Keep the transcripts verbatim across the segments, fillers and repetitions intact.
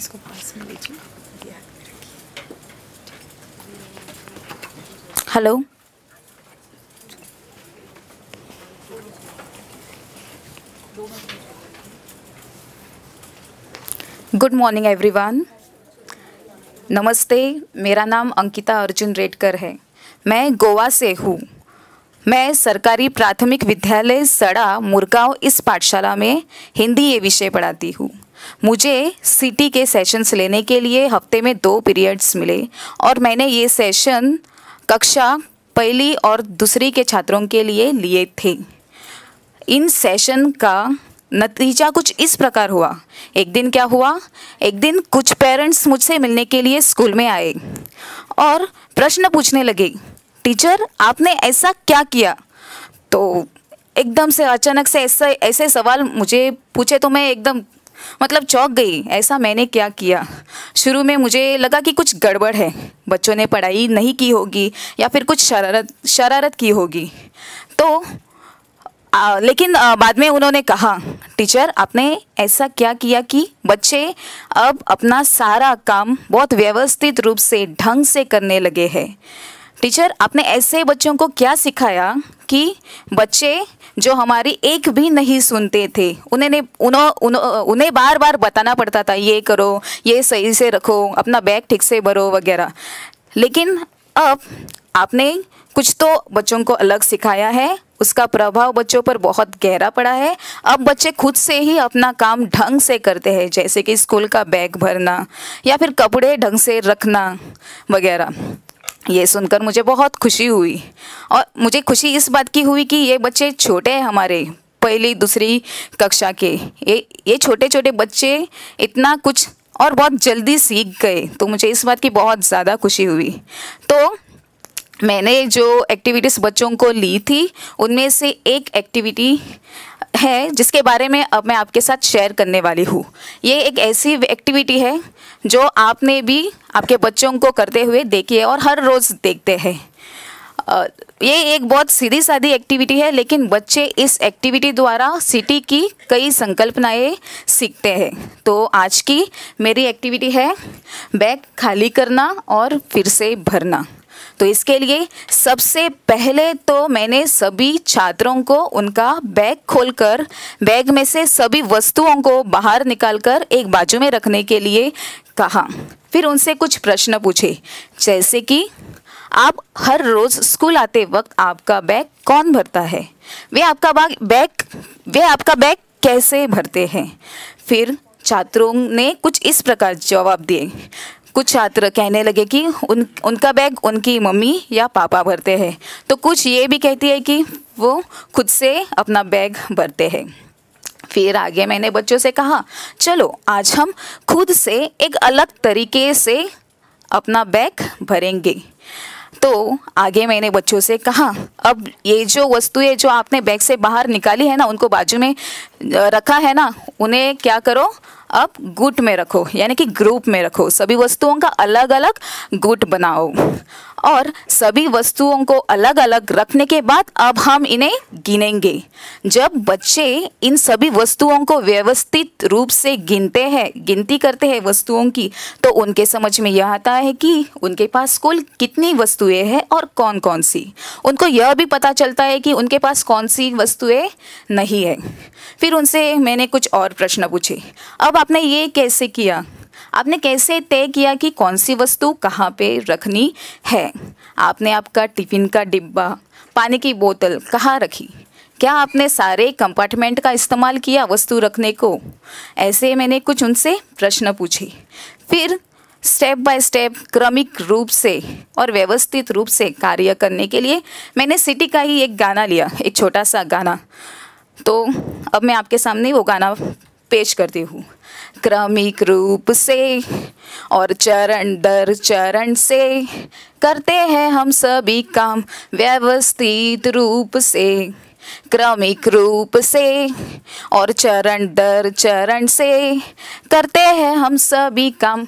इसको पास में लीजिए। Hello, good morning everyone. नमस्ते, मेरा नाम अंकिता अर्जुन रेडकर है। मैं गोवा से हूँ। मैं सरकारी प्राथमिक विद्यालय सड़ा मुरगांव इस पाठशाला में हिंदी ये विषय पढ़ाती हूँ। मुझे सीटी के सेशंस लेने के लिए हफ्ते में दो पीरियड्स मिले और मैंने ये सेशन कक्षा पहली और दूसरी के छात्रों के लिए लिए थे। इन सेशन का नतीजा कुछ इस प्रकार हुआ। एक दिन क्या हुआ, एक दिन कुछ पेरेंट्स मुझसे मिलने के लिए स्कूल में आए और प्रश्न पूछने लगे, टीचर आपने ऐसा क्या किया। तो एकदम से अचानक से ऐसे ऐसे सवाल मुझे पूछे तो मैं एकदम मतलब चौंक गई। ऐसा मैंने क्या किया। शुरू में मुझे लगा कि कुछ गड़बड़ है, बच्चों ने पढ़ाई नहीं की होगी या फिर कुछ शरारत शरारत की होगी। तो आ, लेकिन आ, बाद में उन्होंने कहा, टीचर आपने ऐसा क्या किया कि बच्चे अब अपना सारा काम बहुत व्यवस्थित रूप से ढंग से करने लगे हैं। टीचर आपने ऐसे बच्चों को क्या सिखाया कि बच्चे जो हमारी एक भी नहीं सुनते थे, उन्हें उन्हों, उन्हों, उन्हें बार बार बताना पड़ता था, ये करो, ये सही से रखो, अपना बैग ठीक से भरो वगैरह। लेकिन अब आपने कुछ तो बच्चों को अलग सिखाया है, उसका प्रभाव बच्चों पर बहुत गहरा पड़ा है। अब बच्चे खुद से ही अपना काम ढंग से करते हैं, जैसे कि स्कूल का बैग भरना या फिर कपड़े ढंग से रखना वगैरह। ये सुनकर मुझे बहुत खुशी हुई और मुझे खुशी इस बात की हुई कि ये बच्चे छोटे हैं, हमारे पहली दूसरी कक्षा के ये ये छोटे छोटे बच्चे इतना कुछ और बहुत जल्दी सीख गए। तो मुझे इस बात की बहुत ज़्यादा खुशी हुई। तो मैंने जो एक्टिविटीज़ बच्चों को ली थी उनमें से एक एक्टिविटी है जिसके बारे में अब मैं आपके साथ शेयर करने वाली हूँ। ये एक ऐसी एक्टिविटी है जो आपने भी आपके बच्चों को करते हुए देखी है और हर रोज़ देखते हैं। ये एक बहुत सीधी सादी एक्टिविटी है, लेकिन बच्चे इस एक्टिविटी द्वारा सिटी की कई संकल्पनाएं सीखते हैं। तो आज की मेरी एक्टिविटी है बैग खाली करना और फिर से भरना। तो इसके लिए सबसे पहले तो मैंने सभी छात्रों को उनका बैग खोलकर बैग में से सभी वस्तुओं को बाहर निकालकर एक बाजू में रखने के लिए कहा। फिर उनसे कुछ प्रश्न पूछे, जैसे कि आप हर रोज़ स्कूल आते वक्त आपका बैग कौन भरता है, वे आपका बैग वे आपका बैग कैसे भरते हैं। फिर छात्रों ने कुछ इस प्रकार जवाब दिए। कुछ छात्र कहने लगे कि उन उनका बैग उनकी मम्मी या पापा भरते हैं, तो कुछ ये भी कहती है कि वो खुद से अपना बैग भरते हैं। फिर आगे मैंने बच्चों से कहा, चलो आज हम खुद से एक अलग तरीके से अपना बैग भरेंगे। तो आगे मैंने बच्चों से कहा, अब ये जो वस्तुएं जो आपने बैग से बाहर निकाली है ना, उनको बाजू में रखा है ना, उन्हें क्या करो, अब गुट में रखो, यानी कि ग्रुप में रखो। सभी वस्तुओं का अलग अलग गुट बनाओ और सभी वस्तुओं को अलग अलग रखने के बाद अब हम इन्हें गिनेंगे। जब बच्चे इन सभी वस्तुओं को व्यवस्थित रूप से गिनते हैं, गिनती करते हैं वस्तुओं की, तो उनके समझ में यह आता है कि उनके पास कुल कितनी वस्तुएं हैं और कौन कौन सी। उनको यह भी पता चलता है कि उनके पास कौन सी वस्तुएं नहीं है। फिर उनसे मैंने कुछ और प्रश्न पूछे। अब आपने ये कैसे किया, आपने कैसे तय किया कि कौन सी वस्तु कहाँ पे रखनी है। आपने आपका टिफ़िन का डिब्बा, पानी की बोतल कहाँ रखी, क्या आपने सारे कंपार्टमेंट का इस्तेमाल किया वस्तु रखने को। ऐसे मैंने कुछ उनसे प्रश्न पूछे। फिर स्टेप बाय स्टेप क्रमिक रूप से और व्यवस्थित रूप से कार्य करने के लिए मैंने सिटी का ही एक गाना लिया, एक छोटा सा गाना। तो अब मैं आपके सामने वो गाना पेश करती हूँ। क्रमिक रूप से और चरण दर चरण से करते हैं हम सभी काम व्यवस्थित रूप से। क्रमिक रूप से और चरण दर चरण से करते हैं हम सभी काम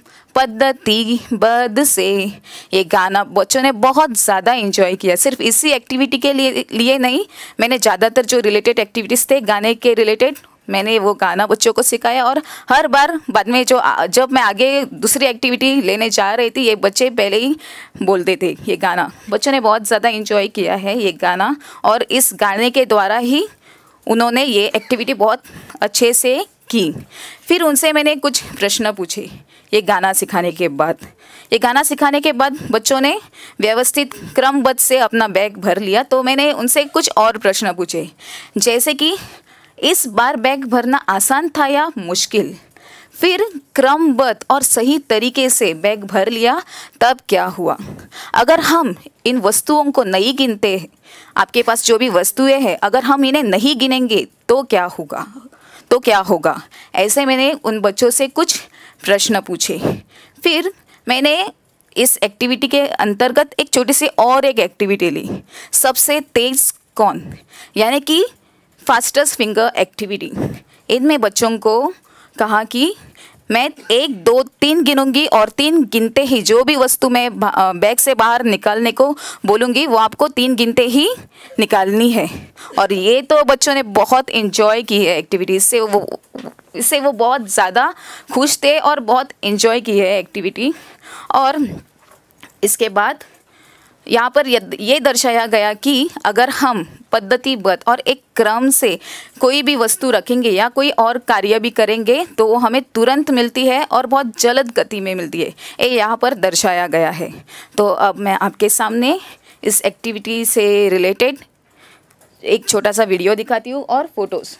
पद्धतिबद्ध से। ये गाना बच्चों ने बहुत ज़्यादा एंजॉय किया। सिर्फ इसी एक्टिविटी के लिए लिए नहीं, मैंने ज़्यादातर जो रिलेटेड एक्टिविटीज़ थे गाने के रिलेटेड मैंने वो गाना बच्चों को सिखाया। और हर बार बाद में जो जब मैं आगे दूसरी एक्टिविटी लेने जा रही थी, ये बच्चे पहले ही बोलते थे ये गाना। बच्चों ने बहुत ज़्यादा इन्जॉय किया है ये गाना, और इस गाने के द्वारा ही उन्होंने ये एक्टिविटी बहुत अच्छे से की। फिर उनसे मैंने कुछ प्रश्न पूछे ये गाना सिखाने के बाद। ये गाना सिखाने के बाद बच्चों ने व्यवस्थित क्रमबद्ध से अपना बैग भर लिया। तो मैंने उनसे कुछ और प्रश्न पूछे, जैसे कि इस बार बैग भरना आसान था या मुश्किल? फिर क्रमबद्ध और सही तरीके से बैग भर लिया तब क्या हुआ? अगर हम इन वस्तुओं को नहीं गिनते, आपके पास जो भी वस्तुएं हैं, अगर हम इन्हें नहीं गिनेंगे तो क्या होगा तो क्या होगा ऐसे मैंने उन बच्चों से कुछ प्रश्न पूछे। फिर मैंने इस एक्टिविटी के अंतर्गत एक छोटी सी और एक एक्टिविटी ली, सबसे तेज कौन, यानी कि फास्टेस्ट फिंगर एक्टिविटी। इनमें बच्चों को कहा कि मैं एक दो तीन गिनूंगी और तीन गिनते ही जो भी वस्तु मैं बैग से बाहर निकालने को बोलूँगी वो आपको तीन गिनते ही निकालनी है। और ये तो बच्चों ने बहुत इन्जॉय की है एक्टिविटी। इससे वो इससे वो बहुत ज़्यादा खुश थे और बहुत इन्जॉय की है एक्टिविटी। और इसके बाद यहाँ पर ये दर्शाया गया कि अगर हम पद्धतिबद्ध और एक क्रम से कोई भी वस्तु रखेंगे या कोई और कार्य भी करेंगे तो वो हमें तुरंत मिलती है और बहुत जल्द गति में मिलती है, ये यहाँ पर दर्शाया गया है। तो अब मैं आपके सामने इस एक्टिविटी से रिलेटेड एक छोटा सा वीडियो दिखाती हूँ और फोटोज़।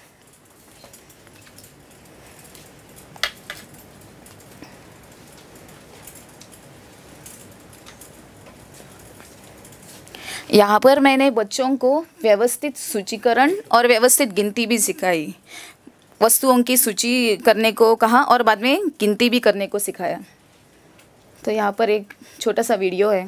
यहाँ पर मैंने बच्चों को व्यवस्थित सूचीकरण और व्यवस्थित गिनती भी सिखाई। वस्तुओं की सूची करने को कहा और बाद में गिनती भी करने को सिखाया। तो यहाँ पर एक छोटा सा वीडियो है।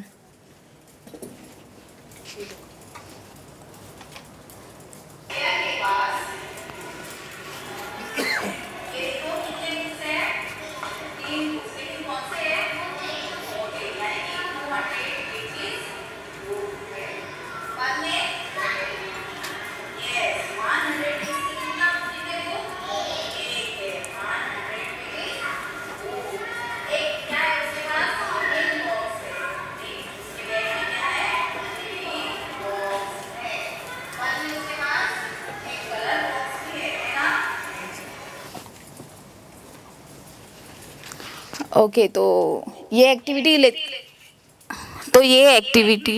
ओके okay, तो ये एक्टिविटी ले तो ये एक्टिविटी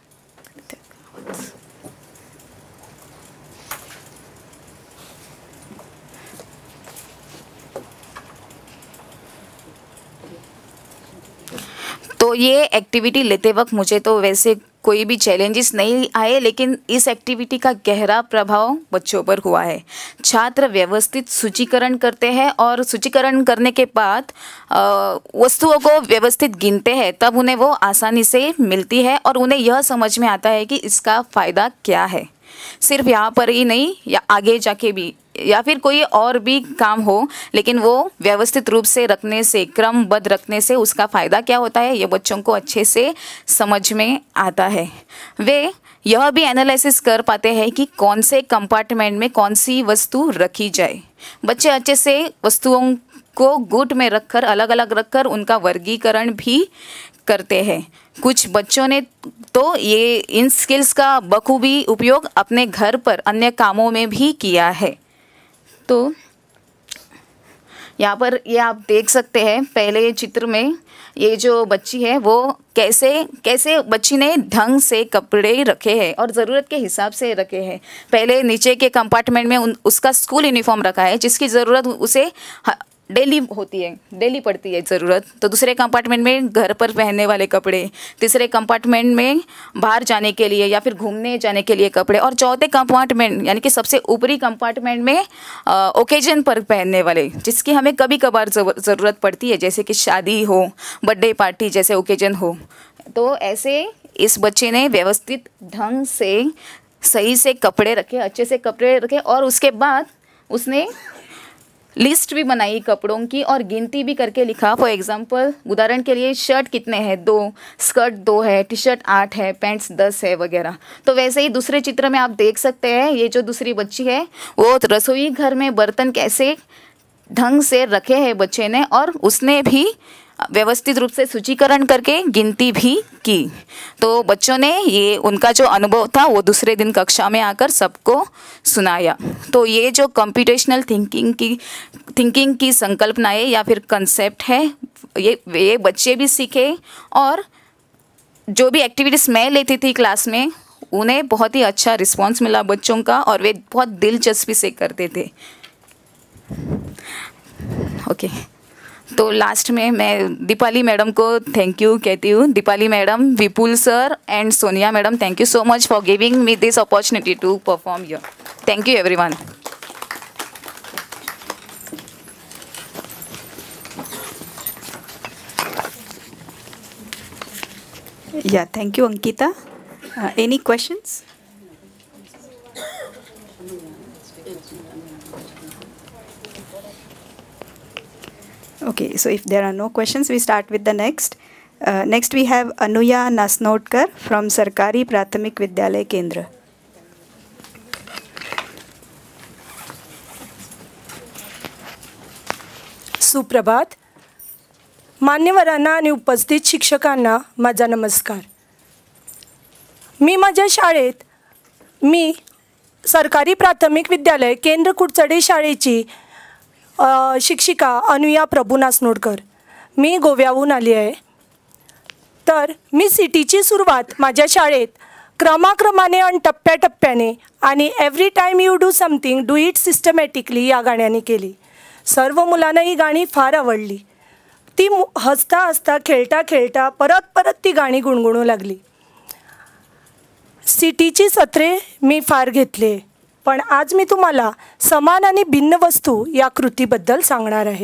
तो ये एक्टिविटी लेते वक्त मुझे तो वैसे कोई भी चैलेंजेस नहीं आए, लेकिन इस एक्टिविटी का गहरा प्रभाव बच्चों पर हुआ है। छात्र व्यवस्थित सूचीकरण करते हैं और सूचीकरण करने के बाद वस्तुओं को व्यवस्थित गिनते हैं, तब उन्हें वो आसानी से मिलती है और उन्हें यह समझ में आता है कि इसका फ़ायदा क्या है। सिर्फ यहाँ पर ही नहीं, या आगे जाके भी, या फिर कोई और भी काम हो, लेकिन वो व्यवस्थित रूप से रखने से, क्रमबद्ध रखने से उसका फ़ायदा क्या होता है ये बच्चों को अच्छे से समझ में आता है। वे यह भी एनालिसिस कर पाते हैं कि कौन से कंपार्टमेंट में कौन सी वस्तु रखी जाए। बच्चे अच्छे से वस्तुओं को गुट में रखकर, अलग अलग रखकर उनका वर्गीकरण भी करते हैं। कुछ बच्चों ने तो ये इन स्किल्स का बखूबी उपयोग अपने घर पर अन्य कामों में भी किया है। तो यहाँ पर ये आप देख सकते हैं, पहले चित्र में ये जो बच्ची है वो कैसे कैसे बच्ची ने ढंग से कपड़े रखे हैं और ज़रूरत के हिसाब से रखे हैं। पहले नीचे के कंपार्टमेंट में उन, उसका स्कूल यूनिफॉर्म रखा है जिसकी ज़रूरत उसे डेली होती है, डेली पड़ती है ज़रूरत। तो दूसरे कंपार्टमेंट में घर पर पहनने वाले कपड़े, तीसरे कंपार्टमेंट में बाहर जाने के लिए या फिर घूमने जाने के लिए कपड़े, और चौथे कंपार्टमेंट यानी कि सबसे ऊपरी कंपार्टमेंट में ओकेजन पर पहनने वाले, जिसकी हमें कभी कभार ज़रूरत पड़ती है, जैसे कि शादी हो, बर्थडे पार्टी जैसे ओकेजन हो। तो ऐसे इस बच्चे ने व्यवस्थित ढंग से सही से कपड़े रखे, अच्छे से कपड़े रखे, और उसके बाद उसने लिस्ट भी बनाई कपड़ों की और गिनती भी करके लिखा। फॉर एग्जांपल, उदाहरण के लिए शर्ट कितने हैं, दो, स्कर्ट दो है, टी शर्ट आठ है, पैंट्स दस है वगैरह। तो वैसे ही दूसरे चित्र में आप देख सकते हैं, ये जो दूसरी बच्ची है वो रसोई घर में बर्तन कैसे ढंग से रखे हैं बच्चे ने, और उसने भी व्यवस्थित रूप से सूचीकरण करके गिनती भी की। तो बच्चों ने ये उनका जो अनुभव था वो दूसरे दिन कक्षा में आकर सबको सुनाया। तो ये जो कंप्यूटेशनल थिंकिंग की थिंकिंग की संकल्पनाएं या फिर कंसेप्ट है, ये ये बच्चे भी सीखे, और जो भी एक्टिविटीज़ मैं लेती थी क्लास में उन्हें बहुत ही अच्छा रिस्पॉन्स मिला बच्चों का, और वे बहुत दिलचस्पी से करते थे। Okay okay. तो लास्ट में मैं दीपाली मैडम को थैंक यू कहती हूँ। Deepali madam, Vipul sir and Sonia madam, thank you so much for giving me this opportunity to perform here. Thank you everyone. Yeah, thank you, Ankita. Uh, any questions? Okay, so if there are no questions, we start with the next. Uh, next we have Anuya Nasnotkar from Sarkari Prathamik Vidyalay Kendra. सुप्रभात. मान्यवरांना आणि उपस्थित शिक्षकांना माझा नमस्कार. मी माझ्या शाळेत मी सरकारी प्राथमिक विद्यालय केंद्र कुडचडे शाळेची शिक्षिका अनुया प्रभू नासनोडकर. मी गोव्याहून आली आहे. तर मी सिटीची सुरुवात माझ्या शाळेत क्रमाक्रमाने आणि टप्प्याटप्प्याने आणि every time you do something do it systematically या गाण्याने केली. सर्व मुलांना ही गाणी फार आवडली. ती हसता हसता खेळता खेळता परत परत ती गाणी गुणगुणू लागली. सिटीची सत्रे मी फार घेतले, पण आज मी तुम्हाला समान आणि भिन्न वस्तू या कृतीबद्दल सांगणार आहे.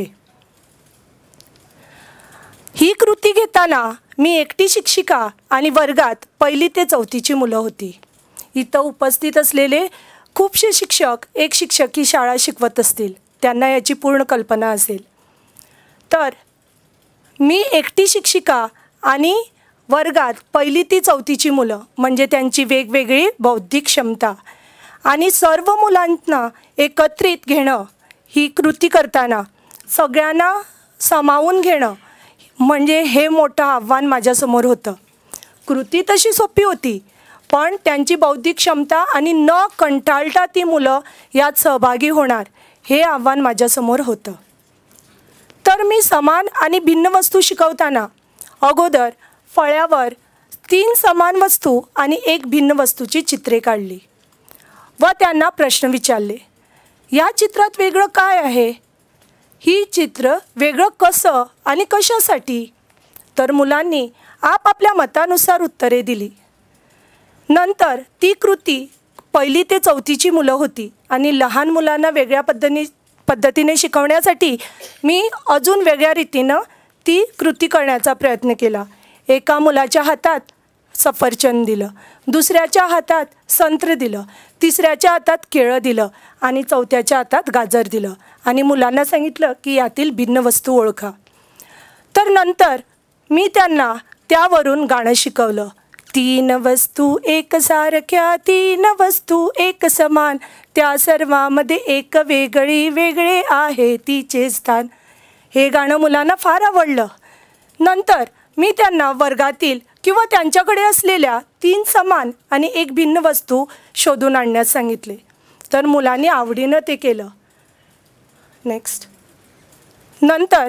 ही कृती घेताना मी एकटी शिक्षिका आणि वर्गात पहिली ते चौथीची मुलं होती. इथं उपस्थित असलेले खूपसे शिक्षक एक शिक्षक ही शाळा शिकवत असतील, त्यांना याची पूर्ण कल्पना असेल. तर मी एकटी शिक्षिका आणि वर्गात पहिली ती चौथीची मुलं म्हणजे त्यांची वेगवेगळी बौद्धिक क्षमता आणि सर्व मुलांना एकत्रित घेणं ही कृती करताना सगळ्यांना सामावून घेणं म्हणजे हे मोठं आव्हान माझ्यासमोर होतं. कृती तशी सोपी होती, पण त्यांची बौद्धिक क्षमता आणि न कंटाळता ती मुलं यात सहभागी होणार हे आव्हान माझ्यासमोर होतं. तर मी समान आणि भिन्न वस्तू शिकवताना अगोदर फळ्यावर तीन समान वस्तू आणि एक भिन्न वस्तूची चित्रे काढली व त्यांना प्रश्न विचारले. या चित्रात वेगळं काय आहे? ही चित्र वेगळं कसं आणि कशासाठी? तर मुलांनी आपापल्या मतानुसार उत्तरे दिली. नंतर ती कृती पहिली ते चौथीची मुलं होती आणि लहान मुलांना वेगळ्या पद्धतीने पद्धतीने शिकवण्यासाठी मी अजून वेगळ्या रीतीनं ती कृती करण्याचा प्रयत्न केला. एका मुलाच्या हातात सफरचंद दिलं, दुसऱ्याच्या हातात संत्र दिलं, तिसऱ्याच्या हातात केळं दिलं आणि चौथ्याच्या हातात गाजर दिलं आणि मुलांना सांगितलं की यातील भिन्न वस्तू ओळखा. तर नंतर मी त्यांना त्यावरून गाणं शिकवलं. तीन वस्तू एक सारख्या, तीन वस्तू एक समान, त्या सर्वांमध्ये एक वेगळी वेगळे आहे तिचे स्थान. हे गाणं मुलांना फार आवडलं. नंतर मी त्यांना वर्गातील किंवा त्यांच्याकडे असलेल्या तीन समान आणि एक भिन्न वस्तू शोधून आणण्यास सांगितले. तर मुलांनी आवडीनं ते केलं. नेक्स्ट नंतर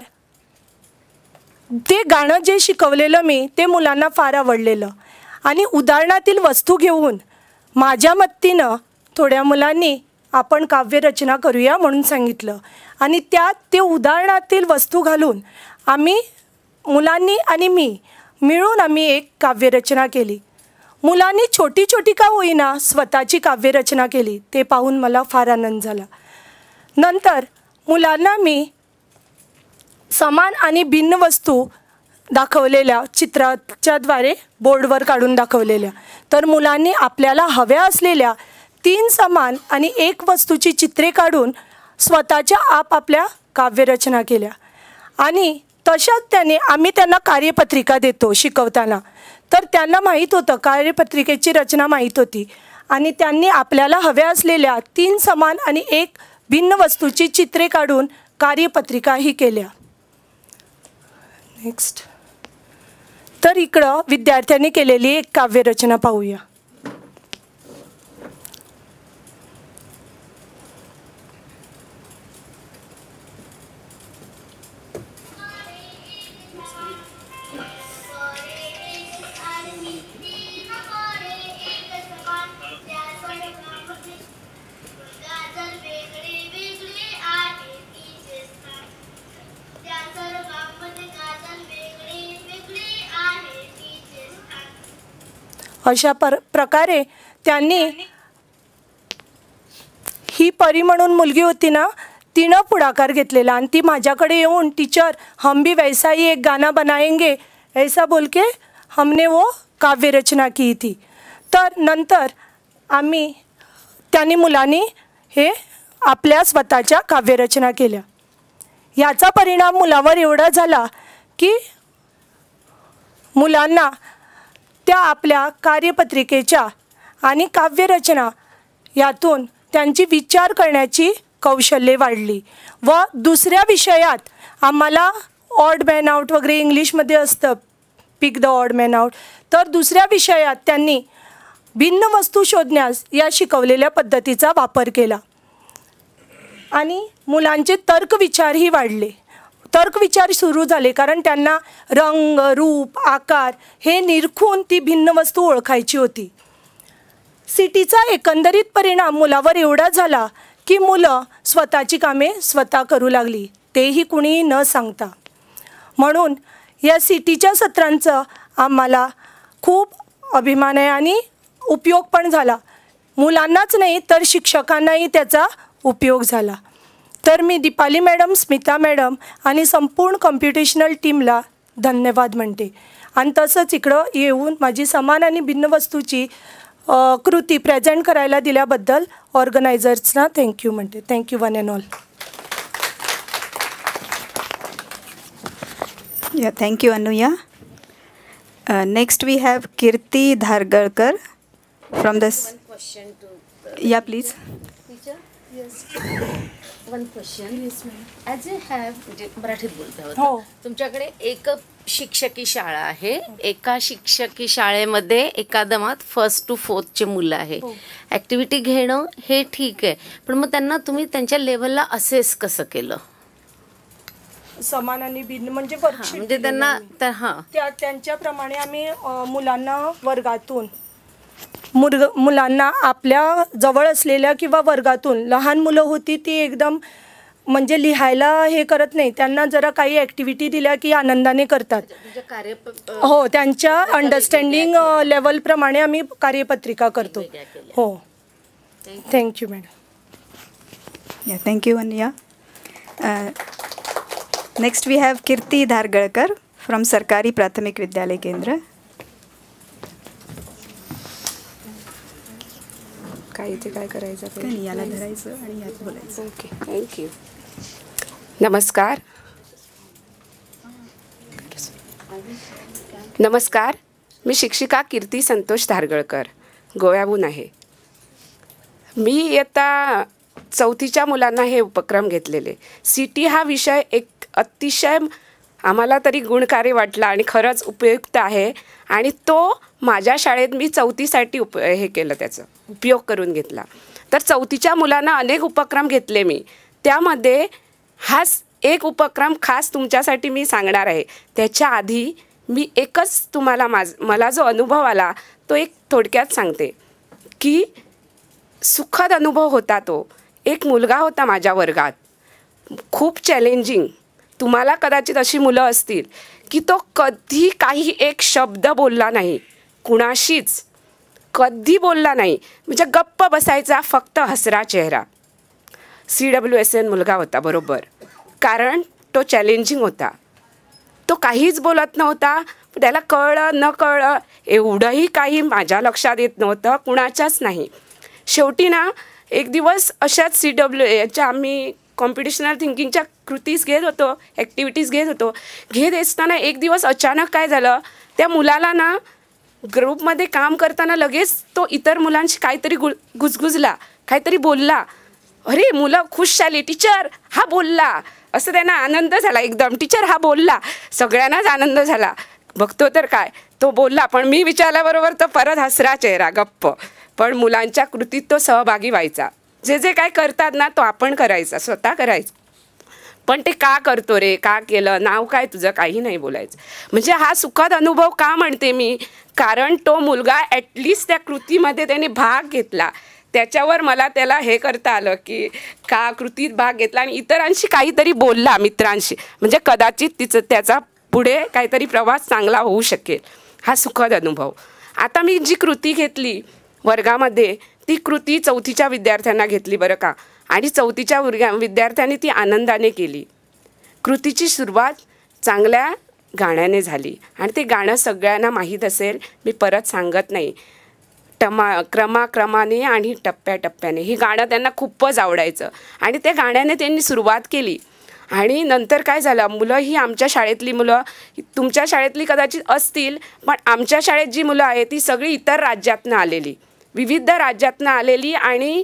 ते गाणं जे शिकवलेलं मी ते मुलांना फार आवडलेलं आणि उदाहरणातील वस्तू घेऊन माझ्या मत्तीनं थोड्या मुलांनी आपण काव्यरचना करूया म्हणून सांगितलं आणि त्यात ते उदाहरणातील वस्तू घालून आम्ही मुलांनी आणि मी मिळून आम्ही एक काव्यरचना केली. मुलांनी छोटी छोटी का होईना स्वतःची काव्यरचना केली, ते पाहून मला फार आनंद झाला. नंतर मुलांना मी समान आणि भिन्न वस्तू दाखवलेल्या चित्राच्याद्वारे बोर्डवर काढून दाखवलेल्या. तर मुलांनी आपल्याला हव्या असलेल्या तीन समान आणि एक वस्तूची चित्रे काढून स्वतःच्या आपापल्या काव्यरचना केल्या आणि तशाच त्याने आम्ही त्यांना कार्यपत्रिका देतो शिकवताना, तर त्यांना माहीत होतं, कार्यपत्रिकेची रचना माहीत होती आणि त्यांनी आपल्याला हव्या असलेल्या तीन समान आणि एक भिन्न वस्तूची चित्रे काढून कार्यपत्रिकाही केल्या. नेक्स्ट. तर इकडं विद्यार्थ्यांनी केलेली एक काव्यरचना पाहूया. अशा पर प्रकारे त्यांनी ही परी म्हणून मुलगी होती ना, तिनं पुढाकार घेतलेला आणि ती माझ्याकडे येऊन, टीचर हम भी वैसा ही एक गाना बनाएंगे ऐसा बोल के हमने वो काव्य रचना की थी. तर नंतर आम्ही त्यांनी मुलांनी हे आपल्या स्वतःच्या काव्यरचना केल्या. याचा परिणाम मुलावर एवढा झाला की मुलांना त्या आपल्या कार्यपत्रिकेच्या आणि काव्यरचना यातून त्यांची विचार करण्याची कौशल्ये वाढली व दुसऱ्या विषयात आम्हाला ऑड मॅन आउट वगैरे इंग्लिशमध्ये असतं, pick the odd man out, तर दुसऱ्या विषयात त्यांनी भिन्न वस्तू शोधण्यास या शिकवलेल्या पद्धतीचा वापर केला आणि मुलांचे तर्कविचारही वाढले. तर्कविचार सुरू झाले कारण त्यांना रंग, रूप, आकार हे निरखून ती भिन्न वस्तू ओळखायची होती. सिटीचा एकंदरीत परिणाम मुलावर एवढा झाला की मुलं स्वतःची कामे स्वतः करू लागली, तेही कुणीही न सांगता. म्हणून या सिटीच्या सत्रांचं आम्हाला खूप अभिमान आहे आणि उपयोग पण झाला. मुलांनाच नाही तर शिक्षकांनाही त्याचा उपयोग झाला. तर मी दीपाली मॅडम, स्मिता मॅडम आणि संपूर्ण कॉम्प्युटेशनल टीमला धन्यवाद म्हणते आणि तसंच इकडं येऊन माझी समान आणि भिन्न वस्तूची कृती प्रेझेंट करायला दिल्याबद्दल ऑर्गनायझर्सना थँक्यू म्हणते. Thank you one and all. Yeah, thank you, Anuya. Uh, next, we have Kirti Dhargarkar from this. One question to. The Yeah, please. Teacher. Yes. One question. Yes, ma'am. As you have, म्हणजे मराठीत बोलता होता. हो. तुमच्याकडे एक शिक्षकी शाळा आहे. एका शिक्षकी शाळेमध्ये एकादमात फर्स्ट टू फोर्थचे मुलं आहे. ॲक्टिव्हिटी घेणं हे ठीक आहे, पण मग त्यांना तुम्ही त्यांच्या लेवलला असेस कसं केलं? समान आणि भिन्न म्हणजे हां, वर्कशीट म्हणजे त्यांना तर हां त्या त्यांच्याप्रमाणे आम्ही अ, मुलांना वर्गातून मुर्ग मुलांना आपल्या जवळ असलेल्या किंवा वर्गातून लहान मुलं होती ती एकदम म्हणजे लिहायला हे करत नाही, त्यांना जरा काही ॲक्टिव्हिटी दिल्या की आनंदाने करतात. म्हणजे कार्य हो, त्यांच्या अंडरस्टँडिंग लेवलप्रमाणे आम्ही कार्यपत्रिका करतो. हो, thank you madam. Yeah, thank you, Anuya. Uh, next, we have Kirti Dhargarkar from Sarkari Prathamik Vidyalay Kendra. काय इथे काय करायचं ते? काही याला धरायचं आणि यात बोलायचं. Okay, thank you. नमस्कार. नमस्कार, मी शिक्षिका कीर्ती संतोष धारगळकर, गोव्याहून आहे. मी इयत्ता चौथीच्या मुलांना हे उपक्रम घेतलेले. सिटी हा विषय एक अतिशय आम्हाला तरी गुणकारी वाटला आणि खरंच उपयुक्त आहे आणि तो माझ्या शाळेत मी चौथीसाठी उप हे केलं, त्याचं उपयोग करून घेतला. तर चौथीच्या मुलांना अनेक उपक्रम घेतले मी, त्यामध्ये हाच एक उपक्रम खास तुमच्यासाठी मी सांगणार आहे. त्याच्या आधी मी एकच तुम्हाला माझ मला जो अनुभव आला तो एक थोडक्यात सांगते की सुखद अनुभव होता तो. एक मुलगा होता माझ्या वर्गात, खूप चॅलेंजिंग. तुम्हाला कदाचित अशी मुलं असतील की तो कधी काही एक शब्द बोलला नाही, कुणाशीच कधी बोलला नाही, म्हणजे गप्प बसायचा, फक्त हसरा चेहरा. सी डब्ल्यू एस एन मुलगा होता बरोबर, कारण तो चॅलेंजिंग होता. तो काहीच बोलत नव्हता, त्याला कळलं न कळलं एवढंही काही माझ्या लक्षात येत नव्हतं, कुणाच्याच नाही. शेवटी ना एक दिवस अशाच सी डब्ल्यू याच्या आम्ही कॉम्पिटिशनल थिंकिंगच्या कृतीज घेत होतो, ॲक्टिव्हिटीज घेत होतो. घेत असताना एक दिवस अचानक काय झालं, त्या मुलाला ना ग्रुपमध्ये काम करताना लगेच तो इतर मुलांशी काहीतरी गु गुजगुजला, काहीतरी बोलला. अरे मुलं खुश झाली, टीचर हा बोलला, असं त्यांना आनंद झाला एकदम. टीचर हा बोलला, सगळ्यांनाच आनंद झाला. बघतो तर काय, तो बोलला, पण मी विचारल्याबरोबर तो परत हसरा चेहरा, गप्प. पण मुलांच्या कृतीत तो सहभागी व्हायचा. जे जे काय करतात ना तो आपण करायचा, स्वतः करायचा. पण ते का करतो रे, का केलं, नाव काय तुझं, काही नाही बोलायचं. म्हणजे हा सुखद अनुभव का म्हणते मी, कारण तो मुलगा ॲटलिस्ट त्या कृतीमध्ये त्याने भाग घेतला. त्याच्यावर मला त्याला हे करता आलं की का कृतीत भाग घेतला आणि इतरांशी काहीतरी बोलला, मित्रांशी. म्हणजे कदाचित तिचं त्याचा पुढे काहीतरी प्रवास चांगला होऊ शकेल. हा सुखद अनुभव. आता मी जी कृती घेतली वर्गामध्ये, ती कृती चौथीच्या विद्यार्थ्यांना घेतली बरं का. आणि चौथीच्या वर्गा विद्यार्थ्यांनी ती आनंदाने केली. कृतीची सुरुवात चांगल्या गाण्याने झाली आणि ते गाणं सगळ्यांना माहीत असेल, मी परत सांगत नाही. टमा क्रमाक्रमाने आणि टप्प्याटप्प्याने हे गाणं त्यांना खूपच आवडायचं आणि त्या गाण्याने त्यांनी सुरुवात केली. आणि नंतर काय झालं, मुलं ही आमच्या शाळेतली मुलं, तुमच्या शाळेतली कदाचित असतील, पण आमच्या शाळेत जी मुलं आहेत ती सगळी इतर राज्यातनं आलेली, विविध राज्यातनं आलेली आणि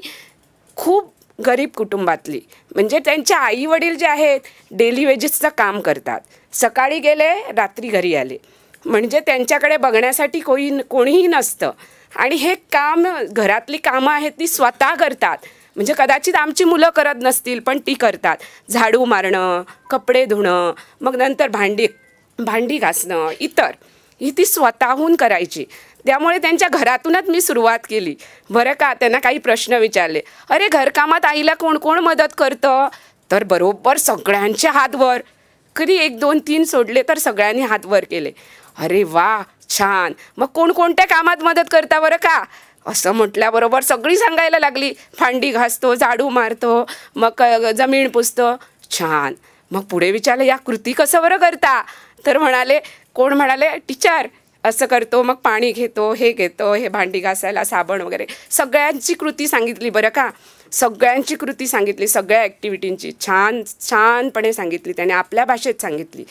खूप गरीब कुटुंबातली. म्हणजे त्यांच्या आईवडील जे आहेत डेली वेजेसचं काम करतात, सकाळी गेले रात्री घरी आले, म्हणजे त्यांच्याकडे बघण्यासाठी कोणी कोणीही नसतं. आणि हे काम, घरातली कामं आहेत ती स्वतः करतात. म्हणजे कदाचित आमची मुलं करत नसतील, पण ती करतात. झाडू मारणं, कपडे धुणं, मग नंतर भांडी भांडी घासणं, इतर ही ती स्वतःहून करायची. त्यामुळे त्यांच्या घरातूनच मी सुरुवात केली बरं का. त्यांना काही प्रश्न विचारले, अरे घरकामात आईला कोण कोण मदत करतं, तर बरोबर सगळ्यांचे हात वर. कधी एक दोन तीन सोडले तर सगळ्यांनी हात वर केले. अरे वा, छान. मग कोणकोणत्या कामात मदत करता बरं का, असं म्हटल्याबरोबर सगळी सांगायला लागली. भांडी घासतो, झाडू मारतो, मग जमीन पुसतो. छान. मग पुढे विचारलं, या कृती कसं बरं करता, तर म्हणाले, कोण म्हणाले टीचर असं करतो, मग पाणी घेतो, हे घेतो, हे भांडी घासायला साबण वगैरे. सगळ्यांची कृती सांगितली बरं का, सगळ्यांची कृती सांगितली, सगळ्या ॲक्टिव्हिटींची छान छानपणे सांगितली त्याने, आपल्या भाषेत सांगितली.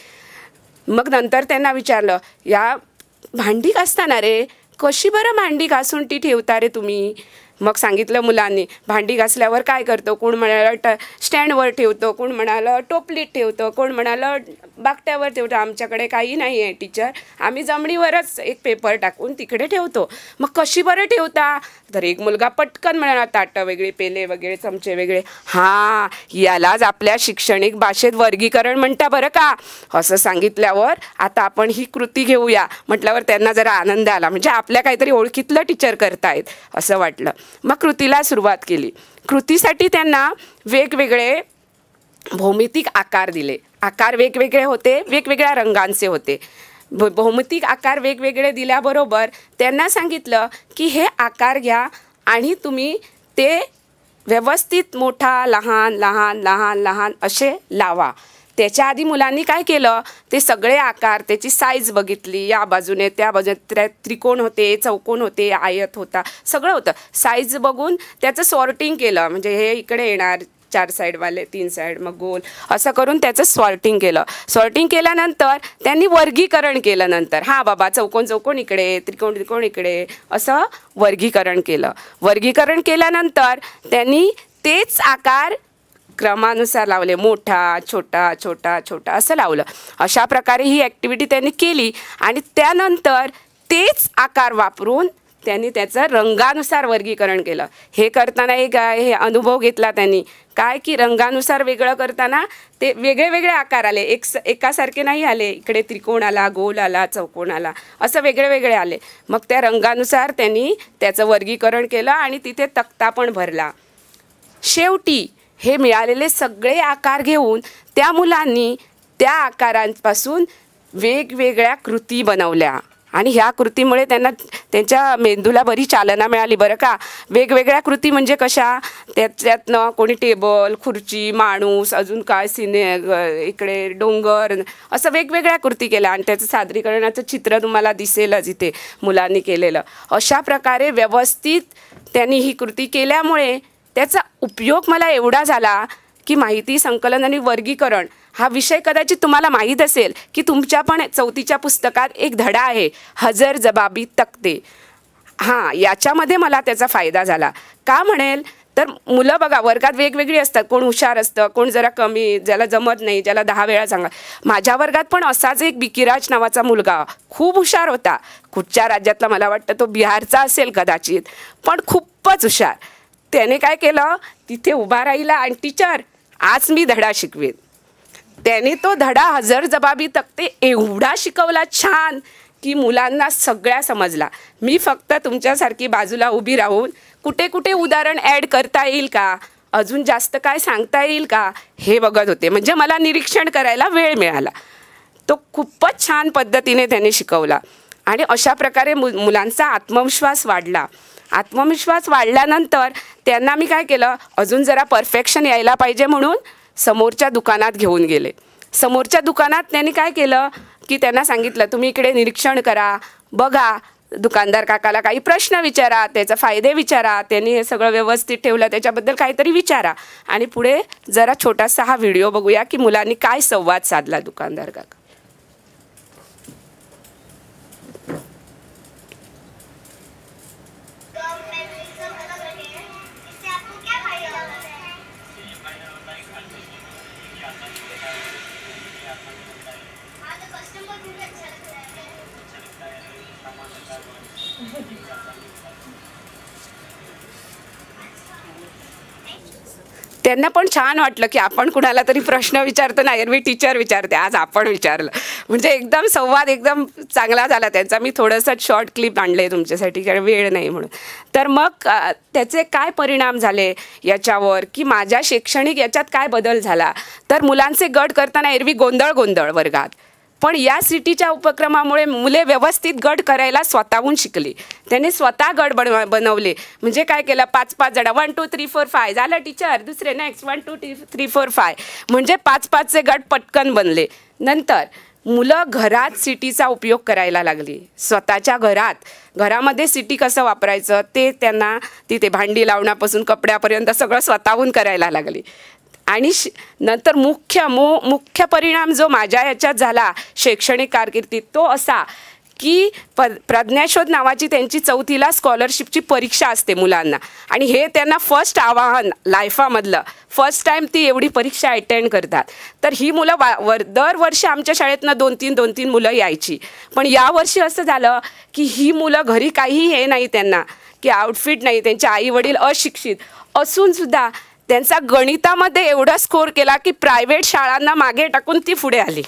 मग नंतर त्यांना विचारलं, या भांडी घासताना रे कशी बरं भांडी घासून ती ठेवता रे तुम्ही. मग सांगितलं मुलांनी, भांडी घासल्यावर काय करतो, कोण म्हणालं ट स्टँडवर ठेवतो, कोण म्हणालं टोपलीत ठेवतो, कोण म्हणालं बाकट्यावर ठेवतो. आमच्याकडे काही नाही आहे टीचर, आम्ही जमिनीवरच एक पेपर टाकून तिकडे ठेवतो. मग कशी बरं ठेवता, तर एक मुलगा पटकन म्हणाला, ताटं वेगळे, पेले वगैरे, चमचे वेगळे. हां, यालाच आपल्या शैक्षणिक भाषेत वर्गीकरण म्हणता बरं का. असं सांगितल्यावर आता आपण ही कृती घेऊया म्हटल्यावर त्यांना जरा आनंद आला. म्हणजे आपल्या काहीतरी ओळखीतलं टीचर करतायत असं वाटलं. मग कृतीला सुरुवात केली. कृतीसाठी त्यांना वेगवेगळे भौमितिक आकार दिले. आकार वेगवेगळे होते, वेगवेगळ्या रंगांचे होते. भ भौमितिक आकार वेगवेगळे दिल्याबरोबर त्यांना सांगितलं की हे आकार घ्या आणि तुम्ही ते व्यवस्थित मोठा लहान लहान लहान लहान असे लावा. त्याच्या आधी मुलांनी काय केलं, ते सगळे आकार, त्याची साईज बघितली, या बाजूने त्या बाजूने त्रिकोण होते, चौकोन होते, आयत होता, सगळं होतं. साईज बघून त्याचं सॉर्टिंग केलं. म्हणजे हे इकडे येणार चार साईडवाले, तीन साईड, मग गोल, असं करून त्याचं सॉर्टिंग केलं. सॉर्टिंग केल्यानंतर त्यांनी वर्गीकरण केलं. नंतर हां बाबा, चौकोन चौकोन इकडे, त्रिकोण त्रिकोण इकडे, असं वर्गीकरण केलं. वर्गीकरण केल्यानंतर त्यांनी तेच आकार क्रमानुसार लावले, मोठा छोटा छोटा छोटा असं लावलं. अशा प्रकारे ही ॲक्टिव्हिटी त्यांनी केली आणि त्यानंतर तेच आकार वापरून त्यांनी त्याचं रंगानुसार वर्गीकरण केलं. हे करताना एक हे अनुभव घेतला त्यांनी, काय की रंगानुसार वेगळं करताना ते वेगळे वेगळे आकार आले, एक एकासारखे नाही आले. इकडे त्रिकोण आला, गोल आला, चौकोन आला, असं वेगळे वेगळे आले. मग त्या रंगानुसार त्यांनी त्याचं वर्गीकरण केलं आणि तिथे तक्ता पण भरला. शेवटी हे मिळालेले सगळे आकार घेऊन त्या मुलांनी त्या आकारांपासून वेगवेगळ्या कृती बनवल्या आणि ह्या कृतीमुळे त्यांना त्यांच्या मेंदूला बरी चालना मिळाली बरं का. वेगवेगळ्या कृती म्हणजे कशा, त्याच्यातनं कोणी टेबल, खुर्ची, माणूस, अजून काय सिने, इकडे डोंगर, असं वेगवेगळ्या कृती केल्या आणि त्याचं सादरीकरणाचं चित्र तुम्हाला दिसेलच इथे मुलांनी केलेलं. अशा प्रकारे व्यवस्थित त्यांनी ही कृती केल्यामुळे त्याचा उपयोग मला एवढा झाला की माहिती संकलन आणि वर्गीकरण हा विषय कदाचित तुम्हाला माहीत असेल की तुमच्या पण चौथीच्या पुस्तकात एक धडा आहे, हजर जबाबी तक्ते. हां, याच्यामध्ये मला त्याचा फायदा झाला. का म्हणेल तर मुलं बघा वर्गात वेगवेगळी असतात, कोण हुशार असतं, कोण जरा कमी, ज्याला जमत नाही, ज्याला दहा वेळा सांगा. माझ्या वर्गात पण असाच एक बिकिराज नावाचा मुलगा खूप हुशार होता. कुठच्या राज्यातला मला वाटतं तो बिहारचा असेल कदाचित, पण खूपच हुशार. त्याने काय केलं, तिथे उभा राहिला आणि टीचर आज मी धडा शिकवेन. त्याने तो धडा हजर जबाबी तक्ते एवढा शिकवला छान की मुलांना सगळ्या समजला. मी फक्त तुमच्यासारखी बाजूला उभी राहून कुठे कुठे उदाहरण ॲड करता येईल का, अजून जास्त काय सांगता येईल का हे बघत होते. म्हणजे मला निरीक्षण करायला वेळ मिळाला. तो खूपच छान पद्धतीने त्याने शिकवला आणि अशा प्रकारे मु मुलांचा आत्मविश्वास वाढला. आत्मविश्वास वाढल्यानंतर त्यांना मी काय केलं, अजून जरा परफेक्शन यायला पाहिजे म्हणून समोरच्या दुकानात घेऊन गेले. समोरच्या दुकानात त्यांनी काय केलं की त्यांना सांगितलं तुम्ही इकडे निरीक्षण करा, बघा, दुकानदार काकाला काही प्रश्न विचारा, त्याचा फायदे विचारा, त्यांनी हे सगळं व्यवस्थित ठेवलं त्याच्याबद्दल काहीतरी विचारा. आणि पुढे जरा छोटासा हा व्हिडिओ बघूया की मुलांनी काय संवाद साधला दुकानदार काका. त्यांना पण छान वाटलं की आपण कुणाला तरी प्रश्न विचारतो ना, एरवी टीचर विचारते, आज आपण विचारलं. म्हणजे एकदम संवाद एकदम चांगला झाला त्यांचा. मी थोडंसं शॉर्ट क्लिप आणले तुमच्यासाठी कारण वेळ नाही म्हणून. तर मग त्याचे काय परिणाम झाले याच्यावर की माझ्या शैक्षणिक याच्यात काय बदल झाला. तर मुलांचे गट करताना एरवी गोंधळ गोंधळ वर्गात, पण या सिटीच्या उपक्रमामुळे मुले व्यवस्थित गट करायला स्वतःहून शिकली. त्याने स्वतः गट बनव बनवले. म्हणजे काय केलं, पाच पाच जण, one two three four five झालं टीचर, दुसरे next one two three four five, म्हणजे पाच पाचचे गट पटकन बनले. नंतर मुलं घरात सिटीचा उपयोग करायला लागली. स्वतःच्या घरात घरामध्ये सिटी कसं वापरायचं ते त्यांना तिथे भांडी लावण्यापासून कपड्यापर्यंत सगळं स्वतःहून करायला लागली. आणि नंतर मुख्य मो मुख्य परिणाम जो माझ्या याच्यात झाला शैक्षणिक कारकिर्दीत तो असा की प प्रज्ञाशोध नावाची त्यांची चौथीला स्कॉलरशिपची परीक्षा असते मुलांना. आणि हे त्यांना फर्स्ट आवाहन लाईफामधलं, फर्स्ट टाईम ती एवढी परीक्षा अटेंड करतात. तर ही मुलं वा वर दरवर्षी आमच्या शाळेतनं दोन तीन दोन तीन मुलं यायची. पण यावर्षी असं झालं की ही मुलं घरी काही हे नाही त्यांना की आउटफिट नाही, त्यांचे आई वडील अशिक्षित असूनसुद्धा त्यांचा गणितामध्ये एवढा स्कोर केला की प्रायव्हेट शाळांना मागे टाकून ती पुढे आली.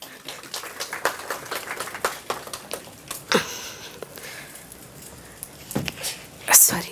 सॉरी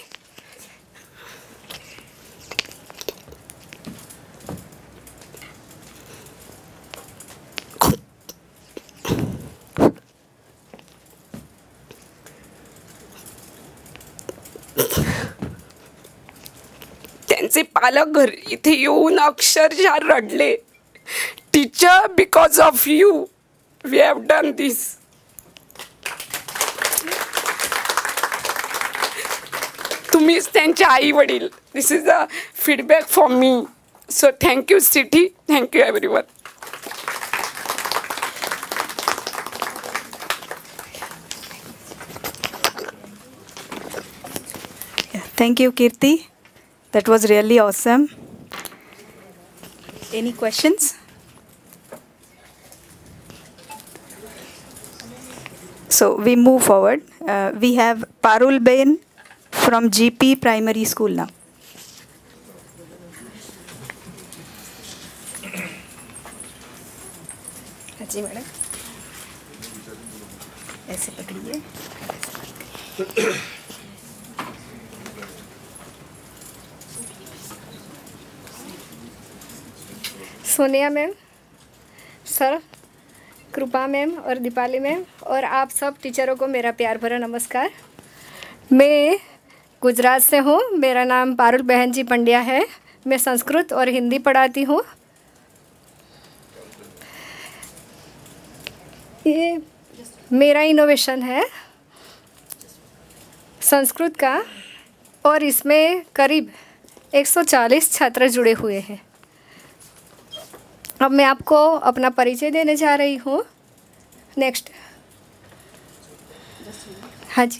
त्यांचे पालक घर इथे येऊन अक्षरशः रडले. Teacher, because of you we have done this. तुम्हीच त्यांचे आई वडील. This is a feedback for me. So thank you city, thank you everyone. Thank you, Kirti. That was really awesome. Any questions? So we move forward. Uh, we have Parul Ben from G P Primary School now. जी madam, ऐसे पकड़िए. Sonia ma'am, sir, Kripa ma'am और Deepali ma'am और आप सब टीचरों को मेरा प्यार भरा नमस्कार. मैं गुजरात से हूँ. मेरा नाम पारुल बहन जी पंड्या है. मैं संस्कृत और हिंदी पढ़ाती हूँ. ये मेरा इनोवेशन है संस्कृत का और इसमें करीब एक सौ चालीस छात्र जुड़े हुए हैं. अब मैं आपको अपना परिचय देने जा रही हूँ। नेक्स्ट। हाँ जी।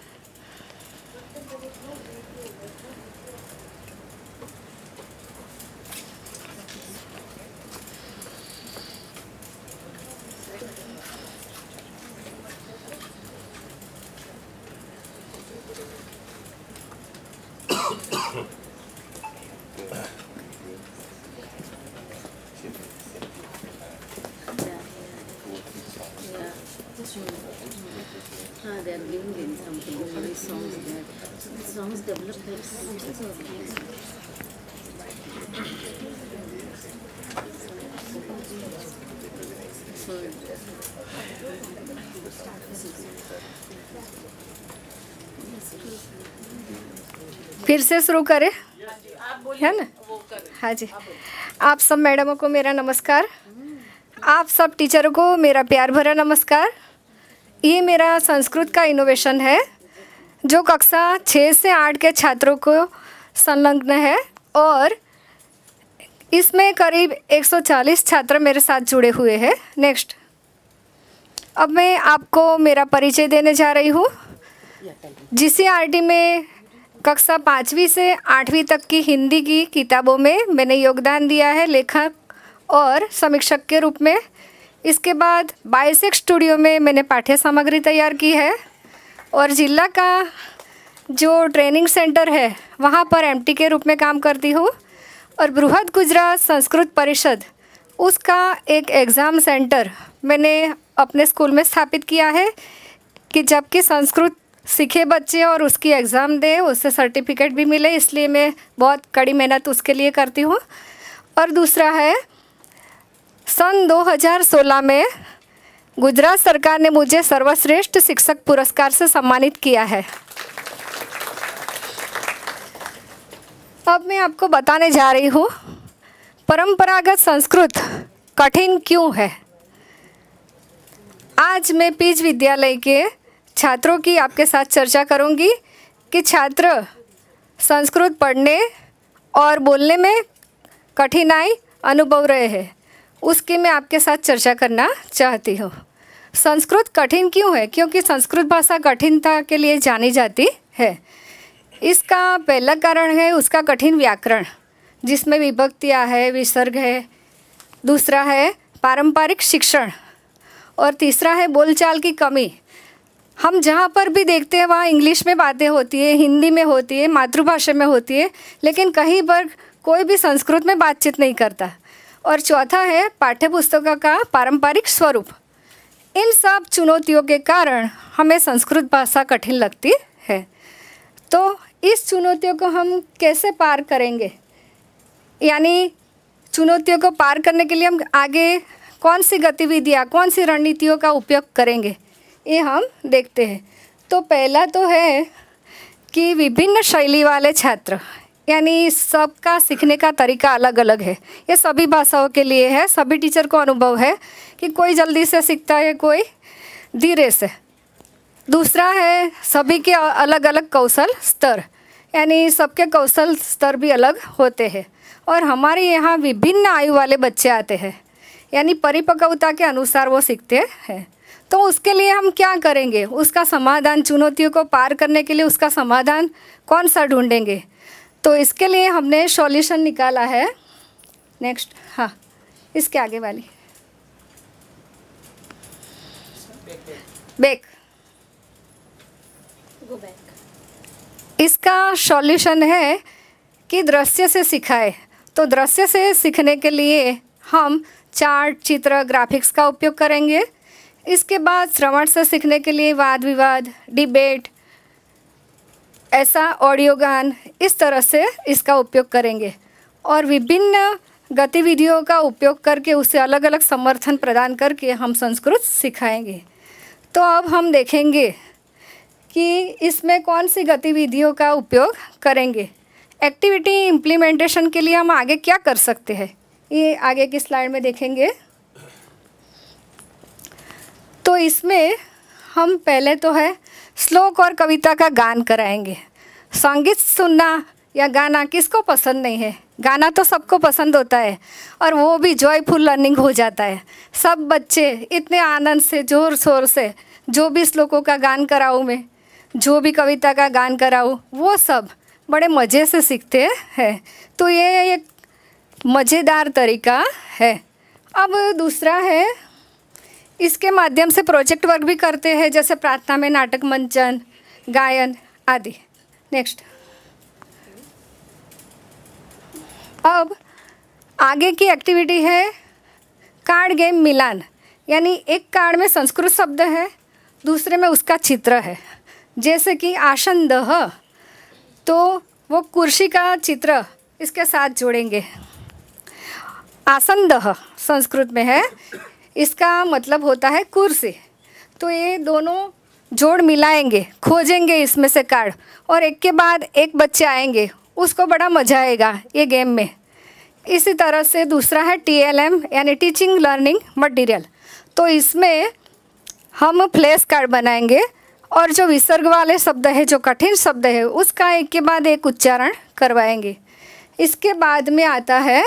Ah, they are giving in something, many songs there. So the songs develop very slowly. फिर से शुरू करें, है ना? हाँ जी। आप सब मैडमों को मेरा नमस्कार, आप सब टीचरों को मेरा प्यार भरा नमस्कार। ये मेरा संस्कृत का इनोवेशन है जो कक्षा छः से आठ के छात्रों को संलग्न है और इसमें करीब एक सौ चालीस छात्र मेरे साथ जुड़े हुए हैं। नेक्स्ट। अब मैं आपको मेरा परिचय देने जा रही हूँ। जीसीईआरटी में कक्षा पाँचवीं से आठवीं तक की हिंदी की किताबों में मैंने योगदान दिया है लेखक और समीक्षक के रूप में। इसके बाद बायोसेक स्टूडियो में मैंने पाठ्य सामग्री तैयार की है और जिला का जो ट्रेनिंग सेंटर है वहाँ पर एमटी के रूप में काम करती हूँ और बृहद गुजरात संस्कृत परिषद उसका एक एग्ज़ाम सेंटर मैंने अपने स्कूल में स्थापित किया है कि जबकि संस्कृत सीखे बच्चे और उसकी एग्ज़ाम दे उससे सर्टिफिकेट भी मिले, इसलिए मैं बहुत कड़ी मेहनत उसके लिए करती हूँ। और दूसरा है सन दो हज़ार सोलह में गुजरात सरकार ने मुझे सर्वश्रेष्ठ शिक्षक पुरस्कार से सम्मानित किया है। अब मैं आपको बताने जा रही हूँ परंपरागत संस्कृत कठिन क्यों है। आज मैं पीज विद्यालय के छात्रों की आपके साथ चर्चा करूंगी कि छात्र संस्कृत पढ़ने और बोलने में कठिनाई अनुभव रहे हैं, उसकी मैं आपके साथ चर्चा करना चाहती हूँ। संस्कृत कठिन क्यों है? क्योंकि संस्कृत भाषा कठिनता के लिए जानी जाती है। इसका पहला कारण है उसका कठिन व्याकरण जिसमें विभक्तियाँ है, विसर्ग है। दूसरा है पारंपरिक शिक्षण और तीसरा है बोलचाल की कमी। हम जहाँ पर भी देखते हैं वहाँ इंग्लिश में बातें होती है, हिंदी में होती है, मातृभाषा में होती है, लेकिन कहीं पर कोई भी संस्कृत में बातचीत नहीं करता। और चौथा है पाठ्यपुस्तकों का पारंपरिक स्वरूप। इन सब चुनौतियों के कारण हमें संस्कृत भाषा कठिन लगती है। तो इस चुनौतियों को हम कैसे पार करेंगे, यानी चुनौतियों को पार करने के लिए हम आगे कौन सी गतिविधियाँ, कौन सी रणनीतियों का उपयोग करेंगे, ये हम देखते हैं। तो पहला तो है कि विभिन्न शैली वाले छात्र, यानी सबका सीखने का तरीका अलग अलग है। ये सभी भाषाओं के लिए है, सभी टीचर को अनुभव है कि कोई जल्दी से सीखता है, कोई धीरे से। दूसरा है सभी के अलग अलग कौशल स्तर, यानी सबके कौशल स्तर भी अलग होते हैं। और हमारे यहाँ विभिन्न आयु वाले बच्चे आते हैं, यानी परिपक्वता के अनुसार वो सीखते हैं। तो उसके लिए हम क्या करेंगे, उसका समाधान, चुनौतियों को पार करने के लिए उसका समाधान कौन सा ढूंढेंगे। तो इसके लिए हमने सॉल्यूशन निकाला है। नेक्स्ट। हाँ, इसके आगे वाली बैक। इसका सॉल्यूशन है कि दृश्य से सिखाए। तो दृश्य से सीखने के लिए हम चार्ट, चित्र, ग्राफिक्स का उपयोग करेंगे। इसके बाद श्रवण से सीखने के लिए वाद विवाद, डिबेट, ऐसा ऑडियो गान, इस तरह से इसका उपयोग करेंगे और विभिन्न गतिविधियों का उपयोग करके उसे अलग अलग समर्थन प्रदान करके हम संस्कृत सिखाएंगे। तो अब हम देखेंगे कि इसमें कौन सी गतिविधियों का उपयोग करेंगे। एक्टिविटी इम्प्लीमेंटेशन के लिए हम आगे क्या कर सकते हैं, ये आगे की स्लाइड में देखेंगे। तो इसमें हम पहले तो है श्लोक और कविता का गान कराएंगे। संगीत सुनना या गाना किसको पसंद नहीं है? गाना तो सबको पसंद होता है और वो भी जॉयफुल लर्निंग हो जाता है। सब बच्चे इतने आनंद से ज़ोर शोर से जो भी श्लोकों का गान कराऊँ मैं, जो भी कविता का गान कराऊँ, वो सब बड़े मज़े से सीखते हैं। तो ये एक मज़ेदार तरीका है। अब दूसरा है, इसके माध्यम से प्रोजेक्ट वर्क भी करते हैं, जैसे प्रार्थना में नाटक मंचन, गायन आदि। नेक्स्ट। अब आगे की एक्टिविटी है कार्ड गेम मिलान, यानी एक कार्ड में संस्कृत शब्द है, दूसरे में उसका चित्र है। जैसे कि आसंदः, तो वो कुर्सी का चित्र इसके साथ जोड़ेंगे। आसंदः संस्कृत में है, इसका मतलब होता है कुर्सी। तो ये दोनों जोड़ मिलाएंगे, खोजेंगे इसमें से कार्ड, और एक के बाद एक बच्चे आएंगे, उसको बड़ा मज़ा आएगा ये गेम में। इसी तरह से दूसरा है टी एल एम, यानी टीचिंग लर्निंग मटेरियल। तो इसमें हम फ्लैश कार्ड बनाएंगे और जो विसर्ग वाले शब्द है, जो कठिन शब्द है, उसका एक के बाद एक उच्चारण करवाएंगे। इसके बाद में आता है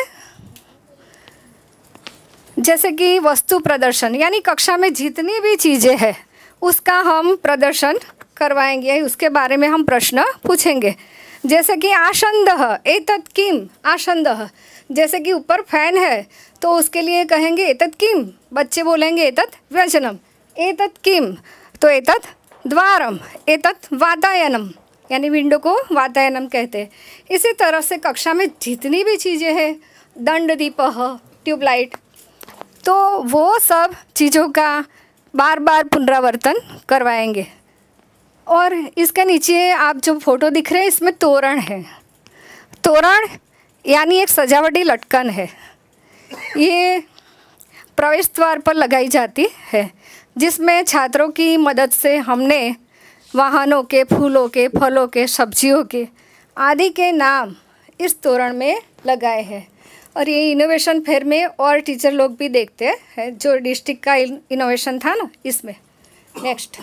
जैसे कि वस्तु प्रदर्शन, यानी कक्षा में जितनी भी चीज़ें हैं उसका हम प्रदर्शन करवाएंगे, उसके बारे में हम प्रश्न पूछेंगे। जैसे कि आसंदः एतत् किम, आसंदः जैसे कि ऊपर फैन है तो उसके लिए कहेंगे एतत् किम, बच्चे बोलेंगे एतत् व्यजनम। एतत् किम तो एतत् द्वारम, एतत् वातायनम, यानी विंडो को वातायनम कहते हैं। इसी तरह से कक्षा में जितनी भी चीज़ें हैं, दंड दीपः, ट्यूबलाइट, तो वो सब चीज़ों का बार बार पुनरावर्तन करवाएंगे। और इसके नीचे आप जो फोटो दिख रहे हैं, इसमें तोरण है। तोरण यानी एक सजावटी लटकन है, ये प्रवेश द्वार पर लगाई जाती है, जिसमें छात्रों की मदद से हमने वाहनों के, फूलों के, फलों के, सब्जियों के आदि के नाम इस तोरण में लगाए हैं। और ये इनोवेशन फेयर में और टीचर लोग भी देखते हैं, जो डिस्ट्रिक्ट का इनोवेशन था ना, इसमें। नेक्स्ट।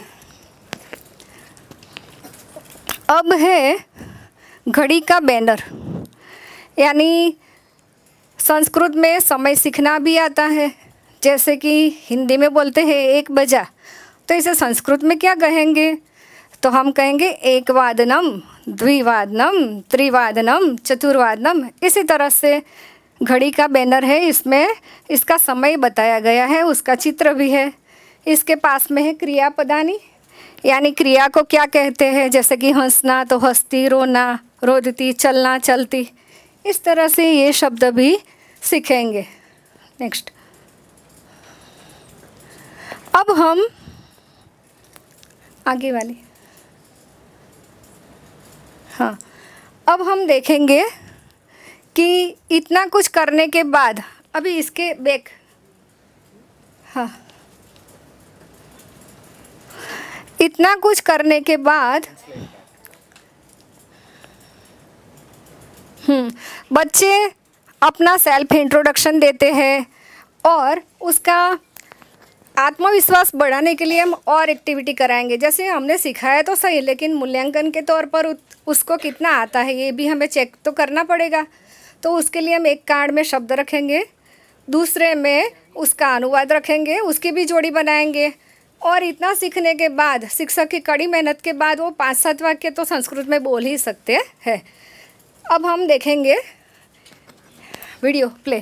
अब है घड़ी का बैनर, यानी संस्कृत में समय सीखना भी आता है। जैसे कि हिंदी में बोलते हैं एक बजा, तो इसे संस्कृत में क्या कहेंगे? तो हम कहेंगे एक वादनम, द्विवादनम, त्रिवादनम, चतुर्वादनम। इसी तरह से घड़ी का बैनर है, इसमें इसका समय बताया गया है, उसका चित्र भी है। इसके पास में है क्रियापदानी, यानी क्रिया को क्या कहते हैं? जैसे कि हंसना तो हंसती, रोना रोदती, चलना चलती। इस तरह से ये शब्द भी सीखेंगे। नेक्स्ट। अब हम आगे वाली, हाँ, अब हम देखेंगे कि इतना कुछ करने के बाद, अभी इसके बैक, हाँ, इतना कुछ करने के बाद हम्म बच्चे अपना सेल्फ इंट्रोडक्शन देते हैं, और उसका आत्मविश्वास बढ़ाने के लिए हम और एक्टिविटी कराएंगे। जैसे हमने सिखाया तो सही, लेकिन मूल्यांकन के तौर पर उसको कितना आता है ये भी हमें चेक तो करना पड़ेगा। तो उसके लिए हम एक कार्ड में शब्द रखेंगे, दूसरे में उसका अनुवाद रखेंगे, उसकी भी जोड़ी बनाएंगे। और इतना सीखने के बाद, शिक्षक की कड़ी मेहनत के बाद, वो पाँच सात वाक्य तो संस्कृत में बोल ही सकते हैं। अब हम देखेंगे वीडियो प्ले।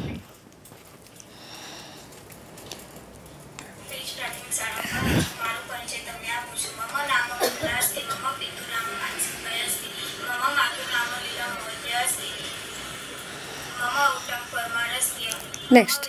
नेक्स्ट।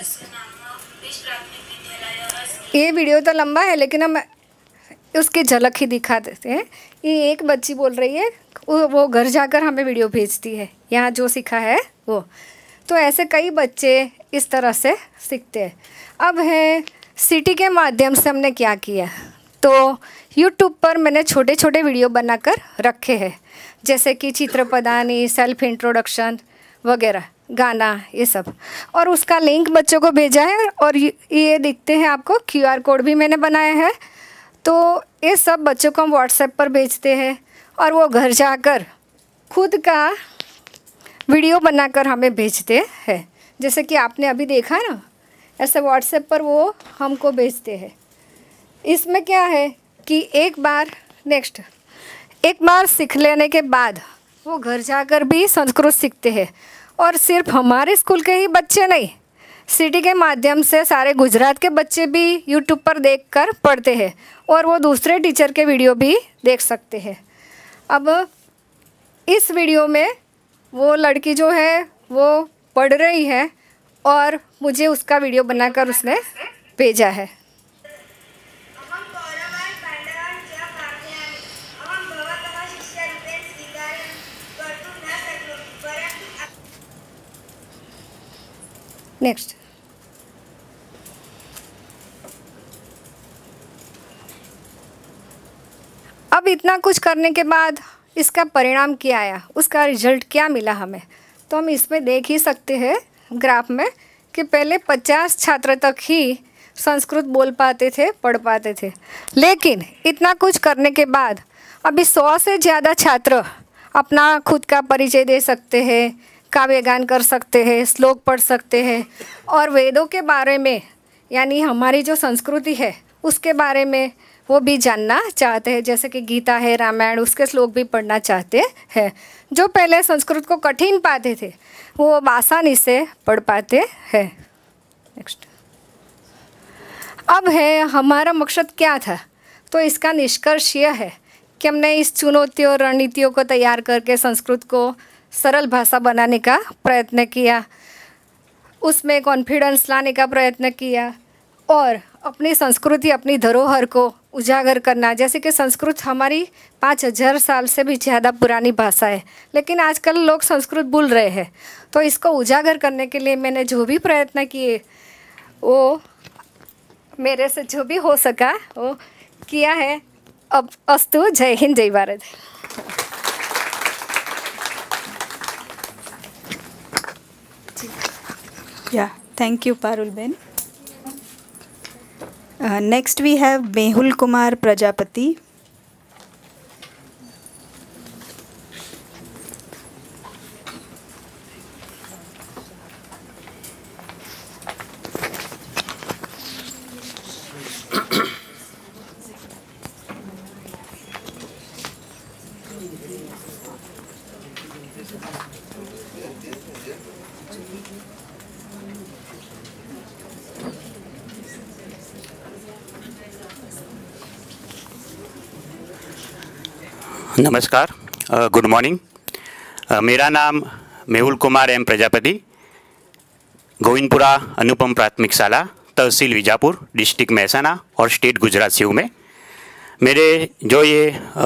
ये वीडियो तो लंबा है, लेकिन हम उसकी झलक ही दिखा देते हैं। ये एक बच्ची बोल रही है, वो घर जाकर हमें वीडियो भेजती है, यहाँ जो सीखा है वो। तो ऐसे कई बच्चे इस तरह से सीखते हैं। अब है सिटी के माध्यम से हमने क्या किया, तो यूट्यूब पर मैंने छोटे छोटे वीडियो बनाकर रखे हैं, जैसे कि चित्रपदानी, सेल्फ इंट्रोडक्शन वगैरह, गाना, ये सब। और उसका लिंक बच्चों को भेजा है, और ये दिखते हैं आपको, क्यूआर कोड भी मैंने बनाया है। तो ये सब बच्चों को हम व्हाट्सएप पर भेजते हैं, और वो घर जाकर खुद का वीडियो बनाकर हमें भेजते हैं। जैसे कि आपने अभी देखा ना, ऐसे व्हाट्सएप पर वो हमको भेजते हैं। इसमें क्या है कि एक बार नेक्स्ट एक बार सीख लेने के बाद वो घर जाकर भी संस्कृत सीखते हैं। और सिर्फ हमारे स्कूल के ही बच्चे नहीं, सिटी के माध्यम से सारे गुजरात के बच्चे भी यूट्यूब पर देखकर पढ़ते हैं और वो दूसरे टीचर के वीडियो भी देख सकते हैं। अब इस वीडियो में वो लड़की जो है वो पढ़ रही है और मुझे उसका वीडियो बनाकर उसने भेजा है। नेक्स्ट, अब इतना कुछ करने के बाद इसका परिणाम क्या आया, उसका रिजल्ट क्या मिला हमें, तो हम इसमें देख ही सकते हैं ग्राफ में कि पहले पचास छात्र तक ही संस्कृत बोल पाते थे, पढ़ पाते थे। लेकिन इतना कुछ करने के बाद अभी सौ से ज़्यादा छात्र अपना खुद का परिचय दे सकते हैं, काव्य गान कर सकते हैं, श्लोक पढ़ सकते हैं और वेदों के बारे में, यानी हमारी जो संस्कृति है उसके बारे में वो भी जानना चाहते हैं। जैसे कि गीता है, रामायण, उसके श्लोक भी पढ़ना चाहते हैं। जो पहले संस्कृत को कठिन पाते थे वो आसानी से पढ़ पाते हैं। नेक्स्ट, अब है हमारा मकसद क्या था, तो इसका निष्कर्ष यह है कि हमने इस चुनौतियों और रणनीतियों को तैयार करके संस्कृत को सरल भाषा बनाने का प्रयत्न किया, उसमें कॉन्फिडेंस लाने का प्रयत्न किया और अपनी संस्कृति, अपनी धरोहर को उजागर करना। जैसे कि संस्कृत हमारी पाँच हज़ार साल से भी ज़्यादा पुरानी भाषा है, लेकिन आजकल लोग संस्कृत भूल रहे हैं। तो इसको उजागर करने के लिए मैंने जो भी प्रयत्न किए वो मेरे से जो भी हो सका वो किया है। अब अस्तु, जय हिंद, जय Bharat. Yeah, thank you, Parul Ben. Uh, next we have Mehul Kumar Prajapati. नमस्कार, गुड मॉर्निंग। मेरा नाम मेहुल कुमार एम प्रजापति, गोविंदपुरा अनुपम प्राथमिक शाला, तहसील विजापुर, डिस्ट्रिक्ट महसाना और स्टेट गुजरात से हूँ मैं। मेरे जो ये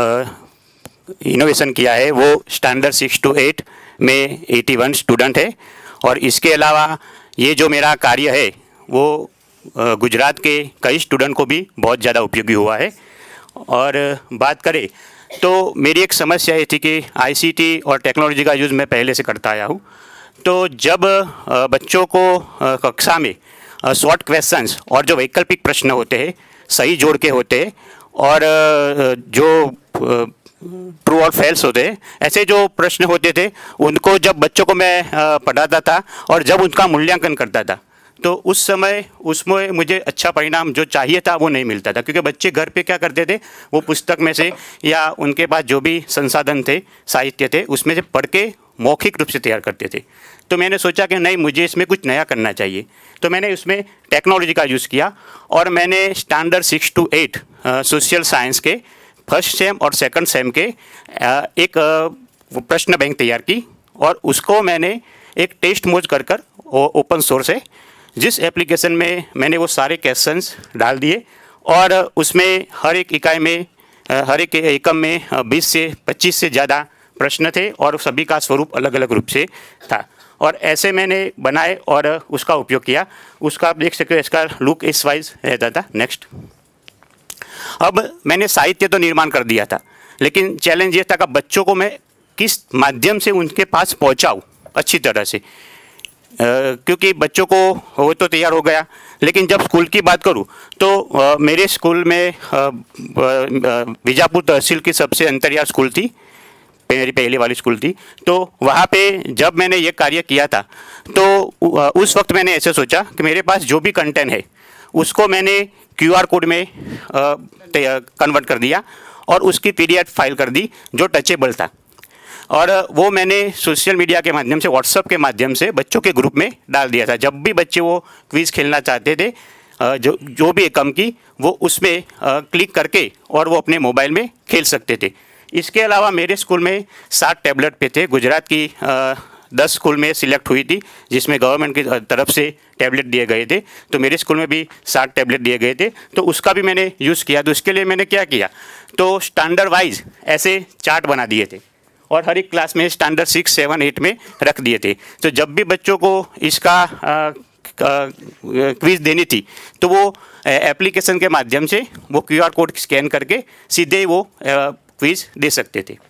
इनोवेशन किया है वो स्टैंडर्ड सिक्स टू एट में इक्यासी स्टूडेंट है और इसके अलावा ये जो मेरा कार्य है वो गुजरात के कई स्टूडेंट को भी बहुत ज़्यादा उपयोगी हुआ है। और बात करें तो मेरी एक समस्या ये थी कि आईसीटी और टेक्नोलॉजी का यूज़ मैं पहले से करता आया हूँ। तो जब बच्चों को कक्षा में शॉर्ट क्वेश्चंस और जो वैकल्पिक प्रश्न होते हैं सही जोड़ के होते हैं और जो ट्रू और फेल्स होते हैं, ऐसे जो प्रश्न होते थे उनको जब बच्चों को मैं पढ़ाता था और जब उनका मूल्यांकन करता था तो उस समय उसमें मुझे अच्छा परिणाम जो चाहिए था वो नहीं मिलता था, क्योंकि बच्चे घर पे क्या करते थे, वो पुस्तक में से या उनके पास जो भी संसाधन थे, साहित्य थे, उसमें से पढ़ के मौखिक रूप से तैयार करते थे। तो मैंने सोचा कि नहीं, मुझे इसमें कुछ नया करना चाहिए। तो मैंने उसमें टेक्नोलॉजी का यूज़ किया और मैंने standard six to eight social science के फर्स्ट सेम और सेकंड सेम के आ, एक आ, प्रश्न बैंक तैयार की और उसको मैंने एक टेस्ट मोड कर कर ओपन सोर्स है, जिस एप्लीकेशन में मैंने वो सारे क्वेश्चंस डाल दिए और उसमें हर एक इकाई में, हर एक एकम में बीस से पच्चीस से ज़्यादा प्रश्न थे और सभी का स्वरूप अलग अलग रूप से था और ऐसे मैंने बनाए और उसका उपयोग किया। उसका आप देख सकते हो, इसका लुक इस वाइज रहता था। नेक्स्ट, अब मैंने साहित्य तो निर्माण कर दिया था, लेकिन चैलेंज ये था कि बच्चों को मैं किस माध्यम से उनके पास पहुंचाऊं अच्छी तरह से, Uh, क्योंकि बच्चों को वो तो तैयार हो गया, लेकिन जब स्कूल की बात करूं तो uh, मेरे स्कूल में uh, uh, बीजापुर तहसील की सबसे अंतरियाल स्कूल थी, मेरी पहली वाली स्कूल थी। तो वहाँ पे जब मैंने ये कार्य किया था तो उस वक्त मैंने ऐसे सोचा कि मेरे पास जो भी कंटेंट है उसको मैंने क्यूआर कोड में कन्वर्ट कर दिया और उसकी पीडीएफ फाइल कर दी जो टचेबल था, और वो मैंने सोशल मीडिया के माध्यम से, व्हाट्सएप के माध्यम से बच्चों के ग्रुप में डाल दिया था। जब भी बच्चे वो क्विज़ खेलना चाहते थे, जो जो भी एकम की, वो उसमें क्लिक करके और वो अपने मोबाइल में खेल सकते थे। इसके अलावा मेरे स्कूल में सात टैबलेट पे थे। गुजरात की दस स्कूल में सिलेक्ट हुई थी जिसमें गवर्नमेंट की तरफ से टैबलेट दिए गए थे, तो मेरे स्कूल में भी सात टैबलेट दिए गए थे, तो उसका भी मैंने यूज़ किया। तो उसके लिए मैंने क्या किया, तो स्टैंडर्ड वाइज ऐसे चार्ट बना दिए थे और हर एक क्लास में स्टैंडर्ड सिक्स सेवन एट में रख दिए थे। तो जब भी बच्चों को इसका क्विज़ देनी थी तो वो एप्लीकेशन के माध्यम से वो क्यूआर कोड स्कैन करके सीधे ही वो क्विज़ दे सकते थे।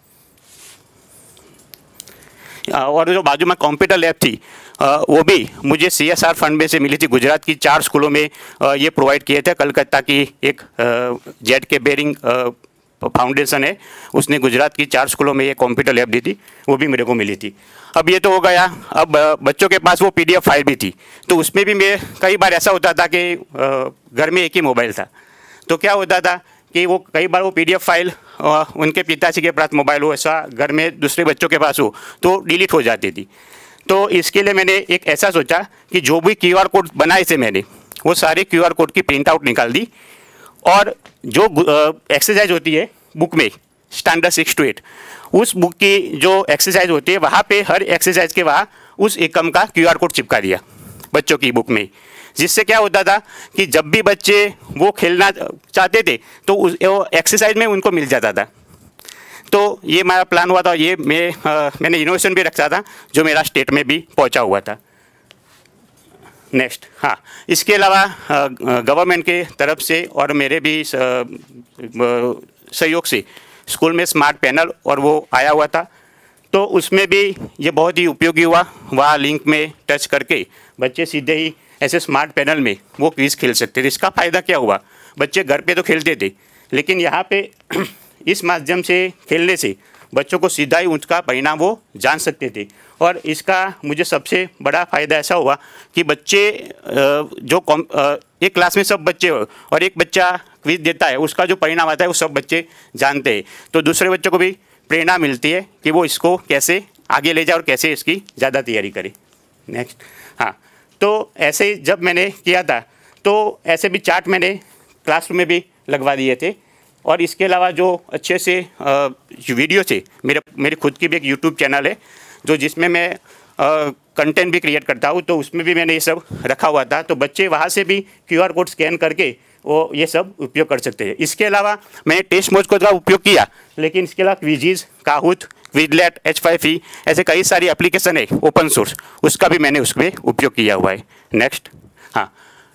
और जो बाजू में कंप्यूटर लैब थी वो भी मुझे सीएसआर फंड में से मिली थी। गुजरात की चार स्कूलों में ये प्रोवाइड किए थे। कलकत्ता की एक जेड के बेरिंग फाउंडेशन है, उसने गुजरात की चार स्कूलों में ये कंप्यूटर लैब दी थी, वो भी मेरे को मिली थी। अब ये तो हो गया। अब बच्चों के पास वो पीडीएफ फाइल भी थी, तो उसमें भी मैं कई बार ऐसा होता था कि घर में एक ही मोबाइल था, तो क्या होता था कि वो कई बार वो पीडीएफ फाइल उनके पिताजी के पास मोबाइल हो, ऐसा घर में दूसरे बच्चों के पास हो, तो डिलीट हो जाती थी। तो इसके लिए मैंने एक ऐसा सोचा कि जो भी क्यूआर कोड बनाए थे मैंने, वो सारे क्यूआर कोड की प्रिंट आउट निकाल दी, और जो एक्सरसाइज होती है बुक में स्टैंडर्ड सिक्स टू एट, उस बुक की जो एक्सरसाइज होती है वहाँ पे हर एक्सरसाइज के वहाँ उस एकम का क्यूआर कोड चिपका दिया बच्चों की बुक में, जिससे क्या होता था कि जब भी बच्चे वो खेलना चाहते थे तो उस एक्सरसाइज में उनको मिल जाता था। तो ये मेरा प्लान हुआ था, ये मैं आ, मैंने इनोवेशन भी रखा था जो मेरा स्टेट में भी पहुंचा हुआ था। नेक्स्ट, हाँ, इसके अलावा गवर्नमेंट के तरफ से और मेरे भी सहयोग से स्कूल में स्मार्ट पैनल और वो आया हुआ था, तो उसमें भी ये बहुत ही उपयोगी हुआ। वहाँ लिंक में टच करके बच्चे सीधे ही ऐसे स्मार्ट पैनल में वो क्विज़ खेल सकते थे। इसका फ़ायदा क्या हुआ, बच्चे घर पे तो खेलते थे, लेकिन यहाँ पे इस माध्यम से खेलने से बच्चों को सीधा ही उसका परिणाम वो जान सकते थे। और इसका मुझे सबसे बड़ा फ़ायदा ऐसा हुआ कि बच्चे जो एक क्लास में सब बच्चे हो और एक बच्चा क्विज़ देता है, उसका जो परिणाम आता है वो सब बच्चे जानते हैं, तो दूसरे बच्चों को भी प्रेरणा मिलती है कि वो इसको कैसे आगे ले जाए और कैसे इसकी ज़्यादा तैयारी करे। नेक्स्ट, हाँ, तो ऐसे जब मैंने किया था तो ऐसे भी चार्ट मैंने क्लासरूम में भी लगवा दिए थे। और इसके अलावा जो अच्छे से वीडियो थे, मेरे मेरी खुद की भी एक यूट्यूब चैनल है जो जिसमें मैं कंटेंट भी क्रिएट करता हूँ, तो उसमें भी मैंने ये सब रखा हुआ था, तो बच्चे वहाँ से भी क्यूआर कोड स्कैन करके वो ये सब उपयोग कर सकते हैं। इसके अलावा मैंने टेस्ट मोड का उपयोग किया, लेकिन इसके अलावा quizzes, Kahoot, Quizlet, H five E ऐसे कई सारी एप्लीकेशन है ओपन सोर्स, उसका भी मैंने उसमें उपयोग किया हुआ है। नेक्स्ट, हाँ,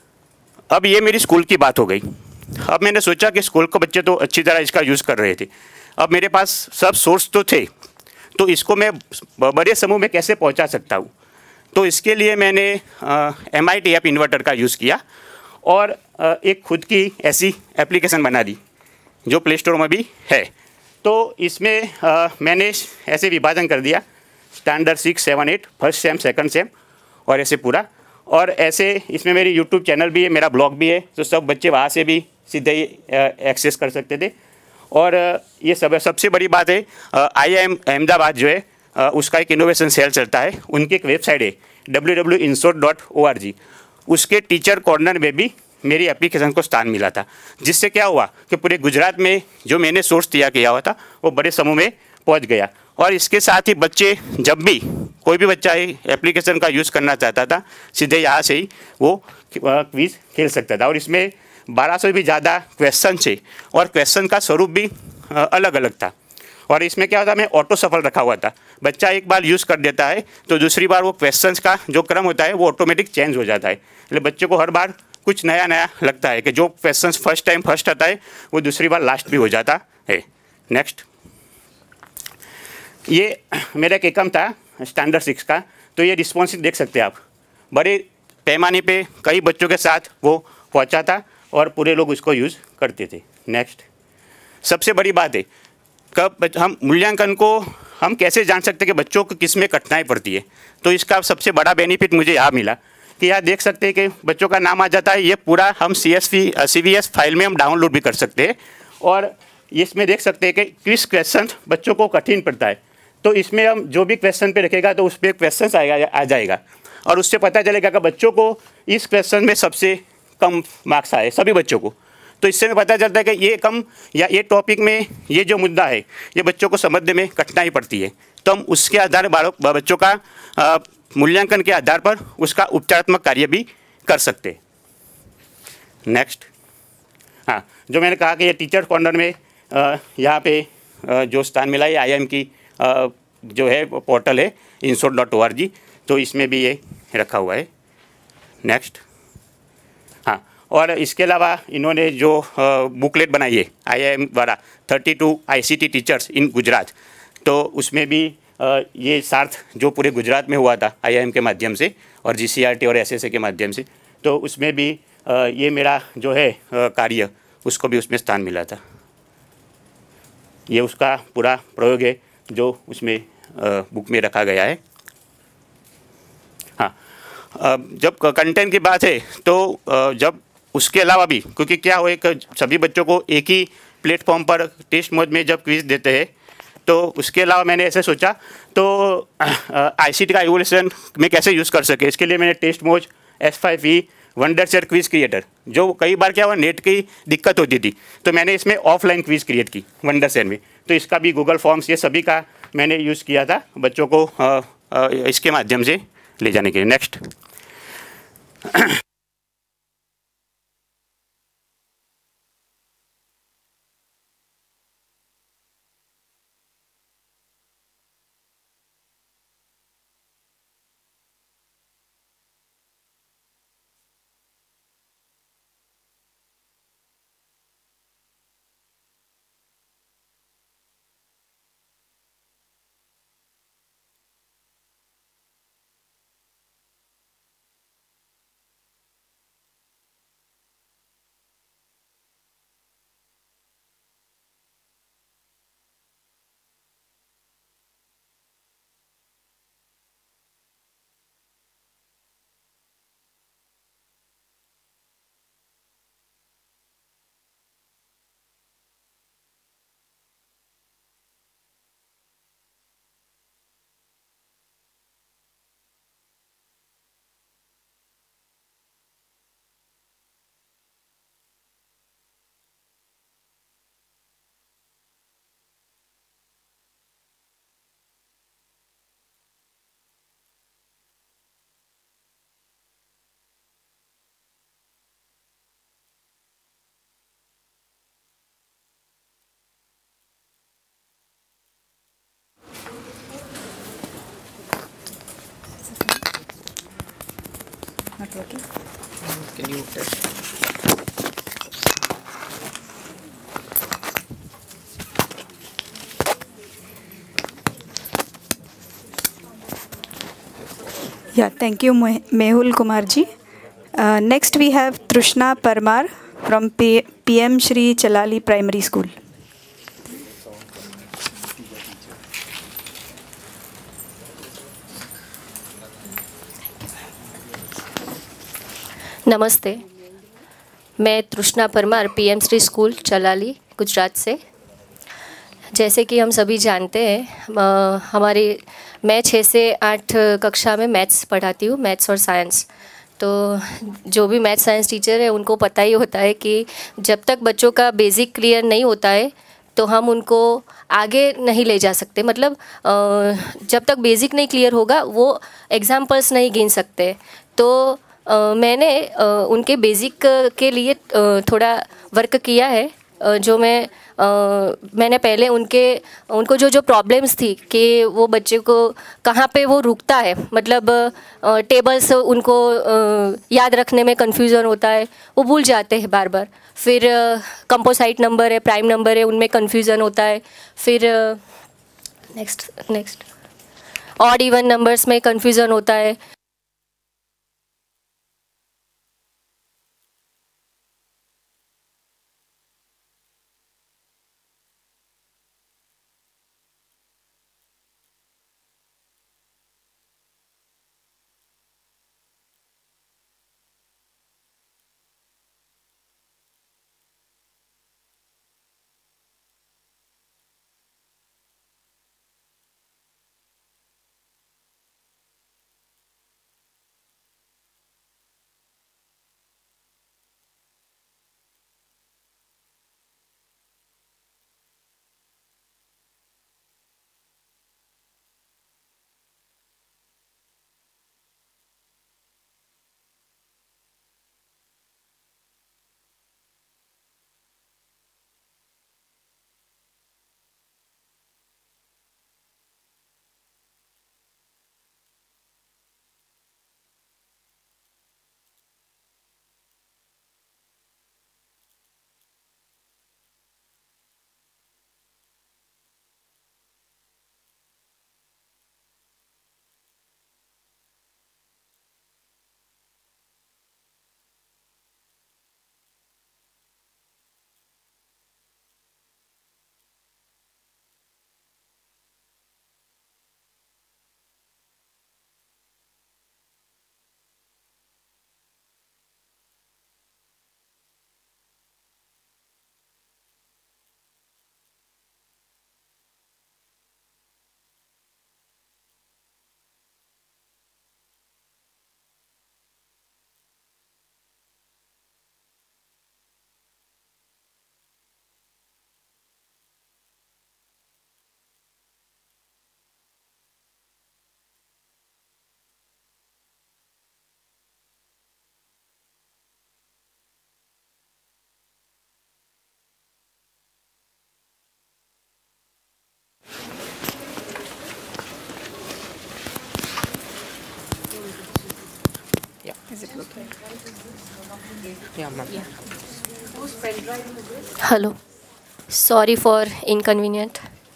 अब ये मेरी स्कूल की बात हो गई। अब मैंने सोचा कि स्कूल के बच्चे तो अच्छी तरह इसका यूज़ कर रहे थे, अब मेरे पास सब सोर्स तो थे, तो इसको मैं बड़े समूह में कैसे पहुंचा सकता हूं। तो इसके लिए मैंने M I T app inventor का यूज़ किया और आ, एक खुद की ऐसी एप्लीकेशन बना दी जो प्ले स्टोर में भी है। तो इसमें आ, मैंने ऐसे विभाजन कर दिया, standard six seven eight, first sem, second sem, और ऐसे पूरा। और ऐसे इसमें मेरी यूट्यूब चैनल भी है, मेरा ब्लॉग भी है, तो सब बच्चे वहाँ से भी सीधे ही एक्सेस कर सकते थे। और ये सब सबसे बड़ी बात है, आई आई एम अहमदाबाद जो है उसका एक इनोवेशन सेल चलता है, उनकी एक वेबसाइट है डब्ल्यू डब्ल्यू डब्ल्यू इंसोट डॉट ओ आर जी, उसके टीचर कॉर्नर में भी मेरी एप्लीकेशन को स्थान मिला था, जिससे क्या हुआ कि पूरे गुजरात में जो मैंने सोर्स तैयार किया हुआ था वो बड़े समूह में पहुंच गया। और इसके साथ ही बच्चे जब भी कोई भी बच्चा एप्लीकेशन का यूज़ करना चाहता था, सीधे यहाँ से ही वो क्विज़ खेल सकता था। और इसमें बारह सौ भी ज़्यादा क्वेश्चन थे और क्वेश्चन का स्वरूप भी अलग अलग था। और इसमें क्या होता है, मैं ऑटो सफल रखा हुआ था, बच्चा एक बार यूज़ कर देता है तो दूसरी बार वो क्वेश्चंस का जो क्रम होता है वो ऑटोमेटिक चेंज हो जाता है, इसलिए बच्चे को हर बार कुछ नया नया लगता है कि जो क्वेश्चंस फर्स्ट टाइम फर्स्ट आता है वो दूसरी बार लास्ट भी हो जाता है। नेक्स्ट, ये मेरा एक एकम था स्टैंडर्ड सिक्स का, तो ये रिस्पॉन्सिव देख सकते हैं आप, बड़े पैमाने पे कई बच्चों के साथ वो पहुंचा था और पूरे लोग उसको यूज़ करते थे। नेक्स्ट, सबसे बड़ी बात है, कब हम मूल्यांकन को हम कैसे जान सकते हैं कि बच्चों को किस में कठिनाई पड़ती है। तो इसका सबसे बड़ा बेनिफिट मुझे यहाँ मिला कि यहाँ देख सकते हैं कि बच्चों का नाम आ जाता है, ये पूरा हम C S V C V S file में हम डाउनलोड भी कर सकते हैं। और इसमें देख सकते हैं कि किस क्वेश्चन बच्चों को कठिन पड़ता है, तो इसमें हम जो भी क्वेश्चन पे रखेगा तो उस पर क्वेश्चन आएगा आ जाएगा और उससे पता चलेगा कि बच्चों को इस क्वेश्चन में सबसे कम मार्क्स आए सभी बच्चों को। तो इससे हमें पता चलता है कि ये कम या ये टॉपिक में ये जो मुद्दा है ये बच्चों को समझने में कठिनाई पड़ती है, तो हम उसके आधार पर बच्चों का आ, मूल्यांकन के आधार पर उसका उपचारात्मक कार्य भी कर सकते हैं। नेक्स्ट, हाँ, जो मैंने कहा कि ये टीचर कॉर्नर में आ, यहाँ पे आ, जो स्थान मिला है आई एम की आ, जो है पोर्टल है इंसोट डॉट ओ आर जी, तो इसमें भी ये रखा हुआ है। नेक्स्ट, हाँ, और इसके अलावा इन्होंने जो बुकलेट बनाई है आई आई एम द्वारा thirty two I C T teachers in Gujarat, तो उसमें भी आ, ये सार्थ जो पूरे गुजरात में हुआ था आई आई एम के माध्यम से और जी सी आर टी और एस एस ए के माध्यम से, तो उसमें भी आ, ये मेरा जो है आ, कार्य उसको भी उसमें स्थान मिला था। ये उसका पूरा प्रयोग है जो उसमें आ, बुक में रखा गया है। हाँ, जब कंटेंट की बात है तो जब उसके अलावा भी, क्योंकि क्या हो एक सभी बच्चों को एक ही प्लेटफॉर्म पर टेस्ट मोड में जब क्विज देते हैं, तो उसके अलावा मैंने ऐसे सोचा तो आईसीटी का इवोल्यूशन में कैसे यूज़ कर सके, इसके लिए मैंने test mode S five E Wondershare quiz creator, जो कई बार क्या हुआ नेट की दिक्कत होती थी, तो मैंने इसमें ऑफलाइन क्विज क्रिएट की वंडर शेयर में, तो इसका भी गूगल फॉर्म्स ये सभी का मैंने यूज़ किया था बच्चों को आ, आ, इसके माध्यम से ले जाने के लिए। Next, Not working. Can you test? Yeah, thank you, Meh- Mehul Kumar ji. Uh, next, we have Trishna Parmar from P- PM Shri Chalali Primary School. नमस्ते, मैं तृष्णा परमार पीएम श्री स्कूल चलाली गुजरात से। जैसे कि हम सभी जानते हैं, अ, हमारी मैं छः से आठ कक्षा में मैथ्स पढ़ाती हूँ, मैथ्स और साइंस। तो जो भी मैथ्स साइंस टीचर है उनको पता ही होता है कि जब तक बच्चों का बेसिक क्लियर नहीं होता है तो हम उनको आगे नहीं ले जा सकते। मतलब अ, जब तक बेसिक नहीं क्लियर होगा वो एग्जाम्पल्स नहीं गिन सकते। तो Uh, मैंने uh, उनके बेसिक के लिए uh, थोड़ा वर्क किया है, uh, जो मैं uh, मैंने पहले उनके उनको जो जो प्रॉब्लम्स थी कि वो बच्चे को कहाँ पे वो रुकता है, मतलब टेबल्स uh, उनको uh, याद रखने में कन्फ्यूज़न होता है, वो भूल जाते हैं बार बार। फिर कंपोसाइट नंबर है, प्राइम नंबर है, उनमें कन्फ्यूज़न होता है। फिर next next odd even numbers में कन्फ्यूज़न होता है। Is it okay? Yeah, ma'am. Hello, sorry for inconvenient.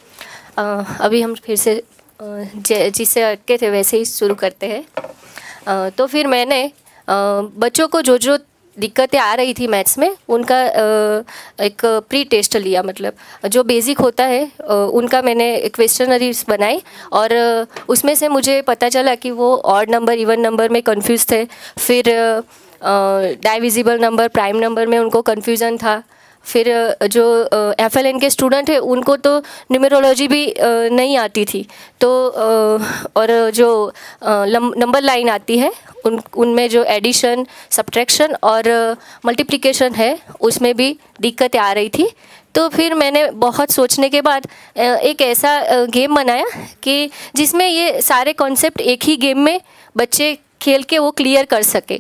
अभी हम फिर से अ, जै- जिससे अटके थे वैसे ही शुरू करते हैं। अ, तो फिर मैंने अ, बच्चों को जो जो दिक्कतें आ रही थी मैथ्स में उनका अ, एक प्री टेस्ट लिया, मतलब जो बेसिक होता है अ, उनका मैंने क्वेश्चनरीज बनाई और अ, उसमें से मुझे पता चला कि वो ऑड नंबर इवन नंबर में कंफ्यूज थे। फिर डाइविजिबल नंबर प्राइम नंबर में उनको कन्फ्यूज़न था। फिर अ, जो एफ एल एन के स्टूडेंट है उनको तो न्यूमेरोलॉजी भी अ, नहीं आती थी, तो अ, और जो नंबर लाइन आती है उन उनमें जो एडिशन सब्ट्रैक्शन और मल्टीप्लिकेशन है उसमें भी दिक्कतें आ रही थी। तो फिर मैंने बहुत सोचने के बाद अ, एक ऐसा अ, गेम बनाया कि जिसमें ये सारे कॉन्सेप्ट एक ही गेम में बच्चे खेल के वो क्लियर कर सके।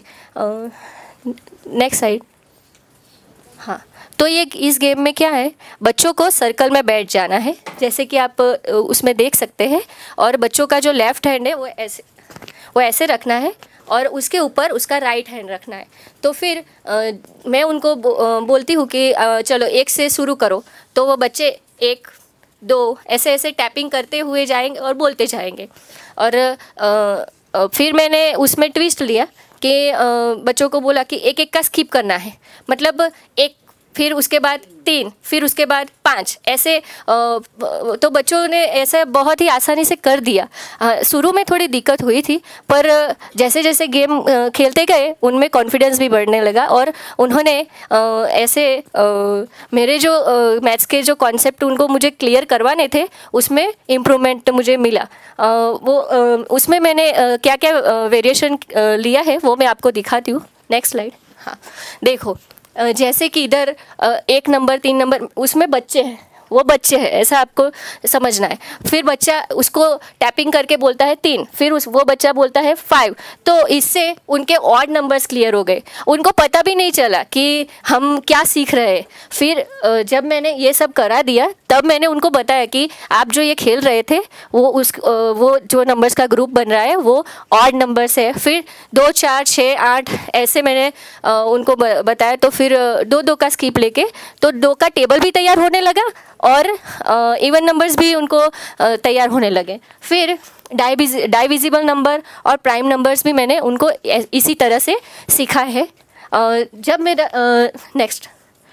Next side. हाँ, तो ये इस गेम में क्या है, बच्चों को सर्कल में बैठ जाना है जैसे कि आप अ, उसमें देख सकते हैं, और बच्चों का जो लेफ्ट हैंड है वो ऐसे वो ऐसे रखना है और उसके ऊपर उसका राइट हैंड रखना है। तो फिर अ, मैं उनको बो, अ, बोलती हूँ कि अ, चलो एक से शुरू करो, तो वो बच्चे एक दो ऐसे ऐसे टैपिंग करते हुए जाएंगे और बोलते जाएंगे। और अ, अ, फिर मैंने उसमें ट्विस्ट लिया कि अ, बच्चों को बोला कि एक एक का स्किप करना है, मतलब एक फिर उसके बाद तीन फिर उसके बाद पाँच ऐसे। अ, तो बच्चों ने ऐसे बहुत ही आसानी से कर दिया। अ, शुरू में थोड़ी दिक्कत हुई थी, पर जैसे जैसे गेम अ, खेलते गए उनमें कॉन्फिडेंस भी बढ़ने लगा और उन्होंने अ, ऐसे अ, मेरे जो मैथ्स के जो कॉन्सेप्ट उनको मुझे क्लियर करवाने थे उसमें इम्प्रूवमेंट मुझे मिला। अ, वो अ, उसमें मैंने अ, क्या क्या वेरिएशन लिया है वो मैं आपको दिखाती हूँ। Next slide. हाँ, देखो अ, जैसे कि इधर अ, एक नंबर तीन नंबर उसमें बच्चे हैं, वो बच्चे हैं ऐसा आपको समझना है। फिर बच्चा उसको टैपिंग करके बोलता है तीन, फिर उस वो बच्चा बोलता है फाइव, तो इससे उनके ऑड नंबर्स क्लियर हो गए, उनको पता भी नहीं चला कि हम क्या सीख रहे हैं। फिर अ, जब मैंने ये सब करा दिया तब मैंने उनको बताया कि आप जो ये खेल रहे थे वो उस अ, वो जो नंबर्स का ग्रुप बन रहा है वो ऑड नंबर्स है। फिर दो चार छः आठ ऐसे मैंने अ, उनको ब- बताया। तो फिर अ, दो दो का स्किप लेके तो दो का टेबल भी तैयार होने लगा और इवन नंबर्स भी उनको अ, तैयार होने लगे। फिर डाइविज डाइविजिबल नंबर और प्राइम नंबर्स भी मैंने उनको ऐ- इसी तरह से सिखा है। अ, जब मेरा नेक्स्ट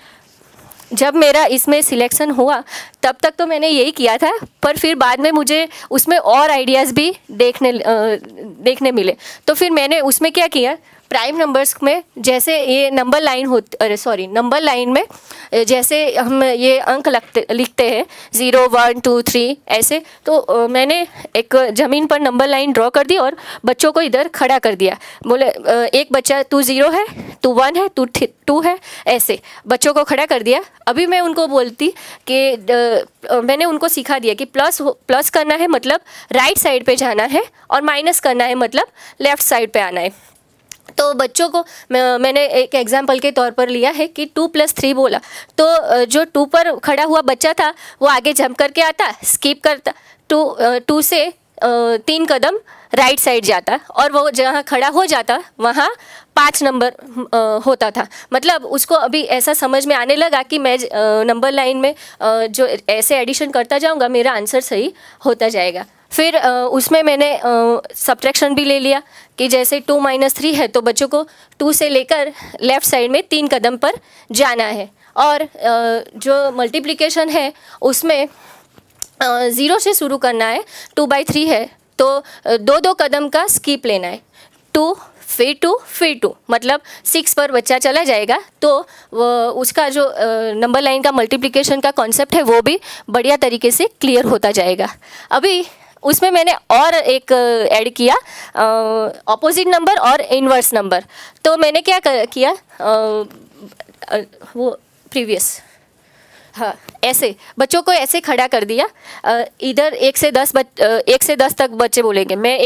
जब मेरा इसमें सिलेक्शन हुआ तब तक तो मैंने यही किया था, पर फिर बाद में मुझे उसमें और आइडियाज़ भी देखने अ, देखने मिले। तो फिर मैंने उसमें क्या किया, प्राइम नंबर्स में जैसे ये नंबर लाइन होती अरे सॉरी नंबर लाइन में जैसे हम ये अंक लिखते लिखते हैं ज़ीरो वन टू थ्री ऐसे, तो अ, मैंने एक ज़मीन पर नंबर लाइन ड्रॉ कर दी और बच्चों को इधर खड़ा कर दिया। बोले अ, एक बच्चा तू ज़ीरो है, तू वन है, तू टू है, ऐसे बच्चों को खड़ा कर दिया। अभी मैं उनको बोलती कि अ, मैंने उनको सिखा दिया कि प्लस प्लस करना है मतलब राइट साइड पे जाना है और माइनस करना है मतलब लेफ़्ट साइड पे आना है। तो बच्चों को मैं, मैंने एक एग्जाम्पल के तौर पर लिया है कि टू प्लस थ्री बोला तो अ, जो टू पर खड़ा हुआ बच्चा था वो आगे जंप करके आता, स्किप करता, टू टू से अ, तीन कदम राइट साइड जाता और वो जहाँ खड़ा हो जाता वहाँ पाँच नंबर अ, होता था। मतलब उसको अभी ऐसा समझ में आने लगा कि मैं अ, नंबर लाइन में अ, जो ऐसे एडिशन करता जाऊँगा मेरा आंसर सही होता जाएगा। फिर अ, उसमें मैंने सब्ट्रैक्शन भी ले लिया कि जैसे टू माइनस थ्री है तो बच्चों को टू से लेकर लेफ़्ट साइड में तीन कदम पर जाना है। और अ, जो मल्टीप्लिकेशन है उसमें ज़ीरो से शुरू करना है, टू बाई थ्री है तो अ, दो दो कदम का स्किप लेना है, टू फिर टू फिर टू मतलब सिक्स पर बच्चा चला जाएगा तो वो उसका जो नंबर लाइन का मल्टीप्लिकेशन का कॉन्सेप्ट है वो भी बढ़िया तरीके से क्लियर होता जाएगा। अभी उसमें मैंने और एक ऐड किया ऑपोजिट नंबर और इन्वर्स नंबर। तो मैंने क्या कर, किया अ, अ, वो प्रीवियस हाँ ऐसे बच्चों को ऐसे खड़ा कर दिया। अ, इधर एक से दस बच अ, एक से दस तक बच्चे बोलेंगे, मैं एक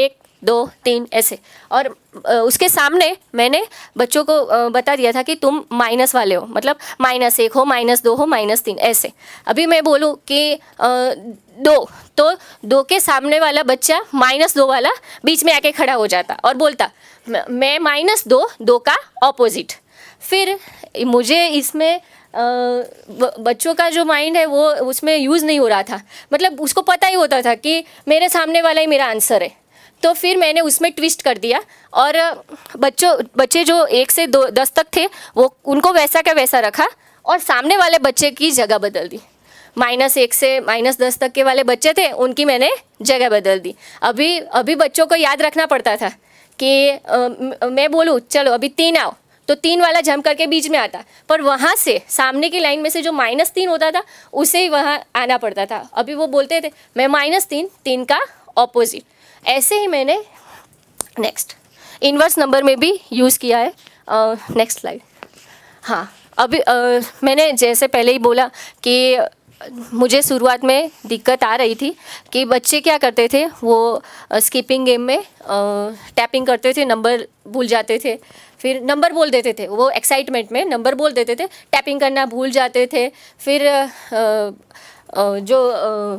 दो तीन ऐसे। और अ, उसके सामने मैंने बच्चों को अ, बता दिया था कि तुम माइनस वाले हो, मतलब माइनस एक हो, माइनस दो हो, माइनस तीन ऐसे। अभी मैं बोलूँ कि अ, दो, तो दो के सामने वाला बच्चा माइनस दो वाला बीच में आके खड़ा हो जाता और बोलता मैं माइनस दो, दो का ऑपोजिट। फिर मुझे इसमें बच्चों का जो माइंड है वो उसमें यूज़ नहीं हो रहा था, मतलब उसको पता ही होता था कि मेरे सामने वाला ही मेरा आंसर है। तो फिर मैंने उसमें ट्विस्ट कर दिया और बच्चों बच्चे जो एक से दो दस तक थे वो उनको वैसा का वैसा रखा और सामने वाले बच्चे की जगह बदल दी। माइनस एक से माइनस दस तक के वाले बच्चे थे उनकी मैंने जगह बदल दी। अभी अभी बच्चों को याद रखना पड़ता था कि आ, मैं बोलूँ चलो अभी तीन आओ, तो तीन वाला जंप करके बीच में आता, पर वहाँ से सामने की लाइन में से जो माइनस तीन होता था उसे ही वहाँ आना पड़ता था। अभी वो बोलते थे मैं माइनस तीन, तीन का ऑपोजिट। ऐसे ही मैंने नेक्स्ट इन्वर्स नंबर में भी यूज़ किया है। Next slide. हाँ, अभी आ, मैंने जैसे पहले ही बोला कि मुझे शुरुआत में दिक्कत आ रही थी कि बच्चे क्या करते थे, वो स्किपिंग गेम में टैपिंग करते थे, नंबर भूल जाते थे, फिर नंबर बोल देते थे, वो एक्साइटमेंट में नंबर बोल देते थे, टैपिंग करना भूल जाते थे। फिर आ, आ, जो आ,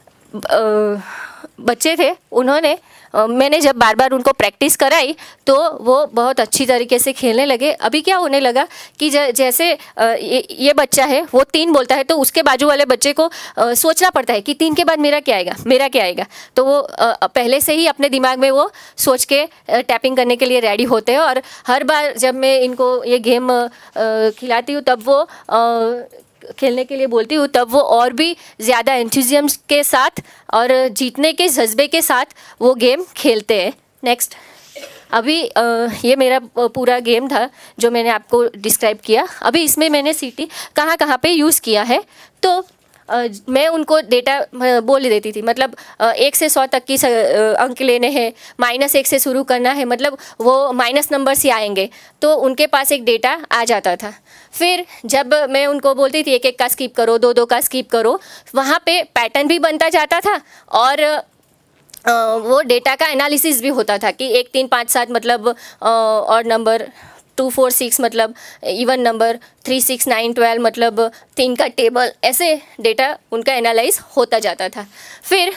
आ, बच्चे थे उन्होंने आ, मैंने जब बार बार उनको प्रैक्टिस कराई तो वो बहुत अच्छी तरीके से खेलने लगे। अभी क्या होने लगा कि ज, जैसे आ, ये, ये बच्चा है वो तीन बोलता है तो उसके बाजू वाले बच्चे को आ, सोचना पड़ता है कि तीन के बाद मेरा क्या आएगा, मेरा क्या आएगा। तो वो आ, पहले से ही अपने दिमाग में वो सोच के टैपिंग करने के लिए रेडी होते हैं। और हर बार जब मैं इनको ये गेम खिलाती हूँ तब वो आ, खेलने के लिए बोलती हूँ तब वो और भी ज़्यादा एंथुजियाज्म के साथ और जीतने के जज्बे के साथ वो गेम खेलते हैं। नेक्स्ट। अभी आ, ये मेरा पूरा गेम था जो मैंने आपको डिस्क्राइब किया। अभी इसमें मैंने सीटी कहाँ कहाँ पे यूज़ किया है तो आ, मैं उनको डेटा बोल देती थी, मतलब आ, एक से सौ तक की स, आ, अंक लेने हैं, माइनस एक से शुरू करना है, मतलब वो माइनस नंबर से आएंगे तो उनके पास एक डेटा आ जाता था। फिर जब मैं उनको बोलती थी एक एक का स्किप करो, दो दो का स्किप करो, वहाँ पे पैटर्न भी बनता जाता था और आ, वो डेटा का एनालिसिस भी होता था कि एक तीन पाँच सात मतलब और नंबर, टू फोर सिक्स मतलब even number, three six nine twelve मतलब तीन का टेबल, ऐसे डेटा उनका एनालाइज होता जाता था। फिर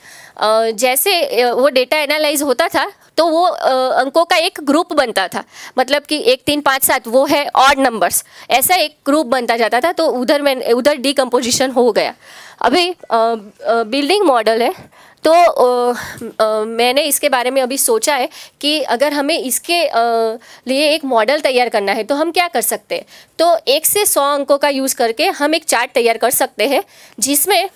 जैसे वो डेटा एनालाइज होता था तो वो अंकों का एक ग्रुप बनता था, मतलब कि एक तीन पाँच सात वो है ऑड नंबर्स, ऐसा एक ग्रुप बनता जाता था। तो उधर मैं उधर डिकम्पोजिशन हो गया। अभी बिल्डिंग मॉडल है तो आ, आ, मैंने इसके बारे में अभी सोचा है कि अगर हमें इसके आ, लिए एक मॉडल तैयार करना है तो हम क्या कर सकते हैं। तो एक से सौ अंकों का यूज़ करके हम एक चार्ट तैयार कर सकते हैं जिसमें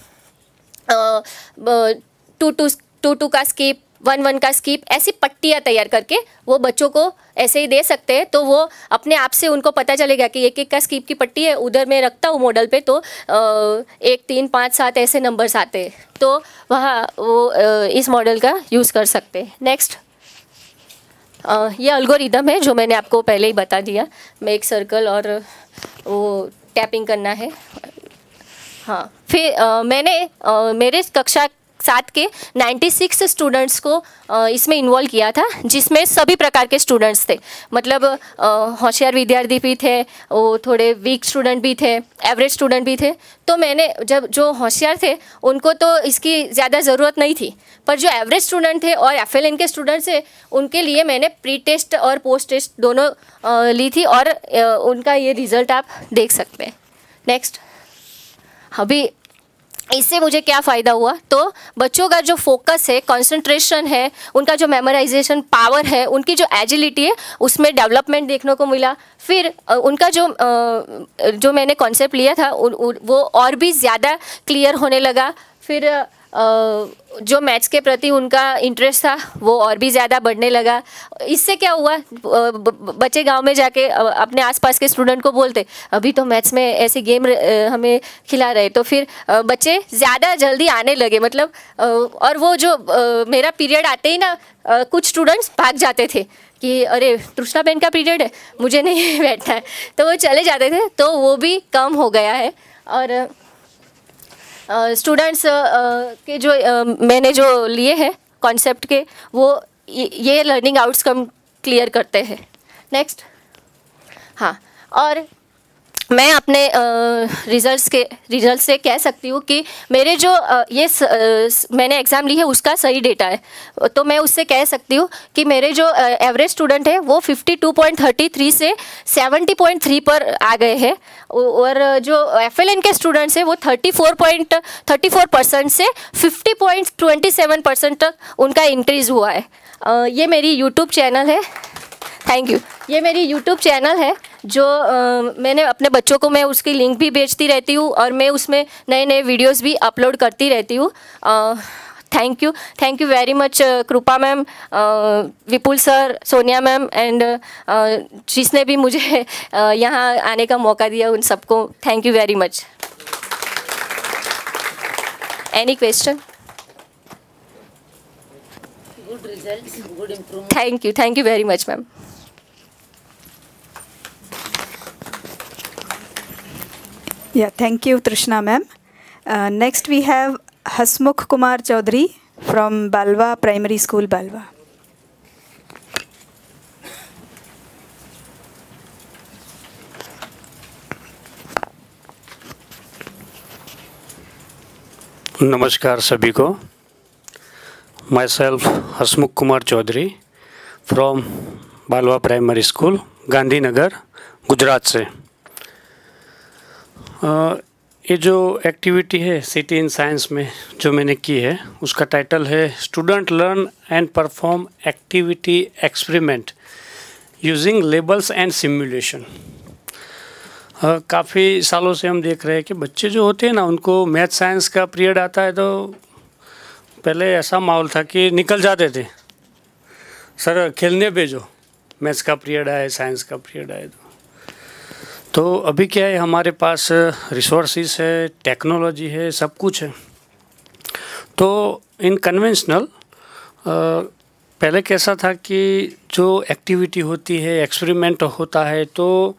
टू टू टू टू का स्किप, वन वन का स्किप, ऐसी पट्टियाँ तैयार करके वो बच्चों को ऐसे ही दे सकते हैं। तो वो अपने आप से उनको पता चलेगा कि एक एक का स्किप की पट्टी है, उधर मैं रखता हूँ मॉडल पे तो एक तीन पाँच सात ऐसे नंबर्स आते हैं, तो वहाँ वो इस मॉडल का यूज़ कर सकते हैं। नेक्स्ट। ये एल्गोरिदम है जो मैंने आपको पहले ही बता दिया। मैं एक सर्कल और वो टैपिंग करना है। हाँ, फिर आ, मैंने आ, मेरे कक्षा सात के छियानवे स्टूडेंट्स को आ, इसमें इन्वॉल्व किया था, जिसमें सभी प्रकार के स्टूडेंट्स थे, मतलब होशियार विद्यार्थी भी थे, वो थोड़े वीक स्टूडेंट भी थे, एवरेज स्टूडेंट भी थे। तो मैंने जब जो होशियार थे उनको तो इसकी ज़्यादा ज़रूरत नहीं थी, पर जो एवरेज स्टूडेंट थे और एफ एल एन के स्टूडेंट्स थे उनके लिए मैंने प्री टेस्ट और पोस्ट टेस्ट दोनों आ, ली थी और आ, उनका ये रिज़ल्ट आप देख सकते हैं। नेक्स्ट। अभी इससे मुझे क्या फ़ायदा हुआ, तो बच्चों का जो फोकस है, कंसंट्रेशन है, उनका जो मेमोराइजेशन पावर है, उनकी जो एजिलिटी है, उसमें डेवलपमेंट देखने को मिला। फिर उनका जो जो मैंने कॉन्सेप्ट लिया था वो और भी ज़्यादा क्लियर होने लगा। फिर जो मैथ्स के प्रति उनका इंटरेस्ट था वो और भी ज़्यादा बढ़ने लगा। इससे क्या हुआ, बच्चे गांव में जाके अपने आसपास के स्टूडेंट को बोलते अभी तो मैथ्स में ऐसे गेम हमें खिला रहे, तो फिर बच्चे ज़्यादा जल्दी आने लगे, मतलब और वो जो मेरा पीरियड आते ही ना कुछ स्टूडेंट्स भाग जाते थे कि अरे तृष्णा बहन का पीरियड है, मुझे नहीं बैठना है, तो वो चले जाते थे। तो वो भी कम हो गया है। और स्टूडेंट्स uh, uh, के जो uh, मैंने जो लिए हैं कॉन्सेप्ट के, वो ये लर्निंग आउटकम क्लियर करते हैं। नेक्स्ट, हाँ, और मैं अपने रिजल्ट्स के रिजल्ट से कह सकती हूँ कि मेरे जो uh, ये स, uh, मैंने एग्ज़ाम ली है उसका सही डेटा है, तो मैं उससे कह सकती हूँ कि मेरे जो एवरेज uh, स्टूडेंट है वो बावन पॉइंट तीन से सत्तर पॉइंट तीन पर आ गए हैं, और जो एफ एल एन के स्टूडेंट्स हैं वो चौंतीस पॉइंट चौंतीस परसेंट से पचास पॉइंट सत्ताईस परसेंट तक उनका इंक्रीज़ हुआ है। uh, ये मेरी यूट्यूब चैनल है, थैंक यू, ये मेरी यूट्यूब चैनल है जो uh, मैंने अपने बच्चों को मैं उसकी लिंक भी भेजती रहती हूँ और मैं उसमें नए नए वीडियोस भी अपलोड करती रहती हूँ। Thank you, thank you very much Kripa ma'am, Vipul sir, Sonia ma'am and जिसने भी मुझे uh, यहाँ आने का मौका दिया उन सबको thank you very much. Any question? Good results, good improvement. Thank you, thank you very much ma'am. Yeah, thank you, Trishna ma'am. Uh, next we have Hasmukh Kumar Chaudhary from Balwa Primary School, Balwa. नमस्कार सभी को। Myself Hasmukh Kumar Chaudhary from Balwa primary school, Gandhinagar, Gujarat से। uh, ये जो activity है city in science में जो मैंने की है उसका टाइटल है student learn and perform activity experiment using labels and simulation. काफ़ी सालों से हम देख रहे हैं कि बच्चे जो होते हैं ना उनको मैथ साइंस का पीरियड आता है तो पहले ऐसा माहौल था कि निकल जाते थे, सर खेलने भेजो, मैथ्स का पीरियड आए, साइंस का पीरियड आए। तो तो अभी क्या है, हमारे पास रिसोर्सेज है, टेक्नोलॉजी है, सब कुछ है। तो इन कन्वेंशनल पहले कैसा था कि जो एक्टिविटी होती है, एक्सपेरिमेंट होता है, तो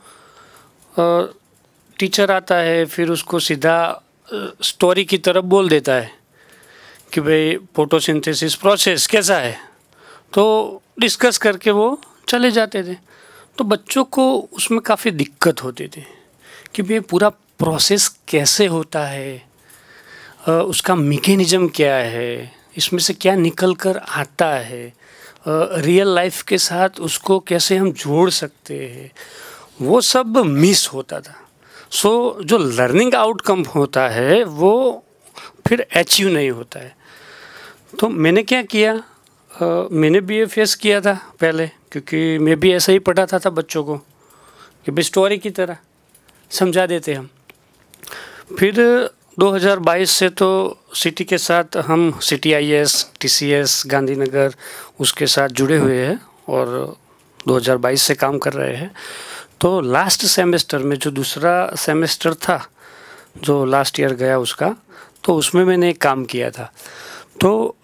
टीचर आता है फिर उसको सीधा स्टोरी की तरफ बोल देता है कि भाई फोटोसिंथेसिस प्रोसेस कैसा है, तो डिस्कस करके वो चले जाते थे। तो बच्चों को उसमें काफ़ी दिक्कत होती थी कि भाई पूरा प्रोसेस कैसे होता है, उसका मैकेनिज्म क्या है, इसमें से क्या निकल कर आता है, रियल लाइफ के साथ उसको कैसे हम जोड़ सकते हैं, वो सब मिस होता था। सो so, जो लर्निंग आउटकम होता है वो फिर अचीव नहीं होता है। तो मैंने क्या किया, uh, मैंने भी ये फेस किया था पहले, क्योंकि मैं भी ऐसा ही पढ़ाता था बच्चों को कि भाई स्टोरी की तरह समझा देते हम। फिर दो हज़ार बाईस से तो सिटी के साथ हम CT I A S, T C S, Gandhinagar उसके साथ जुड़े हुए हैं और दो हज़ार बाईस से काम कर रहे हैं। तो लास्ट सेमेस्टर में जो दूसरा सेमेस्टर था जो लास्ट ईयर गया उसका, तो उसमें मैंने एक काम किया था। तो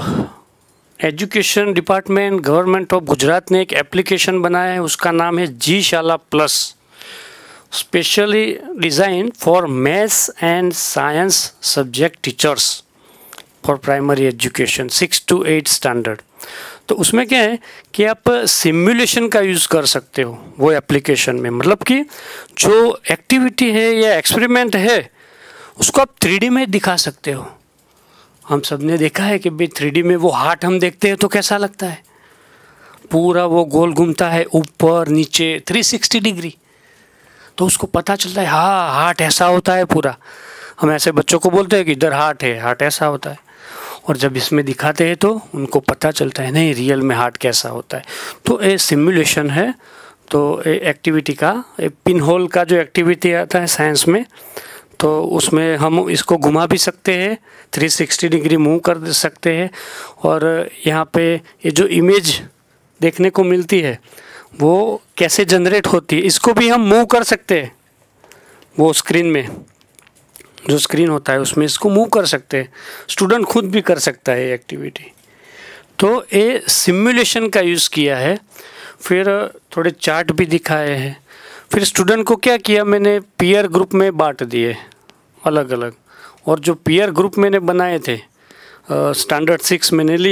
education department government of Gujarat ने एक एप्लीकेशन बनाया है, उसका नाम है G Shala plus, specially design for maths and science subject teachers for primary education six to eight standard. तो उसमें क्या है कि आप सिमुलेशन का यूज़ कर सकते हो वो एप्लीकेशन में, मतलब कि जो एक्टिविटी है या एक्सपेरिमेंट है उसको आप थ्री डी में दिखा सकते हो। हम सब ने देखा है कि भाई थ्री डी में वो हार्ट हम देखते हैं तो कैसा लगता है, पूरा वो गोल घूमता है ऊपर नीचे थ्री सिक्सटी डिग्री, तो उसको पता चलता है हाँ हार्ट ऐसा होता है पूरा। हम ऐसे बच्चों को बोलते हैं कि इधर हार्ट है, हार्ट ऐसा होता है, और जब इसमें दिखाते हैं तो उनको पता चलता है नहीं रियल में हार्ट कैसा होता है। तो ये सिमुलेशन है। तो ये एक्टिविटी का पिन होल का जो एक्टिविटी आता है साइंस में, तो उसमें हम इसको घुमा भी सकते हैं, थ्री सिक्सटी डिग्री मूव कर सकते हैं, और यहाँ पे ये जो इमेज देखने को मिलती है वो कैसे जनरेट होती है इसको भी हम मूव कर सकते हैं। वो स्क्रीन में जो स्क्रीन होता है उसमें इसको मूव कर सकते हैं, स्टूडेंट खुद भी कर सकता है ये एक्टिविटी। तो ये सिमुलेशन का यूज़ किया है। फिर थोड़े चार्ट भी दिखाए हैं। फिर स्टूडेंट को क्या किया, मैंने पीयर ग्रुप में बांट दिए अलग अलग, और जो पीयर ग्रुप मैंने बनाए थे स्टैंडर्ड सिक्स मैंने लिया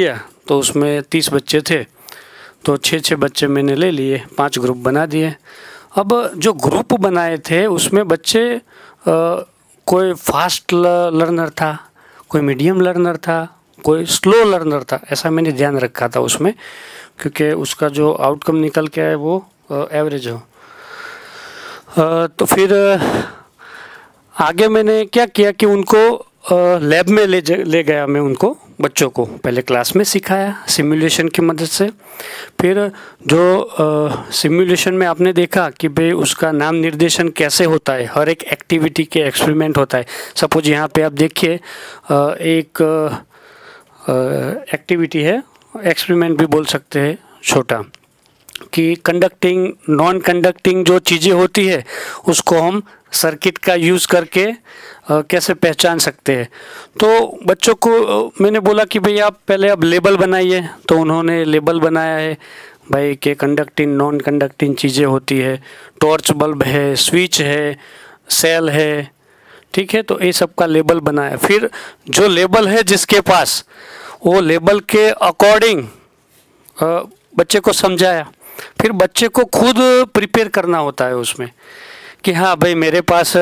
तो उसमें तीस बच्चे थे, तो छः छः बच्चे मैंने ले लिए, पांच ग्रुप बना दिए। अब जो ग्रुप बनाए थे उसमें बच्चे आ, कोई फास्ट लर्नर था, कोई मीडियम लर्नर था, कोई स्लो लर्नर था, ऐसा मैंने ध्यान रखा था उसमें, क्योंकि उसका जो आउटकम निकल के आए वो एवरेज हो। आ, तो फिर आगे मैंने क्या किया कि उनको लैब में ले ले गया मैं उनको, बच्चों को पहले क्लास में सिखाया सिमुलेशन की मदद से। फिर जो सिमुलेशन में आपने देखा कि भाई उसका नाम निर्देशन कैसे होता है, हर एक एक्टिविटी के एक्सपेरिमेंट होता है। सपोज यहाँ पे आप देखिए एक एक्टिविटी है, एक्सपेरिमेंट भी बोल सकते हैं छोटा, कि कंडक्टिंग नॉन कंडक्टिंग जो चीज़ें होती है उसको हम सर्किट का यूज़ करके आ, कैसे पहचान सकते हैं। तो बच्चों को मैंने बोला कि भाई आप पहले अब लेबल बनाइए, तो उन्होंने लेबल बनाया है भाई कि कंडक्टिंग नॉन कंडक्टिंग चीज़ें होती है, टॉर्च बल्ब है, स्विच है, सेल है, ठीक है। तो ये सब का लेबल बनाया। फिर जो लेबल है जिसके पास, वो लेबल के अकॉर्डिंग बच्चे को समझाया। फिर बच्चे को खुद प्रिपेयर करना होता है उसमें कि हाँ भाई मेरे पास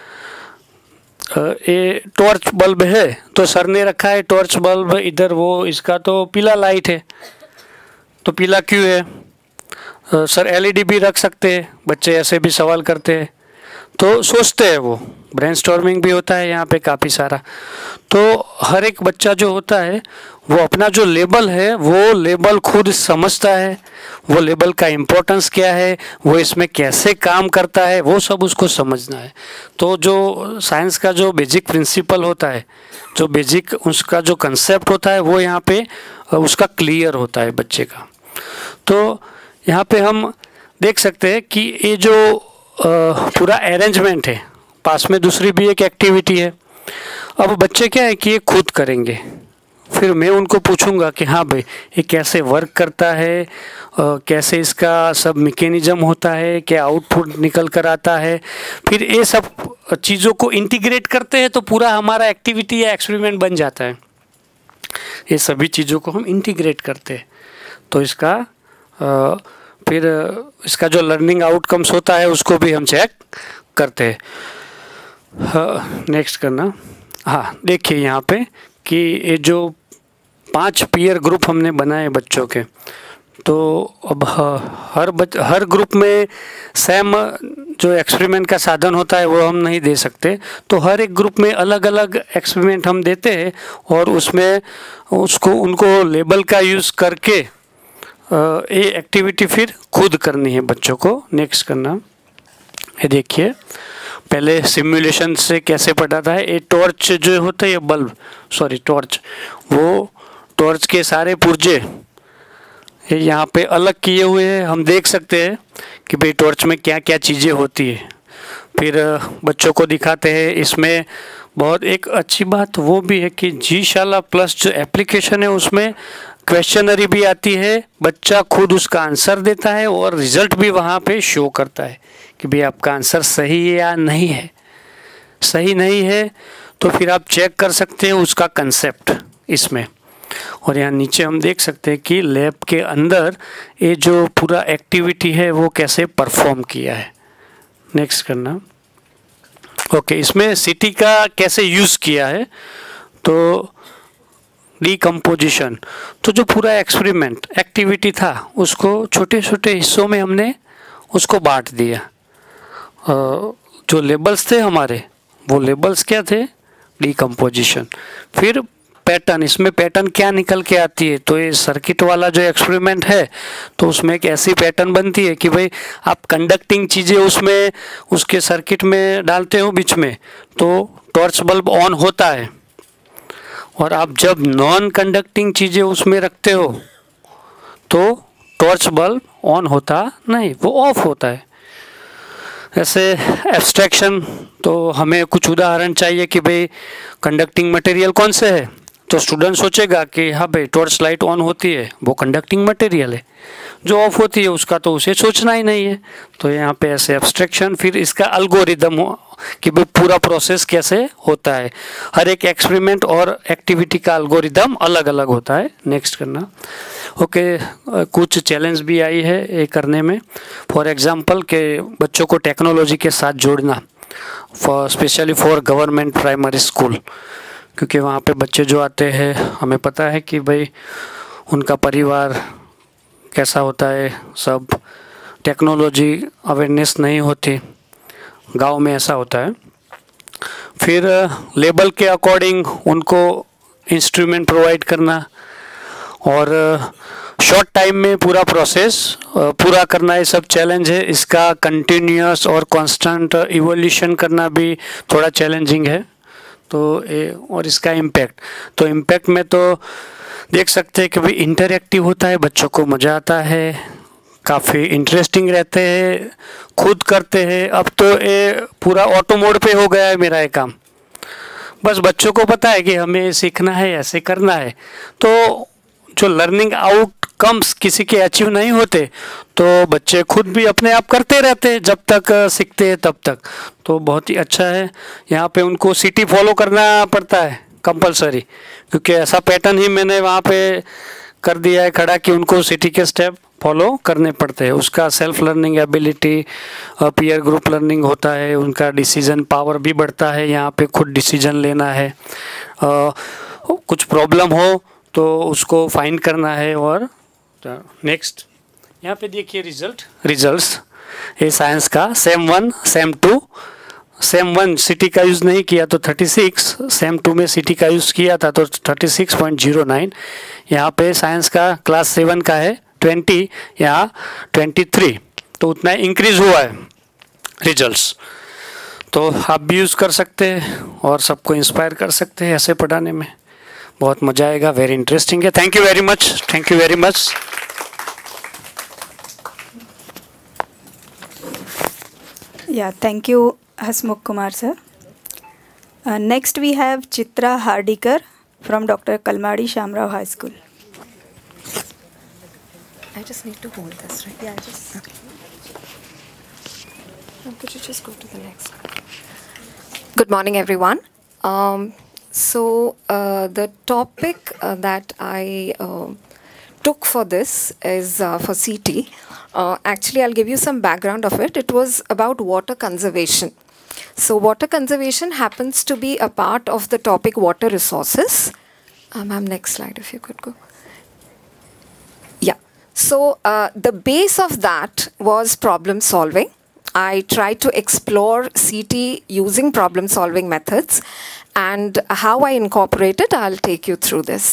ये टॉर्च बल्ब है, तो सर ने रखा है टॉर्च बल्ब इधर, वो इसका तो पीला लाइट है, तो पीला क्यों है? सर एलईडी भी रख सकते हैं, बच्चे ऐसे भी सवाल करते हैं, तो सोचते हैं, वो ब्रेनस्टॉर्मिंग भी होता है यहाँ पे काफ़ी सारा। तो हर एक बच्चा जो होता है वो अपना जो लेबल है वो लेबल खुद समझता है, वो लेबल का इम्पोर्टेंस क्या है, वो इसमें कैसे काम करता है, वो सब उसको समझना है। तो जो साइंस का जो बेसिक प्रिंसिपल होता है, जो बेसिक उसका जो कंसेप्ट होता है, वो यहाँ पे उसका क्लियर होता है बच्चे का। तो यहाँ पे हम देख सकते हैं कि ये जो पूरा अरेंजमेंट है, पास में दूसरी भी एक एक्टिविटी है। अब बच्चे क्या है कि ये खुद करेंगे, फिर मैं उनको पूछूंगा कि हाँ भाई ये कैसे वर्क करता है, आ, कैसे इसका सब मैकेनिज्म होता है, क्या आउटपुट निकल कर आता है। फिर ये सब चीज़ों को इंटीग्रेट करते हैं तो पूरा हमारा एक्टिविटी या एक्सपेरिमेंट बन जाता है। ये सभी चीज़ों को हम इंटीग्रेट करते हैं, तो इसका आ, फिर इसका जो लर्निंग आउटकम्स होता है उसको भी हम चेक करते हैं। हाँ, नेक्स्ट करना। हाँ, देखिए यहाँ पे कि ये जो पांच पीयर ग्रुप हमने बनाए बच्चों के, तो अब हर बच हर ग्रुप में सेम जो एक्सपेरिमेंट का साधन होता है वो हम नहीं दे सकते, तो हर एक ग्रुप में अलग अलग एक्सपेरिमेंट हम देते हैं और उसमें उसको उनको लेबल का यूज़ करके ये एक्टिविटी फिर खुद करनी है बच्चों को। नेक्स्ट करना। ये देखिए पहले सिमुलेशन से कैसे पढ़ाता है। ये टॉर्च जो होता है, ये बल्ब सॉरी टॉर्च, वो टॉर्च के सारे पुर्जे ये यहाँ पे अलग किए हुए हैं। हम देख सकते हैं कि भाई टॉर्च में क्या क्या चीज़ें होती है। फिर बच्चों को दिखाते हैं। इसमें बहुत एक अच्छी बात वो भी है कि जी शाला प्लस जो एप्लीकेशन है उसमें क्वेश्चनरी भी आती है, बच्चा खुद उसका आंसर देता है और रिजल्ट भी वहाँ पे शो करता है कि भाई आपका आंसर सही है या नहीं है। सही नहीं है तो फिर आप चेक कर सकते हैं उसका कंसेप्ट इसमें। और यहाँ नीचे हम देख सकते हैं कि लैब के अंदर ये जो पूरा एक्टिविटी है वो कैसे परफॉर्म किया है। नेक्स्ट करना। ओके, इसमें सिटी का कैसे यूज़ किया है, तो डीकम्पोजिशन, तो जो पूरा एक्सपेरिमेंट एक्टिविटी था उसको छोटे छोटे हिस्सों में हमने उसको बांट दिया। जो लेबल्स थे हमारे, वो लेबल्स क्या थे, डीकम्पोजिशन। फिर पैटर्न, इसमें पैटर्न क्या निकल के आती है, तो ये सर्किट वाला जो एक्सपेरिमेंट है तो उसमें एक ऐसी पैटर्न बनती है कि भाई आप कंडक्टिंग चीज़ें उसमें उसके सर्किट में डालते हो बीच में तो टॉर्च बल्ब ऑन होता है, और आप जब नॉन कंडक्टिंग चीज़ें उसमें रखते हो तो टॉर्च बल्ब ऑन होता नहीं, वो ऑफ होता है। ऐसे एब्स्ट्रैक्शन, तो हमें कुछ उदाहरण चाहिए कि भाई कंडक्टिंग मटेरियल कौन से है, तो स्टूडेंट सोचेगा कि हाँ भाई टॉर्च लाइट ऑन होती है वो कंडक्टिंग मटेरियल है, जो ऑफ होती है उसका तो उसे सोचना ही नहीं है। तो यहाँ पे ऐसे एब्स्ट्रैक्शन, फिर इसका अल्गोरिदम हो कि भाई पूरा प्रोसेस कैसे होता है। हर एक एक्सपेरिमेंट और एक्टिविटी का अल्गोरिदम अलग अलग होता है। नेक्स्ट करना। ओके okay, कुछ चैलेंज भी आई है ये करने में। फॉर एग्जांपल के बच्चों को टेक्नोलॉजी के साथ जोड़ना, for specially for government primary school, क्योंकि वहाँ पे बच्चे जो आते हैं हमें पता है कि भाई उनका परिवार कैसा होता है, सब टेक्नोलॉजी अवेयरनेस नहीं होती, गांव में ऐसा होता है। फिर लेवल के अकॉर्डिंग उनको इंस्ट्रूमेंट प्रोवाइड करना और शॉर्ट टाइम में पूरा प्रोसेस पूरा करना, ये सब चैलेंज है। इसका कंटिन्यूअस और कांस्टेंट इवोल्यूशन करना भी थोड़ा चैलेंजिंग है। तो ये और इसका इम्पैक्ट, तो इम्पैक्ट में तो देख सकते हैं कि भाई इंटरैक्टिव होता है, बच्चों को मज़ा आता है, काफ़ी इंटरेस्टिंग रहते हैं, खुद करते हैं। अब तो ये पूरा ऑटो मोड पे हो गया है मेरा ये काम, बस बच्चों को पता है कि हमें सीखना है, ऐसे करना है। तो जो लर्निंग आउटकम्स किसी के अचीव नहीं होते तो बच्चे खुद भी अपने आप करते रहते हैं जब तक सीखते हैं तब तक। तो बहुत ही अच्छा है। यहाँ पे उनको सिटी फॉलो करना पड़ता है कंपलसरी, क्योंकि ऐसा पैटर्न ही मैंने वहाँ पे कर दिया है खड़ा कि उनको सिटी के स्टेप फॉलो करने पड़ते हैं। उसका self learning ability, peer group learning होता है, उनका डिसीजन पावर भी बढ़ता है। यहाँ पे खुद डिसीजन लेना है, आ, कुछ प्रॉब्लम हो तो उसको फाइंड करना है। और नेक्स्ट यहाँ पे देखिए रिजल्ट रिजल्ट्स ये साइंस का sem one sem two, sem one CT का यूज़ नहीं किया तो थर्टी सिक्स, सेम टू में सिटी का यूज़ किया था तो thirty six point zero nine. यहाँ पे साइंस का क्लास सेवन का है ट्वेंटी, यहाँ ट्वेंटी थ्री, तो उतना इंक्रीज हुआ है रिजल्ट्स। तो आप भी यूज़ कर सकते हैं और सबको इंस्पायर कर सकते हैं ऐसे पढ़ाने में, बहुत मज़ा आएगा। वेरी इंटरेस्टिंग है। Thank you very much, thank you very much. Yeah, thank you, Hasmukh Kumar sir. Uh, next we have Chitra Hardikar from Doctor Kalmadi Shamrao High School. I just need to hold this, right? Yeah, just. Okay. Now, could you just go to the next? Good morning, everyone. Um, so uh, the topic uh, that I uh, took for this is uh, for C T. Uh, actually, I'll give you some background of it. It was about water conservation. So water conservation happens to be a part of the topic water resources. Uh, Ma'am, next slide if you could go. Yeah. So uh, the base of that was problem solving. I tried to explore C T using problem solving methods, and how I incorporate it, I'll take you through this.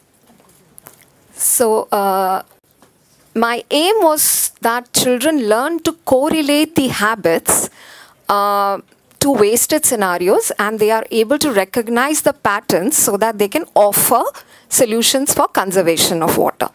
So uh, my aim was that children learn to correlate the habits uh, to wasted scenarios, and they are able to recognize the patterns so that they can offer solutions for conservation of water.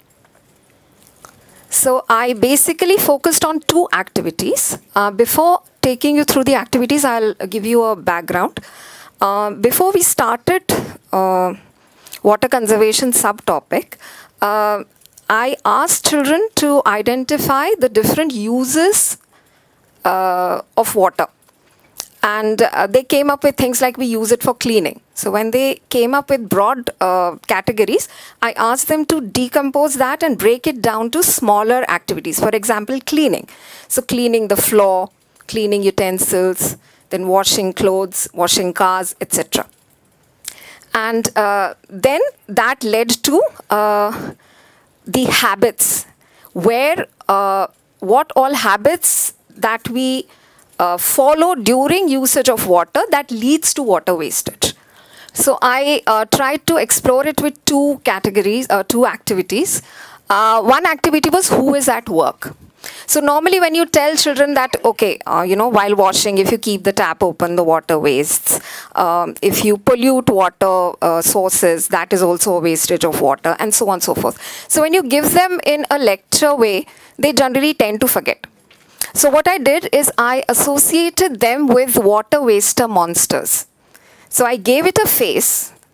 So I basically focused on two activities. Uh, before taking you through the activities, I'll give you a background. Uh, before we started uh, water conservation subtopic, uh, I asked children to identify the different uses uh, of water. And uh, they came up with things like we use it for cleaning. So when they came up with broad uh, categories, I asked them to decompose that and break it down to smaller activities. For example, cleaning. So cleaning the floor, cleaning utensils, then washing clothes, washing cars, et cetera. And uh, then that led to uh, the habits, where uh, what all habits that we uh, follow during usage of water that leads to water wastage. So I uh, tried to explore it with two categories, uh, two activities. Uh, one activity was who is at work. So normally when you tell children that, okay, uh, you know, while washing, if you keep the tap open, the water wastes. Um, if you pollute water uh, sources, that is also a wastage of water, and so on and so forth. So when you give them in a lecture way, they generally tend to forget. So what I did is I associated them with water waster monsters. So I gave it a face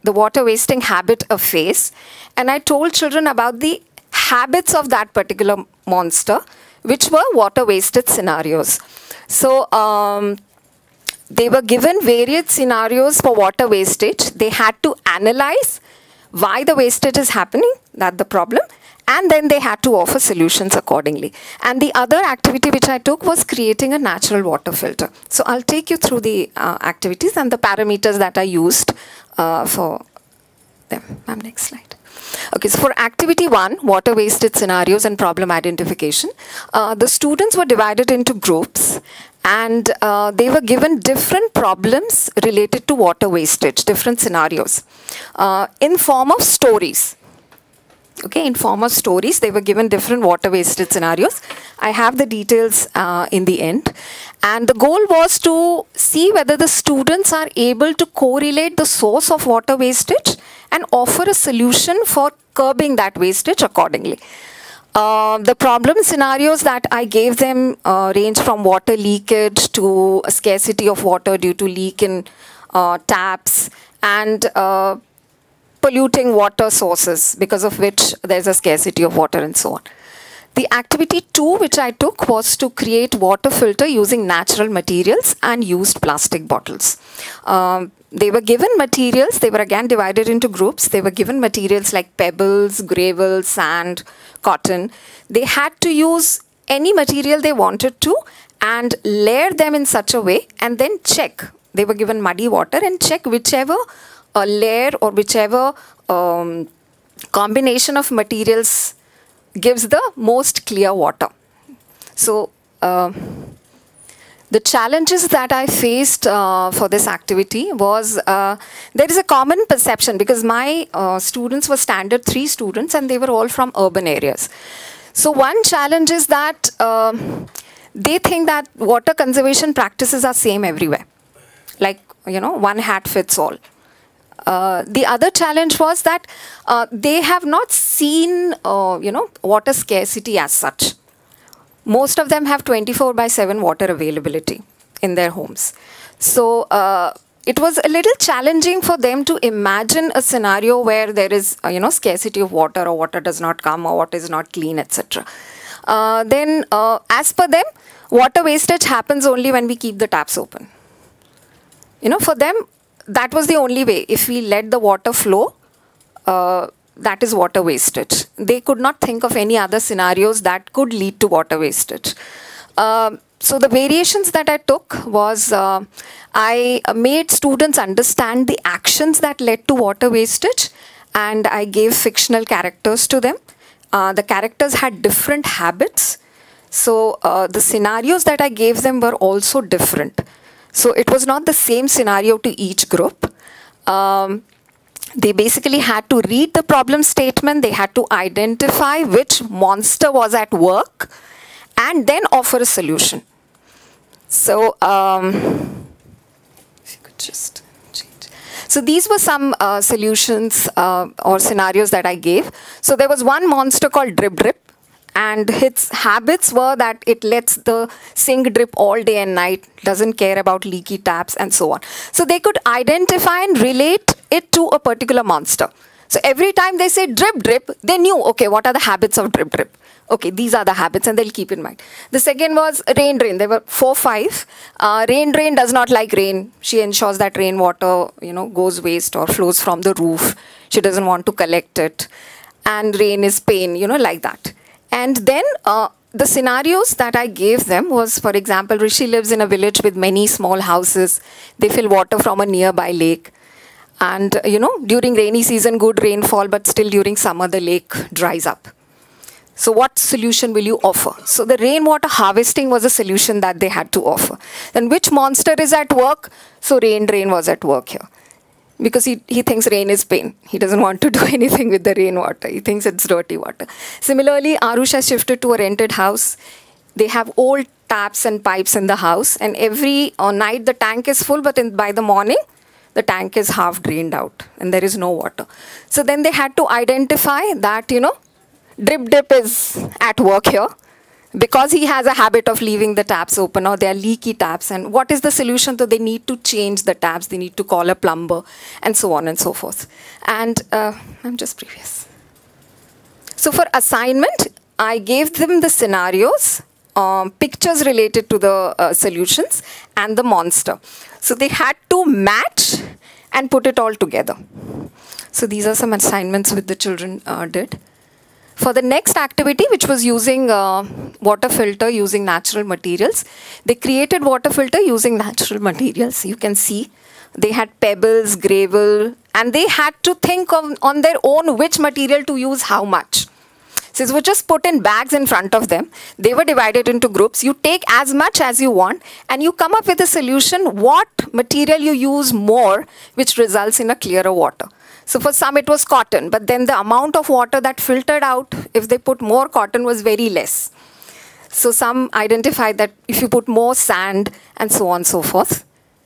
the water wasting habit a face, and I told children about the habits of that particular monster, which were water wasted scenarios. So um, they were given various scenarios for water wastage. They had to analyze why the wastage is happening, that's the problem, and then they had to offer solutions accordingly. And the other activity which I took was creating a natural water filter. So I'll take you through the uh, activities and the parameters that I used uh, for them. Ma'am, next slide. Okay, so for activity one, water wasted scenarios and problem identification, uh, the students were divided into groups, and uh, they were given different problems related to water wastage, different scenarios, uh, in form of stories. Okay, in form of stories, they were given different water wasted scenarios. I have the details uh, in the end. And the goal was to see whether the students are able to correlate the source of water wastage and offer a solution for curbing that wastage accordingly. Uh, the problem scenarios that I gave them uh, range from water leakage to a scarcity of water due to leak in uh, taps, and uh, polluting water sources, because of which there's a scarcity of water and so on. The activity two which I took was to create water filter using natural materials and used plastic bottles. Um, they were given materials, they were again divided into groups. They were given materials like pebbles, gravel, sand, cotton. They had to use any material they wanted to and layer them in such a way and then check. They were given muddy water and check whichever a layer or whichever um, combination of materials gives the most clear water. So uh, the challenges that I faced uh, for this activity was, uh, there is a common perception, because my uh, students were standard three students and they were all from urban areas. So one challenge is that uh, they think that water conservation practices are same everywhere. Like, you know, one hat fits all. Uh, the other challenge was that uh, they have not seen, uh, you know, water scarcity as such. Most of them have twenty-four by seven water availability in their homes. So uh, it was a little challenging for them to imagine a scenario where there is, uh, you know, scarcity of water, or water does not come, or water is not clean, et cetera. Uh, then, uh, as per them, water wastage happens only when we keep the taps open. You know, for them, that was the only way. If we let the water flow, uh, that is water wastage. They could not think of any other scenarios that could lead to water wastage. Uh, so the variations that I took was, uh, I made students understand the actions that led to water wastage, and I gave fictional characters to them. Uh, the characters had different habits. So uh, the scenarios that I gave them were also different. So it was not the same scenario to each group. Um, they basically had to read the problem statement, they had to identify which monster was at work, and then offer a solution. So, um, if you could just change. So these were some uh, solutions uh, or scenarios that I gave. So there was one monster called Drip Drip. And its habits were that it lets the sink drip all day and night, doesn't care about leaky taps, and so on. So they could identify and relate it to a particular monster. So every time they say drip drip, they knew, okay, what are the habits of drip drip? Okay, these are the habits, and they'll keep in mind. The second was rain drain. There were four, five. Uh, rain drain does not like rain. She ensures that rainwater, you know, goes waste or flows from the roof. She doesn't want to collect it. And rain is pain, you know, like that. And then uh, the scenarios that I gave them was, for example, Rishi lives in a village with many small houses. They fill water from a nearby lake. And, you know, during rainy season, good rainfall, but still during summer, the lake dries up. So what solution will you offer? So the rainwater harvesting was a solution that they had to offer. Then which monster is at work? So rain drain was at work here. Because he, he thinks rain is pain. He doesn't want to do anything with the rainwater. He thinks it's dirty water. Similarly, Arush has shifted to a rented house. They have old taps and pipes in the house. And every uh, night the tank is full, but in, by the morning, the tank is half drained out and there is no water. So then they had to identify that, you know, Drip Drip is at work here. because he has a habit of leaving the taps open, or they are leaky taps, and what is the solution? So they need to change the taps, they need to call a plumber, and so on and so forth. And uh, I'm just previous. So for assignment, I gave them the scenarios, um, pictures related to the uh, solutions, and the monster. So they had to match and put it all together. So these are some assignments which the children uh, did. For the next activity, which was using uh, water filter using natural materials, they created water filter using natural materials. You can see they had pebbles, gravel, and they had to think of, on their own which material to use how much. So it was just put in bags in front of them. They were divided into groups. You take as much as you want, and you come up with a solution what material you use more, which results in a clearer water. So for some it was cotton, but then the amount of water that filtered out, if they put more cotton, was very less. So some identified that if you put more sand, and so on and so forth.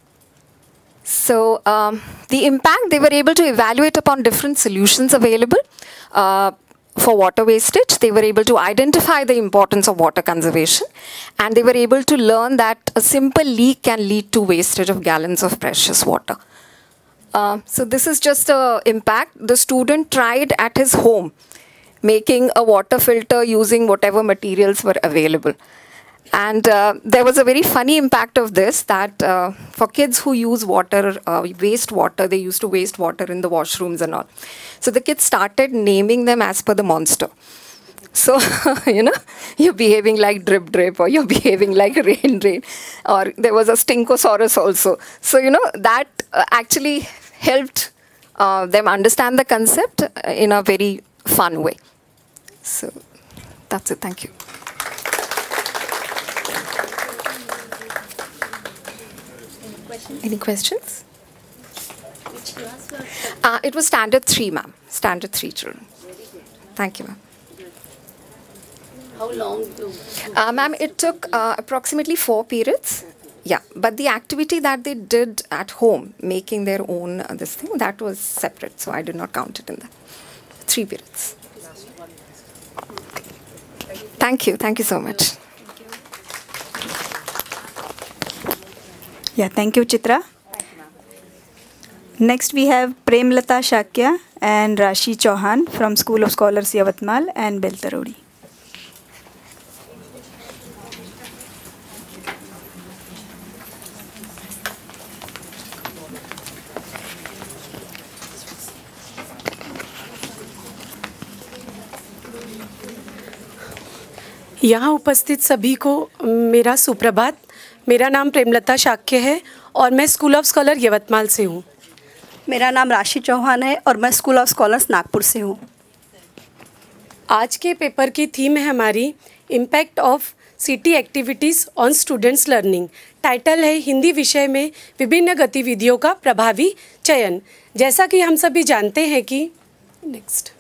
So um, the impact, they were able to evaluate upon different solutions available uh, for water wastage. They were able to identify the importance of water conservation, and they were able to learn that a simple leak can lead to wastage of gallons of precious water. Uh, so this is just an impact. The student tried at his home making a water filter using whatever materials were available. And uh, there was a very funny impact of this, that uh, for kids who use water, uh, waste water, they used to waste water in the washrooms and all. So the kids started naming them as per the monster. So, you know, you're behaving like drip drip, or you're behaving like rain rain, or there was a stinkosaurus also. So, you know, that uh, actually helped uh, them understand the concept in a very fun way. So, that's it. Thank you. Any questions? Which class was Uh, it was standard three, ma'am. Standard three children. Thank you, ma'am. How long to? Uh, ma'am, it took uh, approximately four periods. Yeah, but the activity that they did at home, making their own uh, this thing, that was separate. So I did not count it in that. Three periods. Thank you. Thank you so much. Yeah, thank you, Chitra. Next, we have Premlata Shakya and Rashi Chauhan from School of Scholars Yavatmal and Beltarodi. यहाँ उपस्थित सभी को मेरा सुप्रभात। मेरा नाम प्रेमलता शाक्य है और मैं स्कूल ऑफ स्कॉलर यवतमाल से हूँ। मेरा नाम राशि चौहान है और मैं स्कूल ऑफ स्कॉलर्स नागपुर से हूँ। आज के पेपर की थीम है हमारी impact of CT activities on students learning. Title है हिंदी विषय में विभिन्न गतिविधियों का प्रभावी चयन। जैसा कि हम सभी जानते हैं कि नेक्स्ट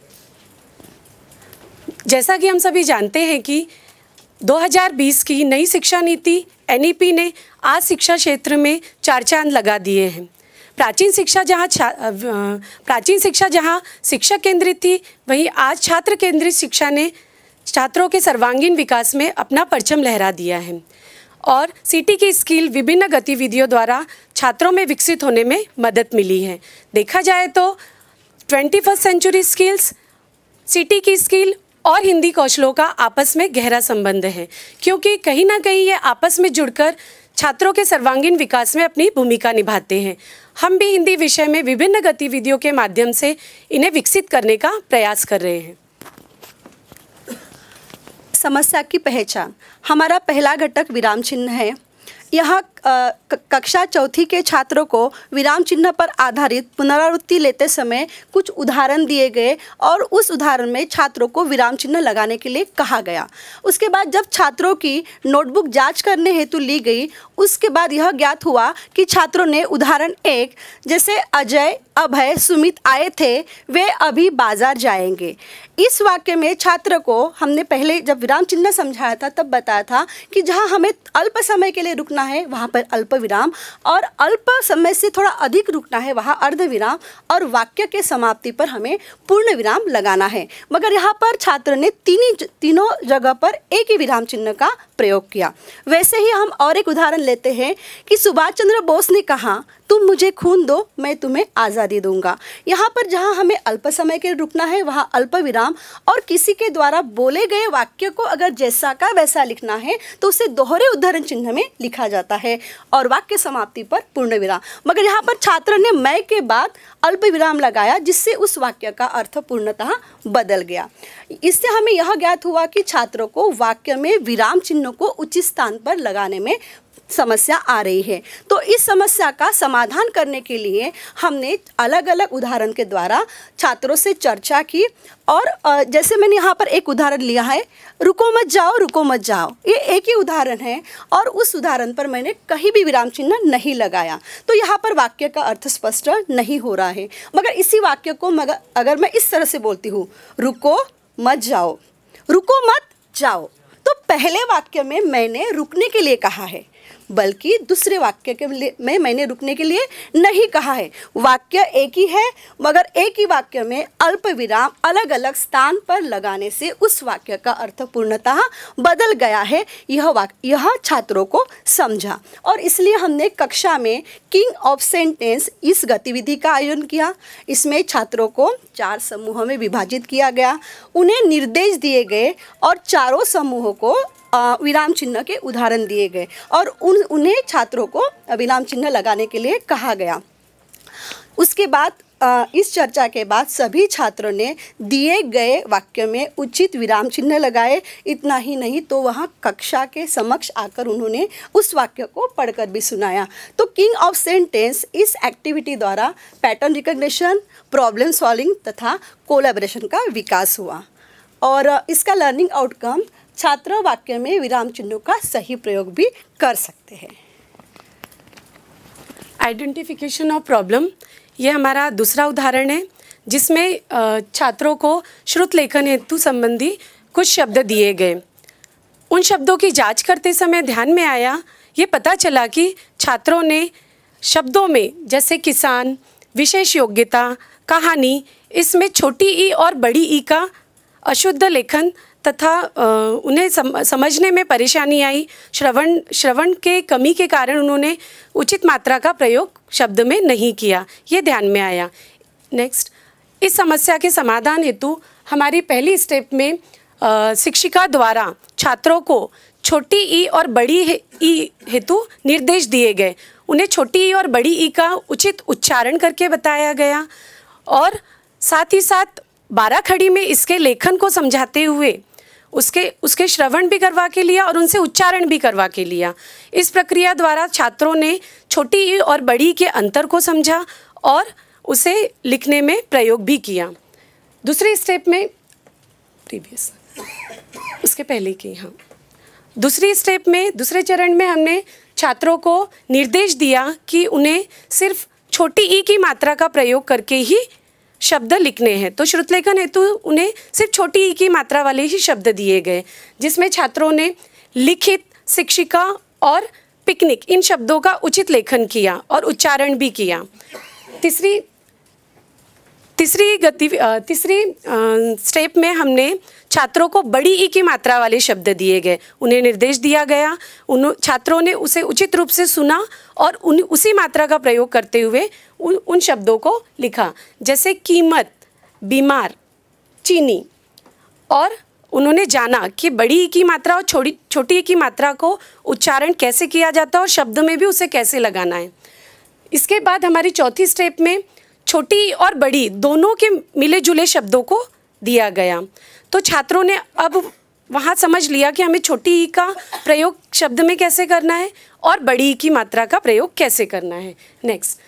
जैसा कि हम सभी जानते हैं कि दो हज़ार बीस की नई शिक्षा नीति एन ई पी ने आज शिक्षा क्षेत्र में चार चांद लगा दिए हैं। प्राचीन शिक्षा जहाँ प्राचीन शिक्षा जहाँ शिक्षक केंद्रित थी, वहीं आज छात्र केंद्रित शिक्षा ने छात्रों के सर्वांगीण विकास में अपना परचम लहरा दिया है और सिटी की स्किल विभिन्न गतिविधियों द्वारा छात्रों में विकसित होने में मदद मिली है। देखा जाए तो twenty first century skills, CT की स्किल और हिंदी कौशलों का आपस में गहरा संबंध है, क्योंकि कहीं ना कहीं ये आपस में जुड़कर छात्रों के सर्वांगीण विकास में अपनी भूमिका निभाते हैं। हम भी हिंदी विषय में विभिन्न गतिविधियों के माध्यम से इन्हें विकसित करने का प्रयास कर रहे हैं। समस्या की पहचान। हमारा पहला घटक विराम चिन्ह है। यहाँ कक्षा चौथी के छात्रों को विराम चिन्ह पर आधारित पुनरावृत्ति लेते समय कुछ उदाहरण दिए गए और उस उदाहरण में छात्रों को विराम चिन्ह लगाने के लिए कहा गया। उसके बाद जब छात्रों की नोटबुक जांच करने हेतु ली गई, उसके बाद यह ज्ञात हुआ कि छात्रों ने उदाहरण एक, जैसे अजय, अभय, सुमित आए थे, वे अभी बाजार जाएंगे। इस वाक्य में छात्र को हमने पहले जब विराम चिन्ह समझाया था तब बताया था कि जहाँ हमें अल्प समय के लिए रुकना रुकना है वहाँ पर अल्प विराम, और अल्प समय से थोड़ा अधिक रुकना है वहाँ अर्ध विराम, और वाक्य के समाप्ति पर हमें पूर्ण विराम लगाना है। मगर यहाँ पर छात्र ने तीन तीनों जगह पर एक ही विराम चिन्ह का प्रयोग किया। वैसे ही हम और एक उदाहरण लेते हैं कि सुभाष चंद्र बोस ने कहा, तुम मुझे खून दो मैं तुम्हें आज़ादी दूंगा। यहाँ पर जहाँ हमें अल्प समय के रुकना है वहाँ अल्प विराम, और किसी के द्वारा बोले गए वाक्य को अगर जैसा का वैसा लिखना है तो उसे दोहरे उद्धरण चिन्ह में लिखा जाता है, और वाक्य समाप्ति पर पूर्ण विराम। मगर यहाँ पर छात्र ने मैं के बाद अल्प विराम लगाया, जिससे उस वाक्य का अर्थ पूर्णतः बदल गया। इससे हमें यह ज्ञात हुआ कि छात्रों को वाक्य में विराम चिन्ह को उचित स्थान पर लगाने में समस्या आ रही है। तो इस समस्या का समाधान करने के लिए हमने अलग अलग उदाहरण के द्वारा छात्रों से चर्चा की, और जैसे मैंने यहाँ पर एक उदाहरण लिया है, रुको मत जाओ रुको मत जाओ, ये एक ही उदाहरण है और उस उदाहरण पर मैंने कहीं भी विराम चिन्ह नहीं लगाया, तो यहाँ पर वाक्य का अर्थ स्पष्ट नहीं हो रहा है। मगर इसी वाक्य को मगर अगर मैं इस तरह से बोलती हूँ, रुको मत जाओ रुको मत जाओ, तो पहले वाक्य में मैंने रुकने के लिए कहा है, बल्कि दूसरे वाक्य के में मैंने रुकने के लिए नहीं कहा है। वाक्य एक ही है, मगर एक ही वाक्य में अल्प विराम अलग अलग स्थान पर लगाने से उस वाक्य का अर्थ पूर्णतः बदल गया है। यह वाक्य यह छात्रों को समझा, और इसलिए हमने कक्षा में किंग ऑफ सेंटेंस इस गतिविधि का आयोजन किया। इसमें छात्रों को चार समूहों में विभाजित किया गया, उन्हें निर्देश दिए गए और चारों समूहों को विराम चिन्ह के उदाहरण दिए गए, और उन उन्हें छात्रों को विराम चिन्ह लगाने के लिए कहा गया। उसके बाद इस चर्चा के बाद सभी छात्रों ने दिए गए वाक्य में उचित विराम चिन्ह लगाए। इतना ही नहीं तो वहाँ कक्षा के समक्ष आकर उन्होंने उस वाक्य को पढ़कर भी सुनाया। तो किंग ऑफ सेंटेंस इस एक्टिविटी द्वारा पैटर्न रिकग्निशन, प्रॉब्लम सॉल्विंग तथा कोलैबोरेशन का विकास हुआ, और इसका लर्निंग आउटकम छात्र वाक्य में विराम चिन्हों का सही प्रयोग भी कर सकते हैं। आइडेंटिफिकेशन ऑफ प्रॉब्लम, ये हमारा दूसरा उदाहरण है, जिसमें छात्रों को श्रुत लेखन हेतु संबंधी कुछ शब्द दिए गए। उन शब्दों की जांच करते समय ध्यान में आया, ये पता चला कि छात्रों ने शब्दों में जैसे किसान, विशेष योग्यता, कहानी, इसमें छोटी ई और बड़ी ई का अशुद्ध लेखन तथा उन्हें सम, समझने में परेशानी आई। श्रवण श्रवण के कमी के कारण उन्होंने उचित मात्रा का प्रयोग शब्द में नहीं किया, ये ध्यान में आया। नेक्स्ट, इस समस्या के समाधान हेतु हमारी पहली स्टेप में आ, शिक्षिका द्वारा छात्रों को छोटी ई और बड़ी ई हेतु निर्देश दिए गए। उन्हें छोटी ई और बड़ी ई का उचित उच्चारण करके बताया गया, और साथ ही साथ बारह खड़ी में इसके लेखन को समझाते हुए उसके उसके श्रवण भी करवा के लिया और उनसे उच्चारण भी करवा के लिया। इस प्रक्रिया द्वारा छात्रों ने छोटी ई और बड़ी के अंतर को समझा और उसे लिखने में प्रयोग भी किया। दूसरी स्टेप में प्रीवियस उसके पहले की हाँ दूसरी स्टेप में दूसरे चरण में हमने छात्रों को निर्देश दिया कि उन्हें सिर्फ छोटी ई की मात्रा का प्रयोग करके ही शब्द लिखने हैं। तो श्रुतलेखन हेतु उन्हें सिर्फ छोटी ई की मात्रा वाले ही शब्द दिए गए, जिसमें छात्रों ने लिखित, शिक्षिका और पिकनिक इन शब्दों का उचित लेखन किया और उच्चारण भी किया। तीसरी तीसरी गति तीसरी स्टेप में हमने छात्रों को बड़ी ई की मात्रा वाले शब्द दिए गए। उन्हें निर्देश दिया गया, उन छात्रों ने उसे उचित रूप से सुना और उन उसी मात्रा का प्रयोग करते हुए उन उन शब्दों को लिखा, जैसे कीमत, बीमार, चीनी। और उन्होंने जाना कि बड़ी ई की मात्रा और छोटी छोटी ई की मात्रा को उच्चारण कैसे किया जाता है और शब्द में भी उसे कैसे लगाना है। इसके बाद हमारी चौथी स्टेप में छोटी और बड़ी दोनों के मिले जुले शब्दों को दिया गया। तो छात्रों ने अब वहाँ समझ लिया कि हमें छोटी ई का प्रयोग शब्द में कैसे करना है और बड़ी ई की मात्रा का प्रयोग कैसे करना है। नेक्स्ट,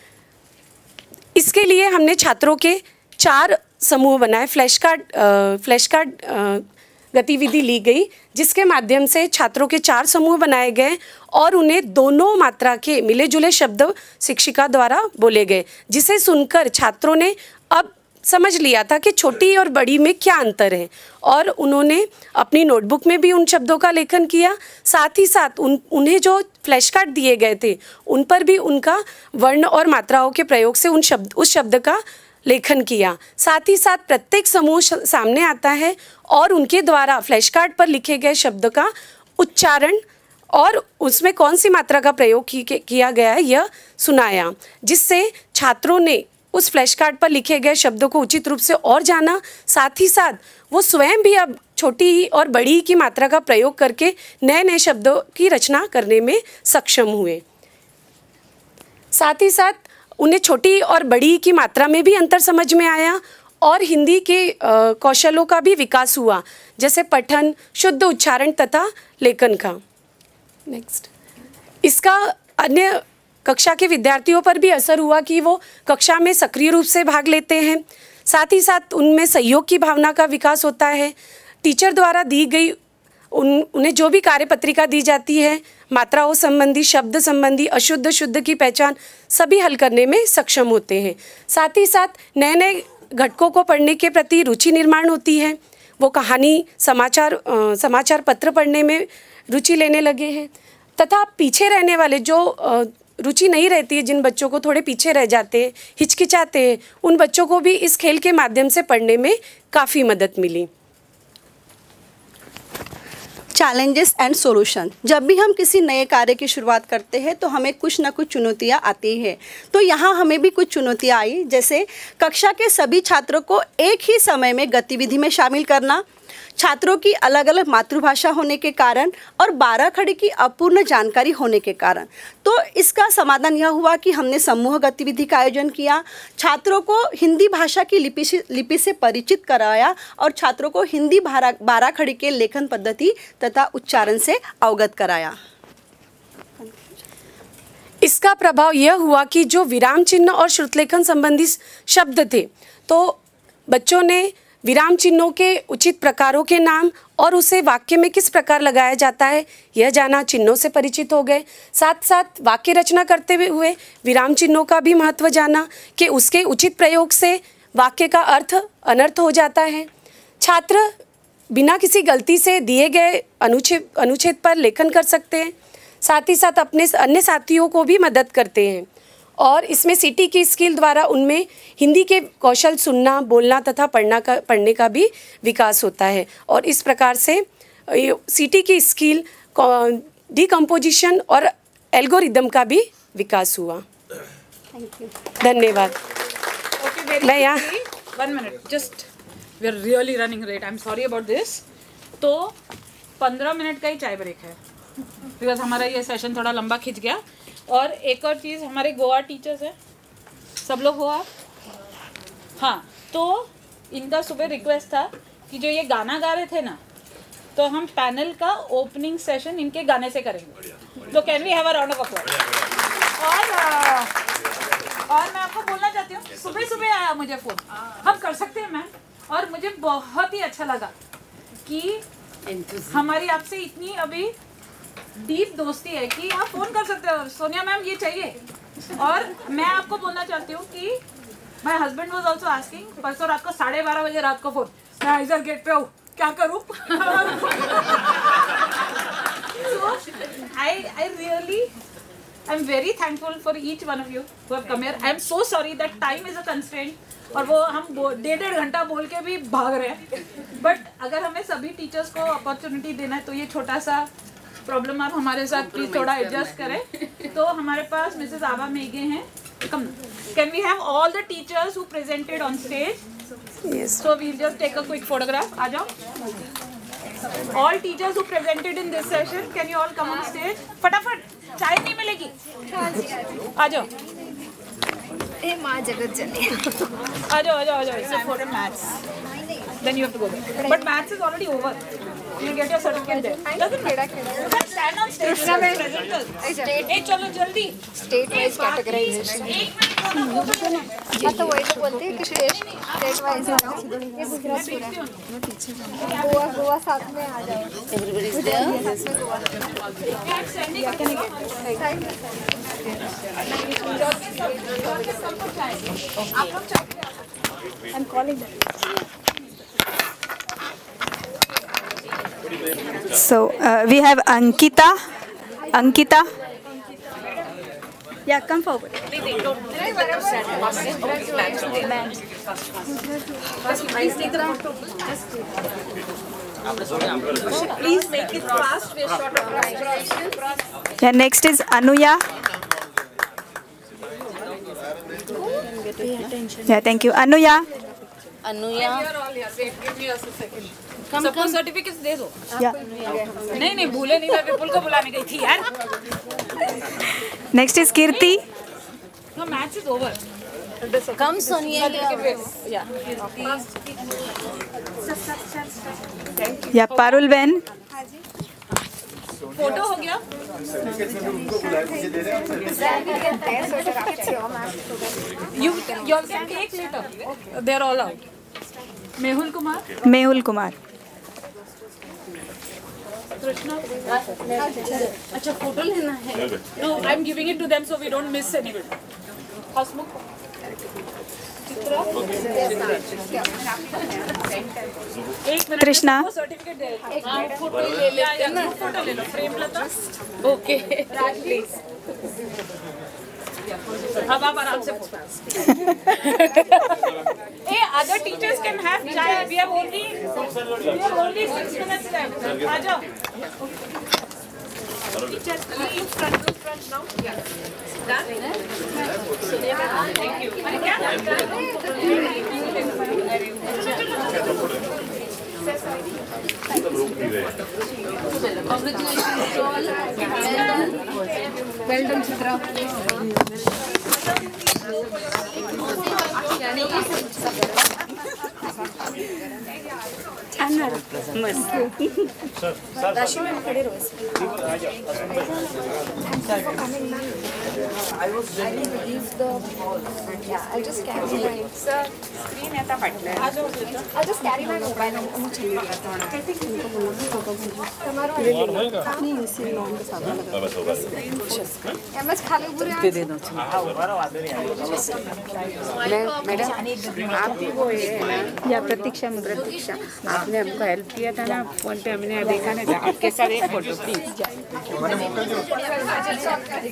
इसके लिए हमने छात्रों के चार समूह बनाए। फ्लैश कार्ड फ्लैश कार्ड गतिविधि ली गई, जिसके माध्यम से छात्रों के चार समूह बनाए गए और उन्हें दोनों मात्रा के मिले जुले शब्द शिक्षिका द्वारा बोले गए, जिसे सुनकर छात्रों ने अब समझ लिया था कि छोटी और बड़ी में क्या अंतर है, और उन्होंने अपनी नोटबुक में भी उन शब्दों का लेखन किया। साथ ही साथ उन उन्हें जो फ्लैश कार्ड दिए गए थे उन पर भी उनका वर्ण और मात्राओं के प्रयोग से उन शब्द उस शब्द का लेखन किया। साथ ही साथ प्रत्येक समूह सामने आता है और उनके द्वारा फ्लैश कार्ड पर लिखे गए शब्द का उच्चारण और उसमें कौन सी मात्रा का प्रयोग किया गया है यह सुनाया, जिससे छात्रों ने उस फ्लैश कार्ड पर लिखे गए शब्दों को उचित रूप से और जाना। साथ ही साथ वो स्वयं भी अब छोटी और बड़ी की मात्रा का प्रयोग करके नए नए शब्दों की रचना करने में सक्षम हुए। साथ ही साथ उन्हें छोटी और बड़ी की मात्रा में भी अंतर समझ में आया और हिंदी के कौशलों का भी विकास हुआ, जैसे पठन, शुद्ध उच्चारण तथा लेखन का। नेक्स्ट, इसका अन्य कक्षा के विद्यार्थियों पर भी असर हुआ कि वो कक्षा में सक्रिय रूप से भाग लेते हैं। साथ ही साथ उनमें सहयोग की भावना का विकास होता है। टीचर द्वारा दी गई उन उन्हें जो भी कार्यपत्रिका दी जाती है, मात्राओं संबंधी, शब्द संबंधी, अशुद्ध शुद्ध की पहचान सभी हल करने में सक्षम होते हैं। साथ ही साथ नए नए घटकों को पढ़ने के प्रति रुचि निर्माण होती है। वो कहानी, समाचार आ, समाचार पत्र पढ़ने में रुचि लेने लगे हैं तथा पीछे रहने वाले जो आ, रुचि नहीं रहती है, जिन बच्चों को थोड़े पीछे रह जाते हैं, हिचकिचाते हैं, उन बच्चों को भी इस खेल के माध्यम से पढ़ने में काफ़ी मदद मिली। Challenges and solution. जब भी हम किसी नए कार्य की शुरुआत करते हैं तो हमें कुछ ना कुछ चुनौतियां आती हैं। तो यहाँ हमें भी कुछ चुनौतियां आई, जैसे कक्षा के सभी छात्रों को एक ही समय में गतिविधि में शामिल करना, छात्रों की अलग अलग मातृभाषा होने के कारण और बारह खड़ी की अपूर्ण जानकारी होने के कारण। तो इसका समाधान यह हुआ कि हमने समूह गतिविधि का आयोजन किया, छात्रों को हिंदी भाषा की लिपि से लिपि से परिचित कराया और छात्रों को हिंदी बारह खड़ी के लेखन पद्धति तथा उच्चारण से अवगत कराया। इसका प्रभाव यह हुआ कि जो विराम चिन्ह और श्रुतलेखन संबंधी शब्द थे, तो बच्चों ने विराम चिन्हों के उचित प्रकारों के नाम और उसे वाक्य में किस प्रकार लगाया जाता है यह जाना, चिन्हों से परिचित हो गए। साथ साथ वाक्य रचना करते हुए विराम चिन्हों का भी महत्व जाना कि उसके उचित प्रयोग से वाक्य का अर्थ अनर्थ हो जाता है। छात्र बिना किसी गलती से दिए गए अनुच्छेद अनुच्छेद पर लेखन कर सकते हैं। साथ ही साथ अपने अन्य साथियों को भी मदद करते हैं और इसमें सीटी की स्किल द्वारा उनमें हिंदी के कौशल, सुनना, बोलना तथा पढ़ना का पढ़ने का भी विकास होता है और इस प्रकार से सीटी की स्किल, डिकम्पोजिशन और एल्गोरिदम का भी विकास हुआ। थैंक यू, धन्यवाद। मैं यहाँ one minute just, we are really running late, I am sorry about this. तो पंद्रह मिनट का ही चाय ब्रेक है बिकॉज हमारा ये सेशन थोड़ा लंबा खिंच गया। और एक और चीज़, हमारे गोवा टीचर्स हैं, सब लोग हो आप? हाँ, तो इनका सुबह रिक्वेस्ट था कि जो ये गाना गा रहे थे ना, तो हम पैनल का ओपनिंग सेशन इनके गाने से करेंगे। तो can we have a round of applause. और आ, और मैं आपको बोलना चाहती हूँ, सुबह सुबह आया मुझे फ़ोन, हम कर सकते हैं मैम, और मुझे बहुत ही अच्छा लगा कि हमारी आपसे इतनी अभी डीप दोस्ती है कि आप फ़ोन कर सकते हो, सोनिया मैम ये चाहिए। और मैं आपको बोलना चाहती हूँ कि my husband was also asking, परसों रात को साढ़े बारह बजे रात को फ़ोन, मैं आइजर गेट पे हूँ, क्या करूँ? So I I really I'm very thankful for each one of you who have come here. I'm so sorry that time is a constraint और वो हम डेढ़ डेढ़ घंटा बोल के भी भाग रहे हैं, बट अगर हमें सभी टीचर्स को अपॉर्चुनिटी देना है तो ये छोटा सा प्रॉब्लम आप हमारे साथ प्लीज थोड़ा एडजस्ट करें। तो हमारे पास मिसेस आबा मेघे हैं, come, can we have all the teachers who presented on stage? Yes. So we'll just take a quick photograph. आ जाओ। All teachers who presented in this session, can you all come on stage? फटाफट, चाय नहीं मिलेगी। आ जाओ। ए माँ जगत जननी। आ जाओ, आ जाओ, आ जाओ। So for maths, then you have to go there. But maths is already over. You get your certificate there. Doesn't matter. You can stand on stage. State. ए चलो जल्दी। State wise categorization. एक मिनट दोनों photo लेना। हाँ तो वही तो बोलते हैं कि स्टेट स्टेट वाइज है ना। ये गुजरात पूरा। गोवा गोवा साथ में आ जाओ। Everybody's there. आप लोग चाय I'm calling them. So uh, we have Ankita. Ankita. Yeah, come forward. Please make it fast. We're short of time. Yeah, next is Anuya. Yeah, thank you. Anuya. Anuya Give me a second. सबको certificates दे दो. Yeah. नहीं नहीं भूले नहीं, मैं विपुल को बुलाने गई थी यार. Next is Kirti. The match is over. Come Sonia. Yeah. Yeah, Parul Ben. Photo हो गया. You you all can take later. They are all out. Mehul Kumar. Mehul Kumar. Krishna. अच्छा फोटो लेना है. No, I'm giving it to them so we don't miss anybody. हसमुख. चित्रा. एक minute. Trishna. Certificate दे. हाँ photo ले लेते हैं ना. फोटो ले लो. फ्रेम लता. ओके. प्लीज. अब आप आराम से photo. Hey, other teachers can have chai. We have only we have only six minutes left. आ जाओ. Teachers, look front, look front now. Yeah. Done. Thank you. अरे क्या? Congratulations all. Well done, Chitra. छान झालं. मस्त. राशी ma'am कडे रोज. I will leave the ball. Yeah, I'll just carry my. Sir, screen आता फाटलं. I'll just carry my mobile. M S खाली बुरे दे दो. मैडम आप ही वो है ना, या प्रतीक्षा मुद्रा. प्रतीक्षा, आपने हमको हेल्प किया था ना फोन पे, हमने देखा नहीं था. आपके साथ एक फोटो प्लीज.